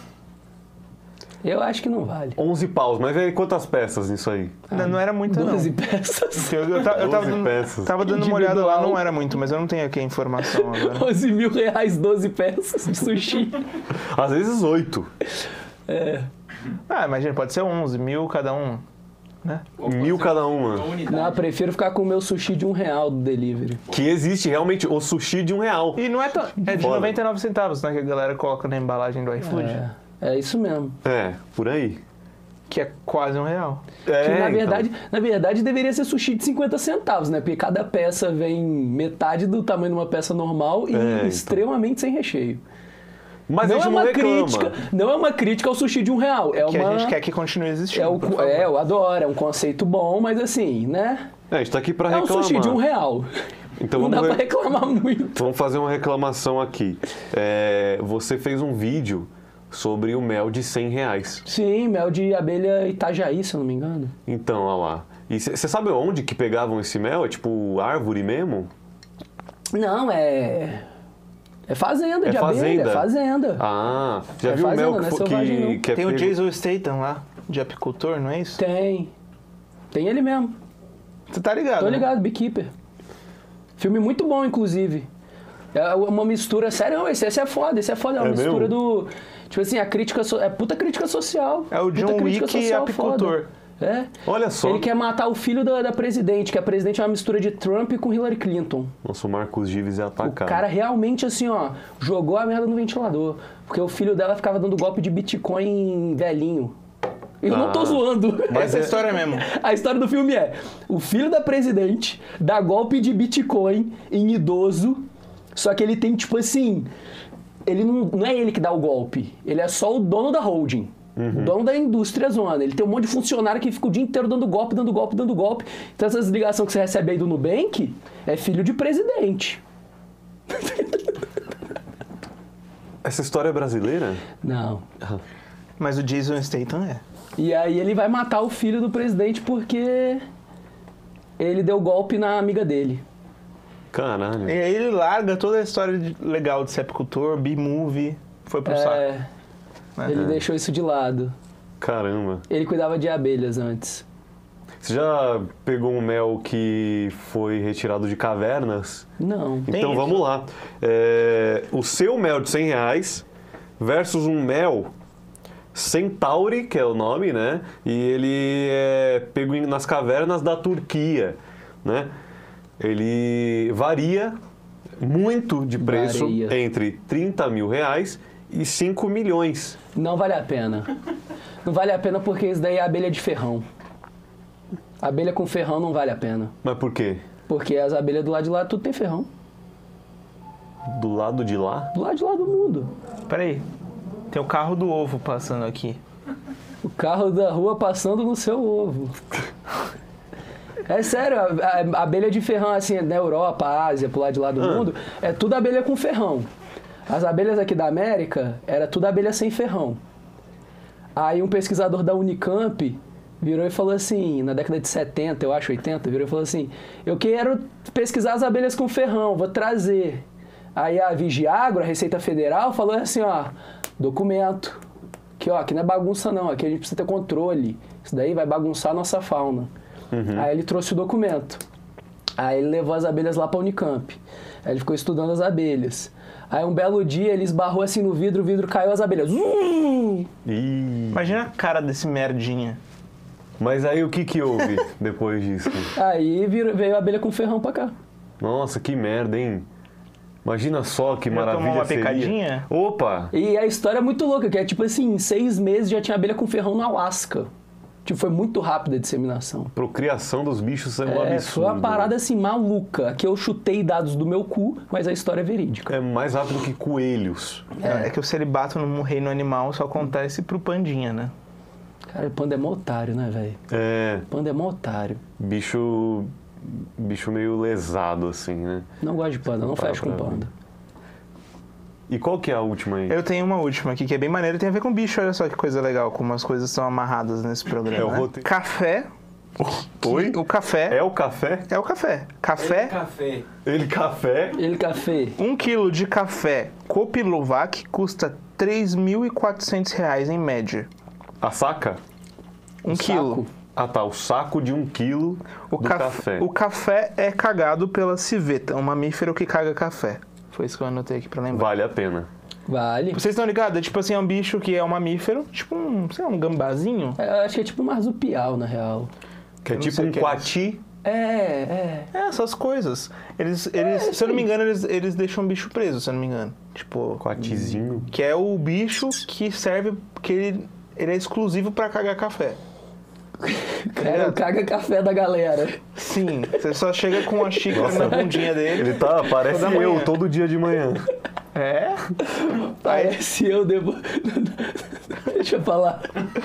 Eu acho que não vale. onze paus, mas aí quantas peças nisso aí? não, não era muito, não. doze peças. Eu, eu, ta- eu tava, doze dando, peças. tava dando uma olhada lá, Individual. não era muito, mas eu não tenho aqui a informação agora. onze mil reais, doze peças de sushi. Às vezes oito. É. Ah, imagina, pode ser onze mil cada um, né? Ou pode Mil ser cada uma. unidade. Não, eu prefiro ficar com o meu sushi de um real do delivery. Que existe realmente o sushi de um real. E não é tão... É de Foda. noventa e nove centavos, né? Que a galera coloca na embalagem do iFood. É, é isso mesmo. É, por aí. Que é quase um real. É, Que, na, então. verdade, na verdade deveria ser sushi de cinquenta centavos, né? Porque cada peça vem metade do tamanho de uma peça normal e É, então. extremamente sem recheio. Mas não a é gente uma não reclama. crítica, não é uma crítica ao sushi de um real. É Que uma, a gente quer que continue existindo. é, o, por favor. é, eu adoro, é um conceito bom, mas assim, né? É, a gente tá aqui pra É um reclamar. sushi de um real. Então não dá vamos pra ver- reclamar muito. Vamos fazer uma reclamação aqui. É, você fez um vídeo sobre o mel de cem reais. Sim, mel de abelha Itajaí, se eu não me engano. Então, olha lá. E você sabe onde que pegavam esse mel? É tipo árvore mesmo? Não, é... É fazenda É de abelha, fazenda? é fazenda. Ah, já É viu o fazenda, mel que, não é fo- selvagem, que, não. que é Tem o pego- Jason Statham lá, de apicultor, não é isso? Tem. Tem ele mesmo. Você tá ligado? Tô né? ligado, Beekeeper. Filme muito bom, inclusive. É uma mistura, sério, esse, esse é foda, esse é foda. É uma É mistura mesmo? do... Tipo assim, a crítica... So, é puta crítica social. É o puta John crítica Wick social apicultor. foda. É. Olha só. Ele quer matar o filho da, da presidente, que a presidente é uma mistura de Trump com Hillary Clinton. Nossa, o Marcos Gives é O atacado. cara realmente, assim, ó, jogou a merda no ventilador. Porque o filho dela ficava dando golpe de Bitcoin velhinho. Eu não tô Ah. zoando. Mas é a história mesmo. A história do filme é: o filho da presidente dá golpe de Bitcoin em idoso, só que ele tem, tipo assim, ele não, não é ele que dá o golpe, ele é só o dono da holding. O dono da indústria zona. Ele tem um monte de funcionário que fica o dia inteiro dando golpe, dando golpe, dando golpe. Então essas ligações que você recebe aí do Nubank é filho de presidente. Essa história é brasileira? Não. Mas o Jason Statham é. E aí ele vai matar o filho do presidente porque ele deu golpe na amiga dele. Caralho. E aí ele larga toda a história de- legal de ser apicultor, B-movie, foi pro saco. É, ele deixou isso de lado. Caramba. Ele cuidava de abelhas antes. Você já pegou um mel que foi retirado de cavernas? Não. Tem Então isso? vamos lá. É, o seu mel de cem reais versus um mel Centauri, que é o nome, né? E ele é pego em- nas cavernas da Turquia, né? Ele varia muito de preço Varia. entre trinta mil reais e cinco milhões. Não vale a pena. Não vale a pena porque isso daí é abelha de ferrão. Abelha com ferrão não vale a pena. Mas por quê? Porque as abelhas do lado de lá tudo tem ferrão. Do lado de lá? Do lado de lá do mundo. Peraí, tem o carro do ovo passando aqui. O carro da rua passando no seu ovo. É sério, a, a- a abelha de ferrão, assim, na Europa, Ásia, pro lado de lá do Ah. mundo, é tudo abelha com ferrão. As abelhas aqui da América, era tudo abelha sem ferrão. Aí um pesquisador da Unicamp virou e falou assim, na década de setenta, eu acho, oitenta, virou e falou assim, eu quero pesquisar as abelhas com ferrão, vou trazer. Aí a Vigiagro, a Receita Federal, falou assim, ó, documento. Que, ó, aqui não é bagunça não, aqui a gente precisa ter controle. Isso daí vai bagunçar a nossa fauna. Aí ele trouxe o documento. Aí ele levou as abelhas lá pra Unicamp. Aí ele ficou estudando as abelhas. Aí um belo dia ele esbarrou assim no vidro, o vidro caiu, as abelhas. Zum! Ih. Imagina a cara desse merdinha. Mas aí o que que houve depois disso? Aí virou- veio a abelha com ferrão pra cá. Nossa, que merda, hein? Imagina só que Já maravilha tomou uma seria. picadinha? Opa! E a história é muito louca, que é tipo assim, em seis meses já tinha abelha com ferrão no Alasca. Tipo, foi muito rápida a disseminação. Procriação dos bichos é um É, absurdo. foi uma parada assim, maluca. Aqui eu chutei dados do meu cu, mas a história é verídica. É mais rápido que coelhos. É. é que o celibato no reino animal só acontece pro pandinha, né? Cara, panda é mó otário, né, velho? É, Panda é mó otário. bicho. Bicho meio lesado, assim, né? Não gosto de panda, não Para fecho com pra panda. E qual que é a última aí? Eu tenho uma última aqui que é bem maneira e tem a ver com bicho. Olha só que coisa legal, como as coisas são amarradas nesse programa. É o né? roteiro. Café. Oi? O café. É o café? É o café. Café. Café. Ele café? Ele café. Um quilo de café Kopilovac custa três mil e quatrocentos reais em média. A saca? Um O quilo. saco. Ah tá, o saco de um quilo O, do caf- café. o café é cagado pela civeta, um mamífero que caga café. Foi isso que eu anotei aqui pra lembrar. Vale a pena. Vale. Vocês estão ligados? É tipo assim, é um bicho que é um mamífero, tipo um, sei lá, um gambazinho. É, eu acho que é tipo um marsupial, na real. Que é Eu não tipo sei o um que é coati. É, é. É, essas coisas. Eles, eles se eu não me engano, eles, eles deixam o bicho preso, se eu não me engano. Tipo, Coatizinho. que é o bicho que serve, que ele, ele é exclusivo pra cagar café. Cara, o caga café da galera. Sim, você só chega com a xícara na bundinha dele. Ele tá, parece Toda eu, manhã. todo dia de manhã. É? Parece eu devo... Deixa eu falar.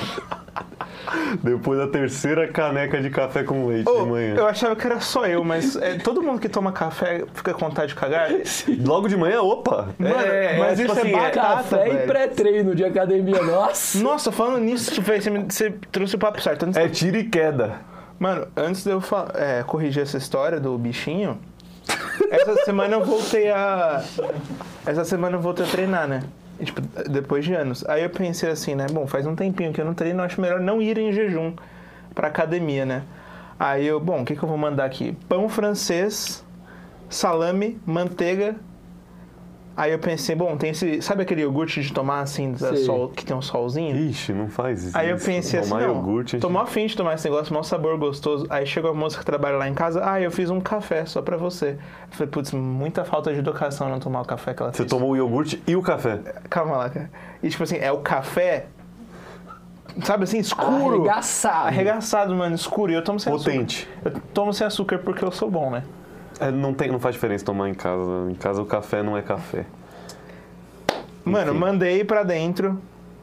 Depois da terceira caneca de café com leite Ô, de manhã. eu achava que era só eu, mas é, todo mundo que toma café fica com vontade de cagar? Logo de manhã, opa! Mano, É, mas é, isso tipo é assim, batata, Café e velho. pré-treino de academia. Nossa. Nossa, falando nisso, velho, você, me- você trouxe o papo certo. Antes É de- tiro e queda. Mano, antes de eu fa- é, corrigir essa história do bichinho, essa semana eu voltei a... Essa semana eu voltei a treinar, né? E, tipo, depois de anos. Aí eu pensei assim, né? Bom, faz um tempinho que eu não treino, eu acho melhor não ir em jejum pra academia, né? Aí eu, bom, o que que eu vou mandar aqui? Pão francês, salame, manteiga. Aí eu pensei, bom, tem esse... Sabe aquele iogurte de tomar, assim, da sol, que tem um solzinho? Ixi, não faz isso. Aí eu pensei assim, tomar não, iogurte, tô mó afim de tomar esse negócio, mó sabor gostoso. Aí chegou a moça que trabalha lá em casa, ah, eu fiz um café só pra você. Eu falei, putz, muita falta de educação não tomar o café que ela Você fez. tomou o iogurte e o café. Calma lá, cara. E tipo assim, é o café, sabe assim, escuro. Arregaçado. Arregaçado, mano, escuro. E eu tomo sem Potente. açúcar. Eu tomo sem açúcar porque eu sou bom, né? É, não, tem, não faz diferença tomar em casa. Em casa o café não é café. Mano, Enfim. mandei pra dentro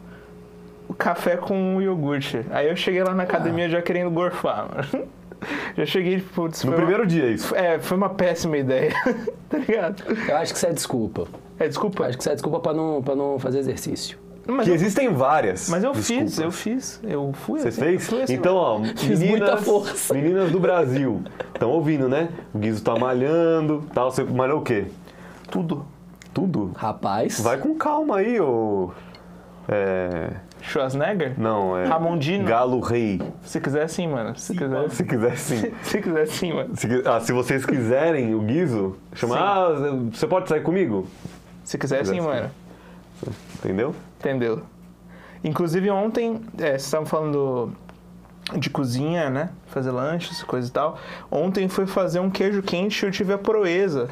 o café com o iogurte. Aí eu cheguei lá na academia já querendo gorfar, mano. Já cheguei, putz, No foi primeiro uma... dia, isso. É, foi uma péssima ideia, tá ligado? Eu acho que isso é desculpa. É, desculpa. Eu acho que isso é desculpa pra não, pra não fazer exercício. Mas Que eu, existem várias. mas eu desculpas. fiz, eu fiz. Eu fui Você assim, fez? eu fui assim, Então, ó, Fiz meninas, muita força. meninas do Brasil, estão ouvindo, né? O Guizo tá malhando, tal. Você malhou o quê? tudo. Tudo? Rapaz. Vai com calma aí, ô... É... Schwarzenegger? Não, é... Ramondino? Galo Rei. Se quiser sim, mano. Se quiser. Se quiser, sim. Se quiser sim, mano. Se, qui- ah, se vocês quiserem o Guizo, chama... Sim. Ah, você pode sair comigo? Se quiser Se sim, quiser, mano. Entendeu? Entendeu? Inclusive ontem, é, vocês estavam falando de cozinha, né? Fazer lanches, coisa e tal. Ontem fui fazer um queijo quente e eu tive a proeza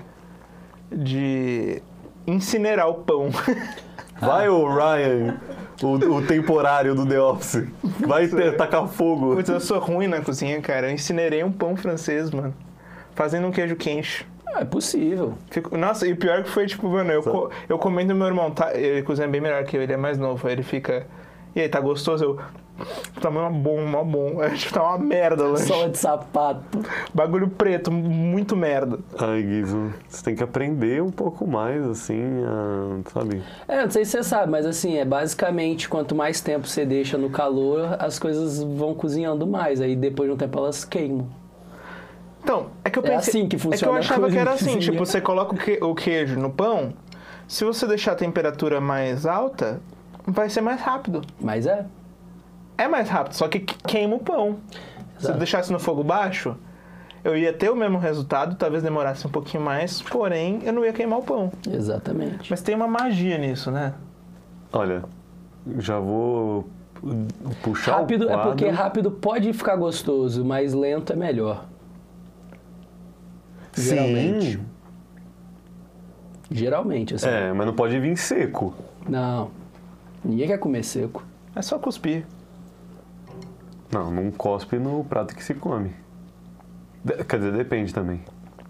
de incinerar o pão. Vai, ô Ryan, o, o temporário do The Office. Vai ter, tacar fogo. Putz, eu sou ruim na cozinha, cara. Eu incinerei um pão francês, mano. Fazendo um queijo quente. Ah, é possível. Fico- Nossa, e o pior que foi, tipo, mano, eu, co... eu comendo meu irmão, tá? Ele cozinha bem melhor que eu, ele é mais novo. Aí ele fica, e aí, tá gostoso? Eu, tá uma bom, uma bom. É, tipo, tá uma merda, lanche. Sola de sapato. Bagulho preto, muito merda. Ai, Guizo, você tem que aprender um pouco mais, assim, a, sabe? É, não sei se você sabe, mas assim, é basicamente quanto mais tempo você deixa no calor, as coisas vão cozinhando mais. Aí depois de um tempo elas queimam. Então, é que eu É pensei... assim que É que eu funciona a achava que era assim, cozinha. tipo, você coloca o, que... o queijo no pão, se você deixar a temperatura mais alta, vai ser mais rápido. Mas é. É mais rápido, só que que- queima o pão. Se eu Exato. deixasse no fogo baixo, eu ia ter o mesmo resultado, talvez demorasse um pouquinho mais, porém, eu não ia queimar o pão. Exatamente. Mas tem uma magia nisso, né? Olha, já vou puxar Rápido o é quadro. porque rápido pode ficar gostoso, mas lento é melhor. Geralmente. Sim, Geralmente, assim. é, mas não pode vir seco. Não. Ninguém quer comer seco. É só cuspir. Não, não cospe no prato que se come. De- Quer dizer, depende também.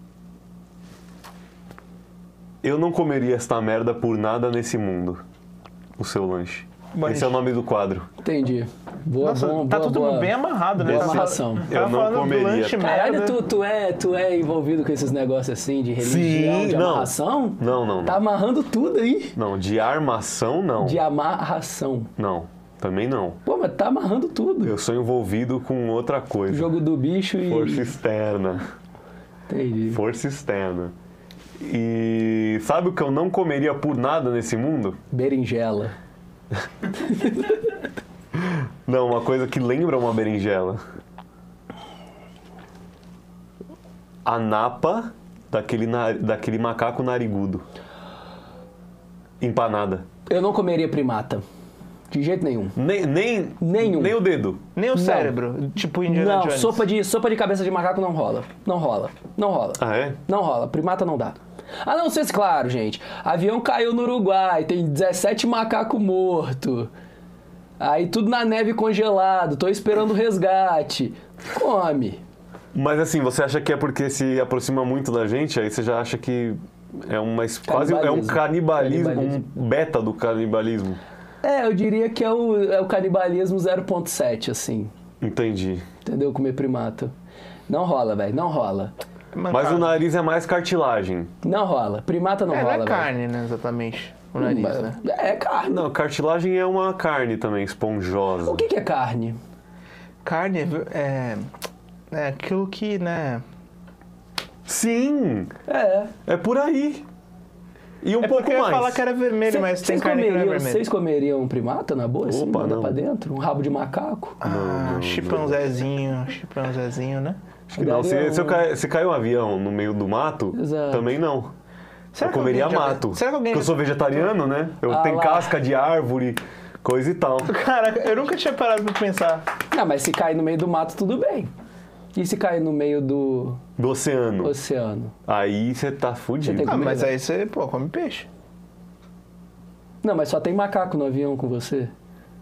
Eu não comeria esta merda por nada nesse mundo. O seu lanche. Bom, Esse é o nome do quadro. Entendi. Boa, Nossa, bom, tá boa, tudo boa. bem amarrado, né? Boa Tava- amarração. tava Eu não falando do comeria. lanche Caralho, merda. tu, tu, é, tu é envolvido com esses negócios assim de religião, Sim, de não. amarração? Não, não, não. Tá amarrando tudo aí. Não, de armação, não. De amarração. Não, também não. Pô, mas tá amarrando tudo. Eu sou envolvido com outra coisa. Jogo do bicho e... Força externa. Entendi. Força externa. E sabe o que eu não comeria por nada nesse mundo? Berinjela. Não, uma coisa que lembra uma berinjela. A napa daquele, na- daquele macaco narigudo. Empanada. Eu não comeria primata. De jeito nenhum. Nem, nem, Nenhum. nem o dedo. Nem o Não. cérebro, tipo Indiana Não, Jones. sopa de, sopa de cabeça de macaco não rola. Não rola. Não rola. Ah, é? Não rola. Primata não dá. A não ser, claro, gente. Avião caiu no Uruguai, tem dezessete macacos mortos. Aí tudo na neve congelado, tô esperando o resgate. Come. Mas assim, você acha que é porque se aproxima muito da gente, aí você já acha que é uma es- quase é um Canibalismo. canibalismo, Canibalismo. um beta do canibalismo. É, eu diria que é o, é o canibalismo zero ponto sete, assim. Entendi. Entendeu? Comer primata. Não rola, velho. Não rola. Mas o nariz é mais cartilagem. Não rola. Primata não É, não rola, é velho. carne, né, exatamente. O nariz, Mas- né? É carne. Não, cartilagem é uma carne também, esponjosa. O que, que é carne? Carne é, é aquilo que, né... Sim, É. é por aí. E um É pouco porque eu ia mais. falar que era vermelho, Cê- mas tem vocês carne que não é comeriam, vermelho. Vocês comeriam um primata na boa, assim, Opa, mandar não. pra dentro? Um rabo de macaco? Ah, chimpanzézinho, chimpanzézinho, né? Acho que não. Se, Daria se, eu um- cai, se caiu um avião no meio do mato, Exato. também não. Será eu que comeria alguém já- mato. será que alguém Porque eu já- sou vegetariano, né? Eu Ah tenho lá. casca de árvore, coisa e tal. Caraca, eu nunca tinha parado pra pensar. Não, mas se cair no meio do mato, tudo bem. E se cair no meio do Do oceano. oceano? Aí você tá fudido. Você tem Ah, Comida. mas aí você, pô, come peixe. Não, mas só tem macaco no avião com você.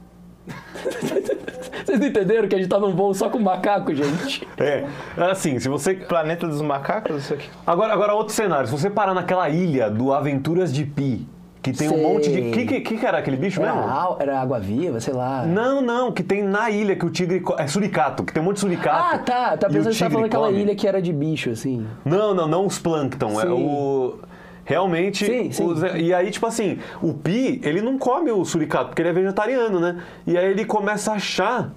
Vocês não entenderam que a gente tá num voo só com macaco, gente? É, assim, se você... Planeta dos macacos, isso aqui. Agora, agora outro cenário. Se você parar naquela ilha do Aventuras de Pi, que tem um Sei. monte de... Que, que, que era aquele bicho Era, mesmo? á- era água viva, sei lá. Não, não, que tem na ilha que o tigre... co- É suricato, que tem um monte de suricato. Ah, tá. Tá e o pensando que você tá tigre falando aquela come. ilha que era de bicho, assim. Não, não, não os plâncton, é Sim. o... Realmente, Sim, sim. os- e aí, tipo assim, o Pi, ele não come o suricato, porque ele é vegetariano, né? E aí ele começa a achar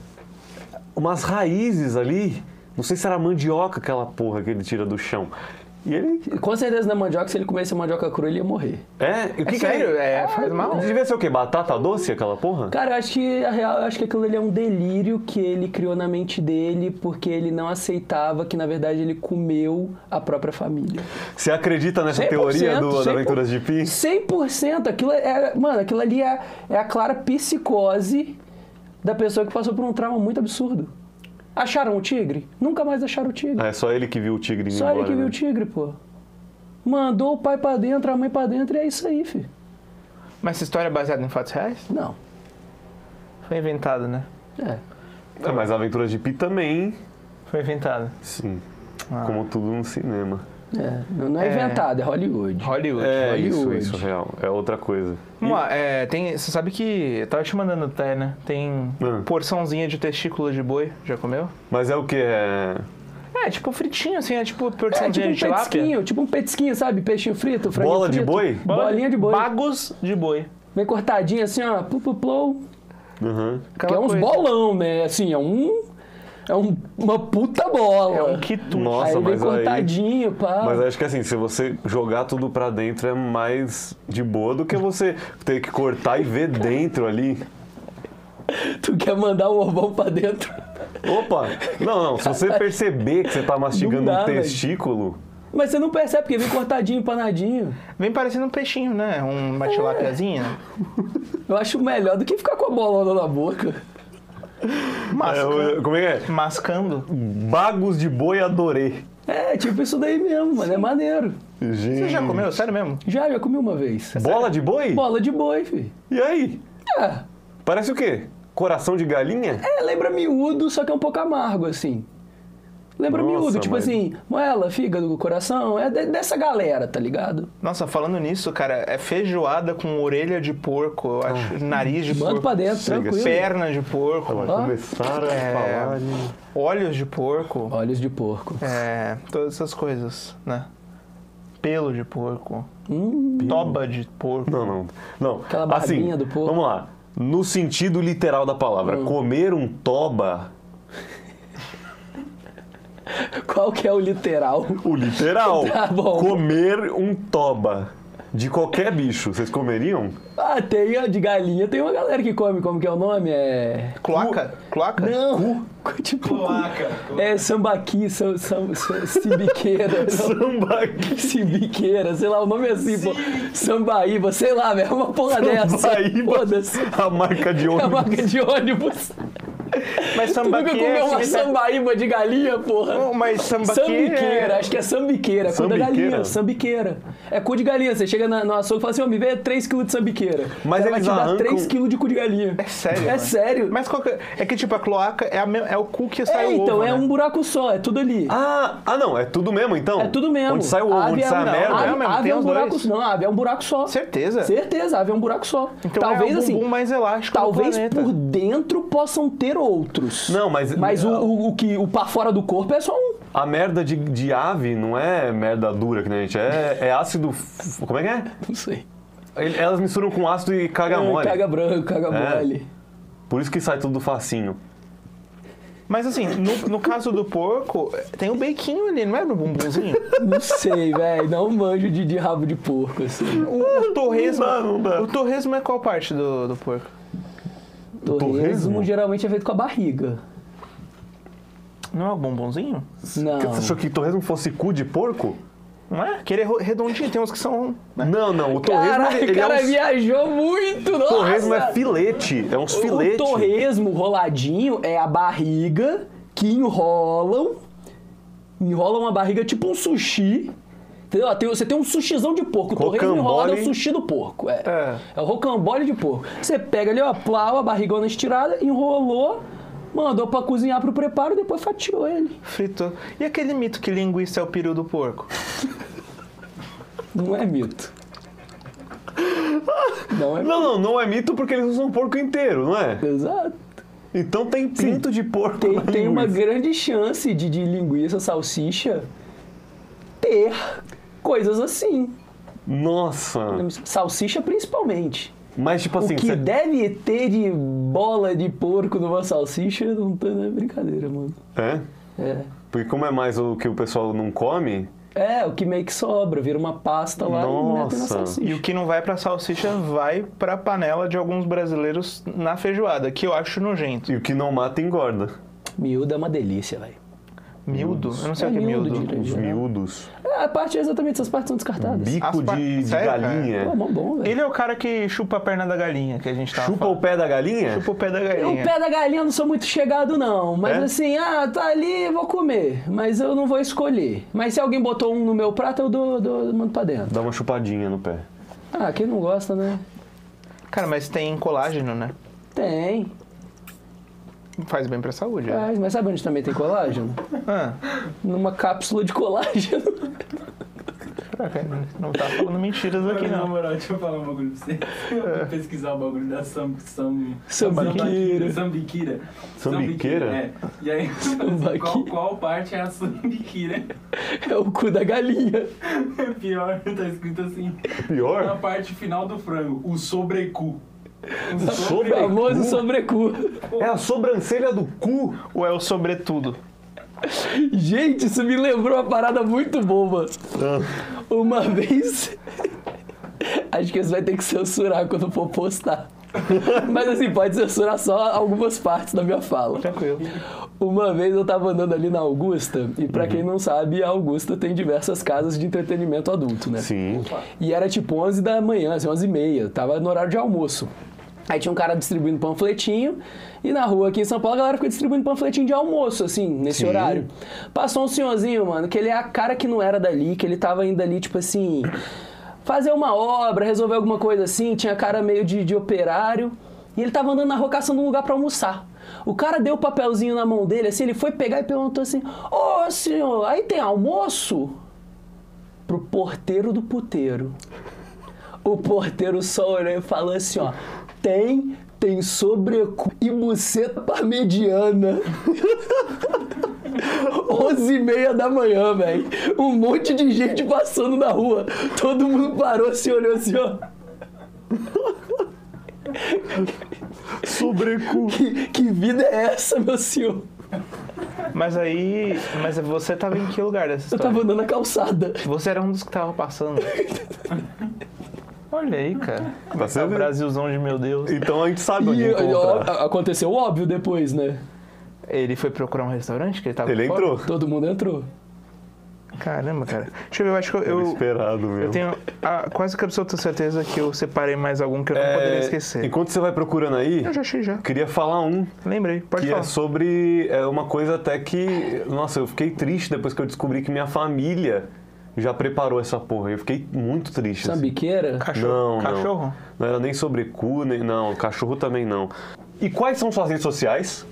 umas raízes ali, não sei se era mandioca aquela porra que ele tira do chão. E ele... Com certeza na mandioca, se ele comesse a mandioca crua, ele ia morrer. É, o que É que sério? É, faz mal? Devia ser o quê? Batata doce, aquela porra? Cara, eu acho que a real, eu acho que aquilo ali é um delírio que ele criou na mente dele porque ele não aceitava que, na verdade, ele comeu a própria família. Você acredita nessa cem por cento, teoria do, cem da por- Aventuras de Pi? cem por cento. Aquilo é, mano, aquilo ali é, é a clara psicose da pessoa que passou por um trauma muito absurdo. Acharam o tigre? Nunca mais acharam o tigre. É só ele que viu o tigre indo Só embora, ele que viu né? o tigre, pô. Mandou o pai pra dentro, a mãe pra dentro e é isso aí, filho. Mas essa história é baseada em fatos reais? Não. Foi inventada, né? É. É, mas a Aventuras de Pi também, Foi inventada. sim. Ah. Como tudo no cinema. É, não não é, É. inventado, é Hollywood. Hollywood. É, isso, Hollywood. isso, real. É outra coisa. Vamos lá, é, tem, você sabe que, eu tava te mandando até, né? Tem Ah. porçãozinha de testículo de boi, já comeu? Mas é o que? É... É, tipo fritinho, assim, é tipo É porçãozinha tipo um de tilápia. petisquinho, tipo um petisquinho, sabe? Peixinho frito, franguinho Bola de frito. boi? Bolinha de boi. Bagos de boi. Vem cortadinho assim, ó, plu, plu, plu. Uhum. Que é Aquela uns coisa. bolão, né? Assim, é um... É um, uma puta bola. É um quitute. Nossa, aí vem mas aí- cortadinho, pá. Mas acho que assim, se você jogar tudo pra dentro é mais de boa do que você ter que cortar e ver dentro ali. Tu quer mandar o ovão pra dentro. Opa! Não, não, se você perceber que você tá mastigando Não dá, um velho. testículo, Mas você não percebe, porque vem cortadinho, empanadinho. Vem parecendo um peixinho, né? Uma tilápiazinha. Eu acho melhor do que ficar com a bolona na boca. Mascando. é, como é que é? Mascando. Bagos de boi adorei. É, tipo isso daí mesmo, mano. É maneiro. Gente. Você já comeu? Sério mesmo? Já, já comi uma vez. Bola de boi? Bola de boi, filho. E aí? É, Parece o quê? Coração de galinha? é, lembra miúdo, só que é um pouco amargo, assim. Lembra Nossa, miúdo, tipo mas- assim, moela, fígado, coração, é de- dessa galera, tá ligado? Nossa, falando nisso, cara, é feijoada com orelha de porco, eu acho, nariz de Manda porco, pra dentro, Chega, tranquilo. perna de porco, Vai Ó. começar a É. falar de... olhos de porco, Olhos de porco. é, todas essas coisas, né? Pelo de porco, Hum, toba de porco. Não, não. Não. Aquela barbinha assim, do porco. Vamos lá. No sentido literal da palavra, Hum. comer um toba, qual que é o literal? o literal, Tá bom. comer um toba de qualquer bicho, vocês comeriam? Ah, tem a de galinha, tem uma galera que come, como que é o nome? É... Cloaca? Cloaca? Não, tipo... Cloaca. É sambaqui, sam, sam, sam, simbiqueira. Sambaqui. Simbiqueira, sei lá, o nome é assim, pô. Sambaíba, sei lá, velho, é uma porra dessa. Sambaíba. Foda-se. A marca de É a ônibus. marca de ônibus. Mas Tu nunca sambaqui comeu é uma significa- sambaíba de galinha, porra? Não, mas sambaqui Sambiqueira, é... acho que é sambiqueira, é cu da Sambiqueira? galinha, sambiqueira. É cu de galinha, você chega na, no açougue e fala assim, ó, me vê três quilos de sambiqueira. Mas Ela eles vai te dar arrancam- três quilos de cu de galinha. É sério? É mano? sério. Mas qual que é... é que tipo, a cloaca é, a me- é o cu que sai É, o então, ovo, é né? um buraco só, é tudo ali. Ah, ah, não, é tudo mesmo então? É tudo mesmo. Onde sai o ovo, A ave onde é sai a um- merda. não, A é ave, mesmo, a ave tem é um os buraco dois. Não, a ave é um buraco só. Certeza? Certeza, a ave é um buraco só. Então Talvez é o assim, bumbum mais elástico do talvez planeta. por dentro possam ter outros. Não, mas- Mas o, o, o que o pra fora do corpo é só um. A merda de, de ave não é merda dura que nem a gente, é, é ácido... f- Como é que é? Não sei. Ele- Elas misturam com ácido e caga É, mole. Caga branco, caga É. mole. Por isso que sai tudo facinho. Mas assim, no, no caso do porco, tem o bequinho ali, não é no bumbumzinho? Não sei, velho. Não manjo de, de rabo de porco, assim. O, o torresmo. Não dá, não dá. O torresmo é qual parte do, do porco? Torresmo, torresmo? geralmente é feito com a barriga. Não é o bumbumzinho? Não. Você achou que torresmo fosse cu de porco? Não é? Aquele é ro- redondinho, tem uns que são. Né? Não, não. O torresmo, Caralho, ele, ele cara é um... viajou muito, nossa! Torresmo é filete, é uns O filetes. torresmo roladinho é a barriga que enrolam, enrolam a barriga tipo um sushi. Entendeu? Tem- Você tem um sushizão de porco. O torresmo enrolado é o Rocambole. sushi do porco. É, É. é o rocambole de porco. Você pega ali, ó, plau, a barrigona estirada, enrolou, mandou pra cozinhar pro preparo e depois fatiou ele. Fritou. E aquele mito que linguiça é o peru do porco? Não é mito. Não é mito. Não, não, não é mito porque eles usam porco inteiro, não é? Exato. Então tem pinto de porco Tem, na tem uma linguiça. grande chance de, de linguiça, salsicha ter coisas assim. Nossa. Salsicha principalmente. Mas tipo O assim, que cê- deve ter de bola de porco numa salsicha não tá na brincadeira, mano. é? É. Porque como é mais o que o pessoal não come, É, o que meio que sobra, vira uma pasta lá e mete na Nossa. salsicha. E o que não vai pra salsicha vai pra panela de alguns brasileiros na feijoada, que eu acho nojento. e o que não mata engorda. Miúdo é uma delícia, velho. Miúdo? Eu não sei É o que é miúdo, miúdo. direito. Os miúdos. É, a parte é exatamente, essas partes são descartadas. Bico As pa- de, de Sério, cara? galinha. Pô, mó bom, velho. Ele é o cara que chupa a perna da galinha, que a gente tava Chupa falando. o pé da galinha? Chupa o pé da O galinha. pé da galinha eu não sou muito chegado, não. Mas É? assim, ah, tá ali, vou comer. Mas eu não vou escolher. Mas se alguém botou um no meu prato, eu dou, dou mando pra dentro. Dá uma chupadinha no pé. Ah, quem não gosta, né? Cara, mas tem colágeno, né? Tem. Faz bem pra saúde. é. Faz, mas sabe onde também tem colágeno? Ah, Numa cápsula de colágeno. caraca, não tá falando mentiras aqui, Na não. moral, deixa eu falar um bagulho pra você. Eu vou pesquisar o bagulho da sam, sam, Sambiqueira. Sambiquira. Sambiqueira? É. E aí, Sambaquira. qual, qual parte é a sambiquira? É o cu da galinha. Pior, tá escrito assim. Na Pior? parte final do frango, o sobrecu. O Sobre- Famoso sobrecu. É a sobrancelha do cu. Ou é o sobretudo? Gente, isso me lembrou uma parada muito boba. Uma vez. Acho que isso vai ter que censurar quando for postar. Mas assim, pode censurar só algumas partes da minha fala. Tranquilo. Uma vez eu tava andando ali na Augusta, e pra quem não sabe, a Augusta tem diversas casas de entretenimento adulto, né? Sim. E era tipo onze da manhã, assim, onze e meia, tava no horário de almoço. Aí tinha um cara distribuindo panfletinho, e na rua aqui em São Paulo a galera ficou distribuindo panfletinho de almoço, assim, nesse Sim. horário. Passou um senhorzinho, mano, que ele é a cara que não era dali, que ele tava indo ali, tipo assim, fazer uma obra, resolver alguma coisa assim, tinha cara meio de, de operário, e ele tava andando na rua caçando um lugar pra almoçar. O cara deu o papelzinho na mão dele, assim, ele foi pegar e perguntou assim, ô senhor, aí tem almoço? Pro porteiro do puteiro. O porteiro só olhou e falou assim, ó, tem, tem sobrecu e buceta parmegiana. onze e meia da manhã, velho. Um monte de gente passando na rua. Todo mundo parou, se olhou assim, ó. Sobrecu. Que, que vida é essa, meu senhor? Mas aí. Mas você tava em que lugar dessa Eu história? tava andando na calçada. Você era um dos que tava passando. Olha aí, cara. Tá Esse é o sendo? Brasilzão de meu Deus. Então a gente sabe onde E ó, encontrar. aconteceu óbvio depois, né? Ele foi procurar um restaurante que ele tava Ele fora? entrou. Todo mundo entrou. Caramba, cara. Deixa eu ver, eu acho que eu. Era Eu, esperado mesmo. eu tenho a, quase que absoluta certeza que eu separei mais algum que eu não É, poderia esquecer. Enquanto você vai procurando aí, Eu já achei já. queria falar um Lembrei, pode que falar. é sobre é, uma coisa até que... Nossa, eu fiquei triste depois que eu descobri que minha família já preparou essa porra. Eu fiquei muito triste. assim. Sambiqueira? Cachorro. Não, não. Cachorro? Não era nem sobre cu, nem... Não, cachorro também não. E quais são suas redes sociais?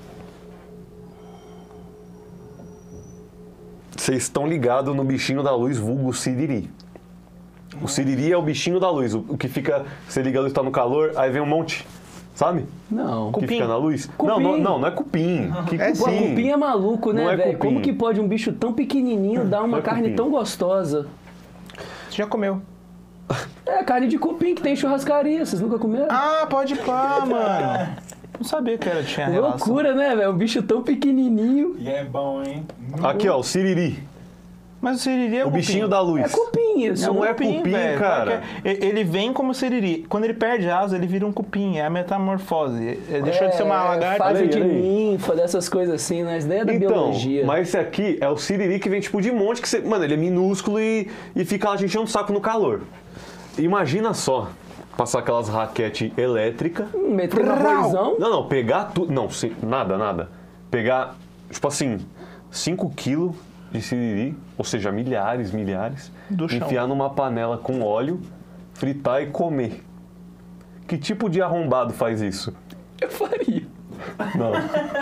Vocês estão ligados no bichinho da luz, vulgo Siriri. O Siriri é o bichinho da luz, o o que fica... Você liga a luz, tá no calor, aí vem um monte, sabe? Não. Que Cupim? fica na luz. Cupim. Não, não, não, não é cupim. Que É Pô, cupim? cupim é maluco, Não né, é velho? cupim. Como que pode um bicho tão pequenininho dar Não uma é carne cupim. tão gostosa? Você já comeu? É, carne de cupim que tem em churrascaria, vocês nunca comeram? Ah, pode pá, mano. Não sabia que era, tinha relação. Loucura, né, velho? Um bicho tão pequenininho. E é bom, hein? Aqui, ó, o siriri. Mas o siriri é O cupim. bichinho da luz. É cupim isso. Não é cupim, velho. cara. Claro que é. Ele vem como siriri. Quando ele perde asa, ele vira um cupim. É a metamorfose. Ele deixou de ser uma lagarta. Fase Olha aí, de olha aí. ninfa, dessas coisas assim, né? Isso daí é da Então, biologia. mas esse aqui é o siriri que vem tipo de monte, que você, mano, ele é minúsculo e, e fica lá enchendo o saco no calor. Imagina só, passar aquelas raquete elétrica. Hum, Meter no arrozão. Não, não, pegar tudo. Não, sim, nada, nada. Pegar, tipo assim, cinco quilos de siriri, ou seja, milhares, milhares, Do chão. enfiar numa panela com óleo, fritar e comer. Que tipo de arrombado faz isso? Eu faria. Não.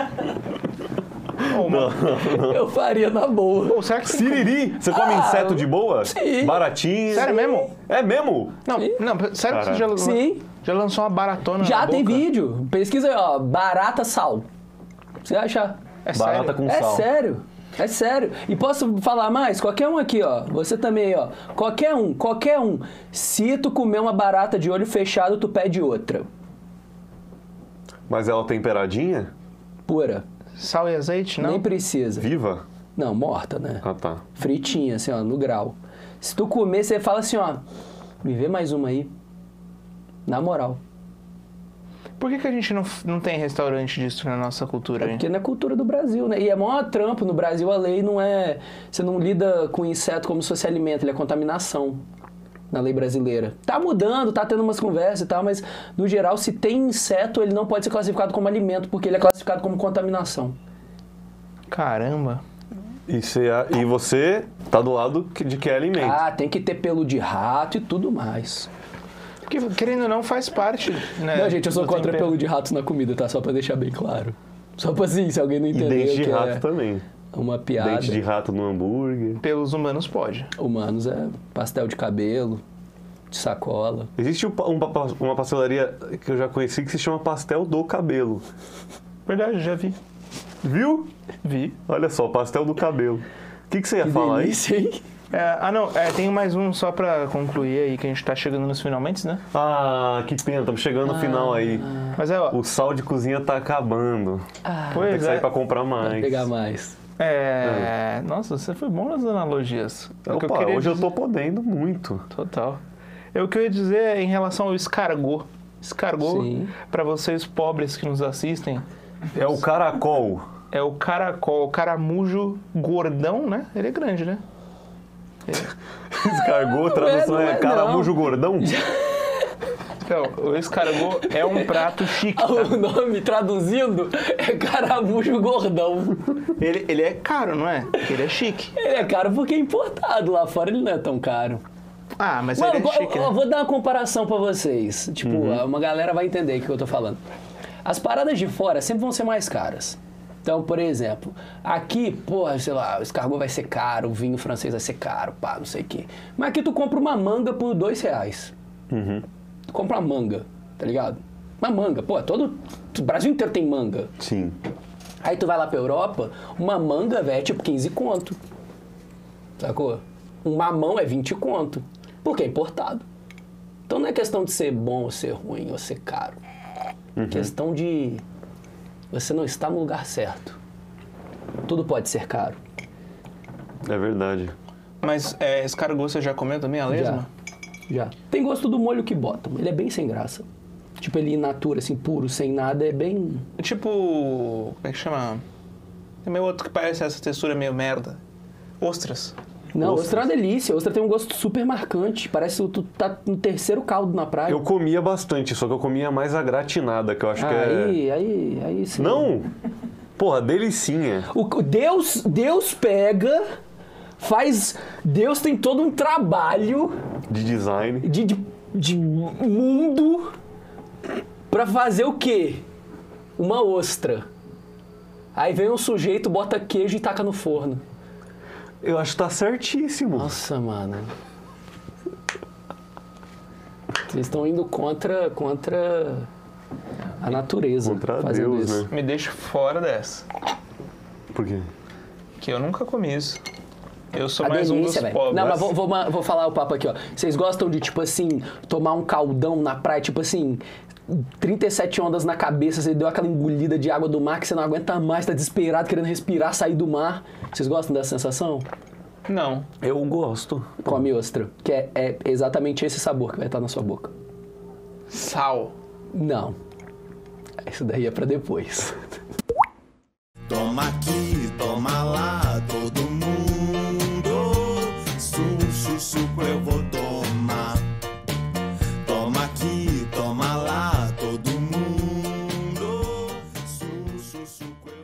Ô, mano, Eu faria na boa. pô, será que tem Siriri? Você come Ah, inseto de boa? sim. Baratinho? Sério mesmo? É mesmo? Não, Sim. não, sério que você já, Sim. já lançou uma baratona Já na tem boca? vídeo. Pesquisa aí, ó. Barata sal. Você acha? É Barata sério? com É sal. sério. É sério. E posso falar mais? Qualquer um aqui, ó. Você também, ó. Qualquer um, qualquer um. Se tu comer uma barata de olho fechado, tu pede outra. Mas ela temperadinha? Pura. Sal e azeite, não? Nem precisa. Viva? Não, morta, né? Ah, tá. Fritinha, assim, ó, no grau. Se tu comer, você fala assim, ó. Me vê mais uma aí. Na moral. Por que, que a gente não, não tem restaurante disso na nossa cultura, hein? Porque não é cultura do Brasil, né? E é maior trampo. No Brasil, a lei não é... Você não lida com inseto como se fosse alimento. Ele é contaminação na lei brasileira. Tá mudando, tá tendo umas conversas e tal, mas, no geral, se tem inseto, ele não pode ser classificado como alimento, porque ele é classificado como contaminação. Caramba. E você, e você tá do lado que- de que é alimento. Ah, tem que ter pelo de rato e tudo mais. Porque, querendo ou não, faz parte, né? Não, gente, eu sou do contra tempero. pelo de rato na comida, tá? Só pra deixar bem claro. Só pra assim, se alguém não E entendeu dente de que rato é também. uma piada. Dente de rato no hambúrguer. Pelos humanos pode. Humanos é pastel de cabelo, de sacola. Existe um pa- um pa- uma pastelaria que eu já conheci que se chama Pastel do Cabelo. Verdade, já vi. Viu? Vi. Olha só, pastel do cabelo. O que, que você ia Que falar aí? delícia, hein? É, ah, não, é, tem mais um só pra concluir aí, que a gente tá chegando nos finalmente, né? Ah, que pena, estamos chegando no final aí. Mas é, ó, O sal de cozinha tá acabando. Tem pois que sair é. pra comprar mais. Vou pegar mais. É, nossa, você foi bom nas analogias. É o que eu Opa, queria hoje eu dizer. tô podendo muito. Total. É o que eu ia dizer é em relação ao escargot. Escargot, Sim. pra vocês pobres que nos assistem, É o caracol. é o caracol, o caramujo gordão, né? Ele é grande, né? Escargot, tradução não é, é, caramujo gordão. Então, o escargot é um prato chique, tá? O nome, traduzindo, é caramujo gordão. Ele, ele é caro, não é? Ele é chique. Ele é caro porque é importado. Lá fora ele não é tão caro. Ah, mas Mano, ele é chique, eu, eu né? vou dar uma comparação pra vocês. Tipo, uma galera vai entender o que eu tô falando. As paradas de fora sempre vão ser mais caras. Então, por exemplo, aqui, porra, sei lá, o escargot vai ser caro, o vinho francês vai ser caro, pá, não sei o quê. Mas aqui tu compra uma manga por dois reais. Tu compra uma manga, tá ligado? Uma manga, pô, todo... O Brasil inteiro tem manga. Sim. Aí tu vai lá pra Europa, uma manga, velho, é tipo quinze conto. Sacou? Um mamão é vinte conto. Porque é importado. Então não é questão de ser bom ou ser ruim ou ser caro. É questão de... Você não está no lugar certo. Tudo pode ser caro. É verdade. Mas é, escargot você já comeu também, a lesma? Já. Já. Tem gosto do molho que botam. Ele é bem sem graça. Tipo, ele in natura, assim, puro, sem nada, é bem... Tipo, como é que chama? Tem meio outro que parece essa textura meio merda. Ostras. Não, Ostras. ostra é uma delícia. Ostra tem um gosto super marcante. Parece que tu tá no terceiro caldo na praia. Eu comia bastante, só que eu comia mais a gratinada, que eu acho que é... Aí, aí, aí sim. Não! Porra, delicinha. O o Deus, Deus pega, faz... Deus tem todo um trabalho De design. de, de, de mundo pra fazer o quê? Uma ostra. Aí vem um sujeito, bota queijo e taca no forno. Eu acho que tá certíssimo. Nossa, mano. Vocês estão indo contra, contra a natureza. Contra fazendo Deus, isso. né? Me deixa fora dessa. Por quê? Que eu nunca comi isso. Eu sou A mais um dos delícia, velho. pobres. Não, mas vou, vou, vou falar o papo aqui, ó. Vocês gostam de, tipo assim, tomar um caldão na praia, tipo assim, trinta e sete ondas na cabeça, você deu aquela engolida de água do mar que você não aguenta mais, tá desesperado, querendo respirar, sair do mar. Vocês gostam dessa sensação? Não. Eu gosto. Come ostra, que é, é exatamente esse sabor que vai estar na sua boca. Sal. Não. Isso daí é pra depois. Toma aqui, toma lá, todo mundo. Suco, suco eu vou tomar. Toma aqui, toma lá, todo mundo. Suco, suco eu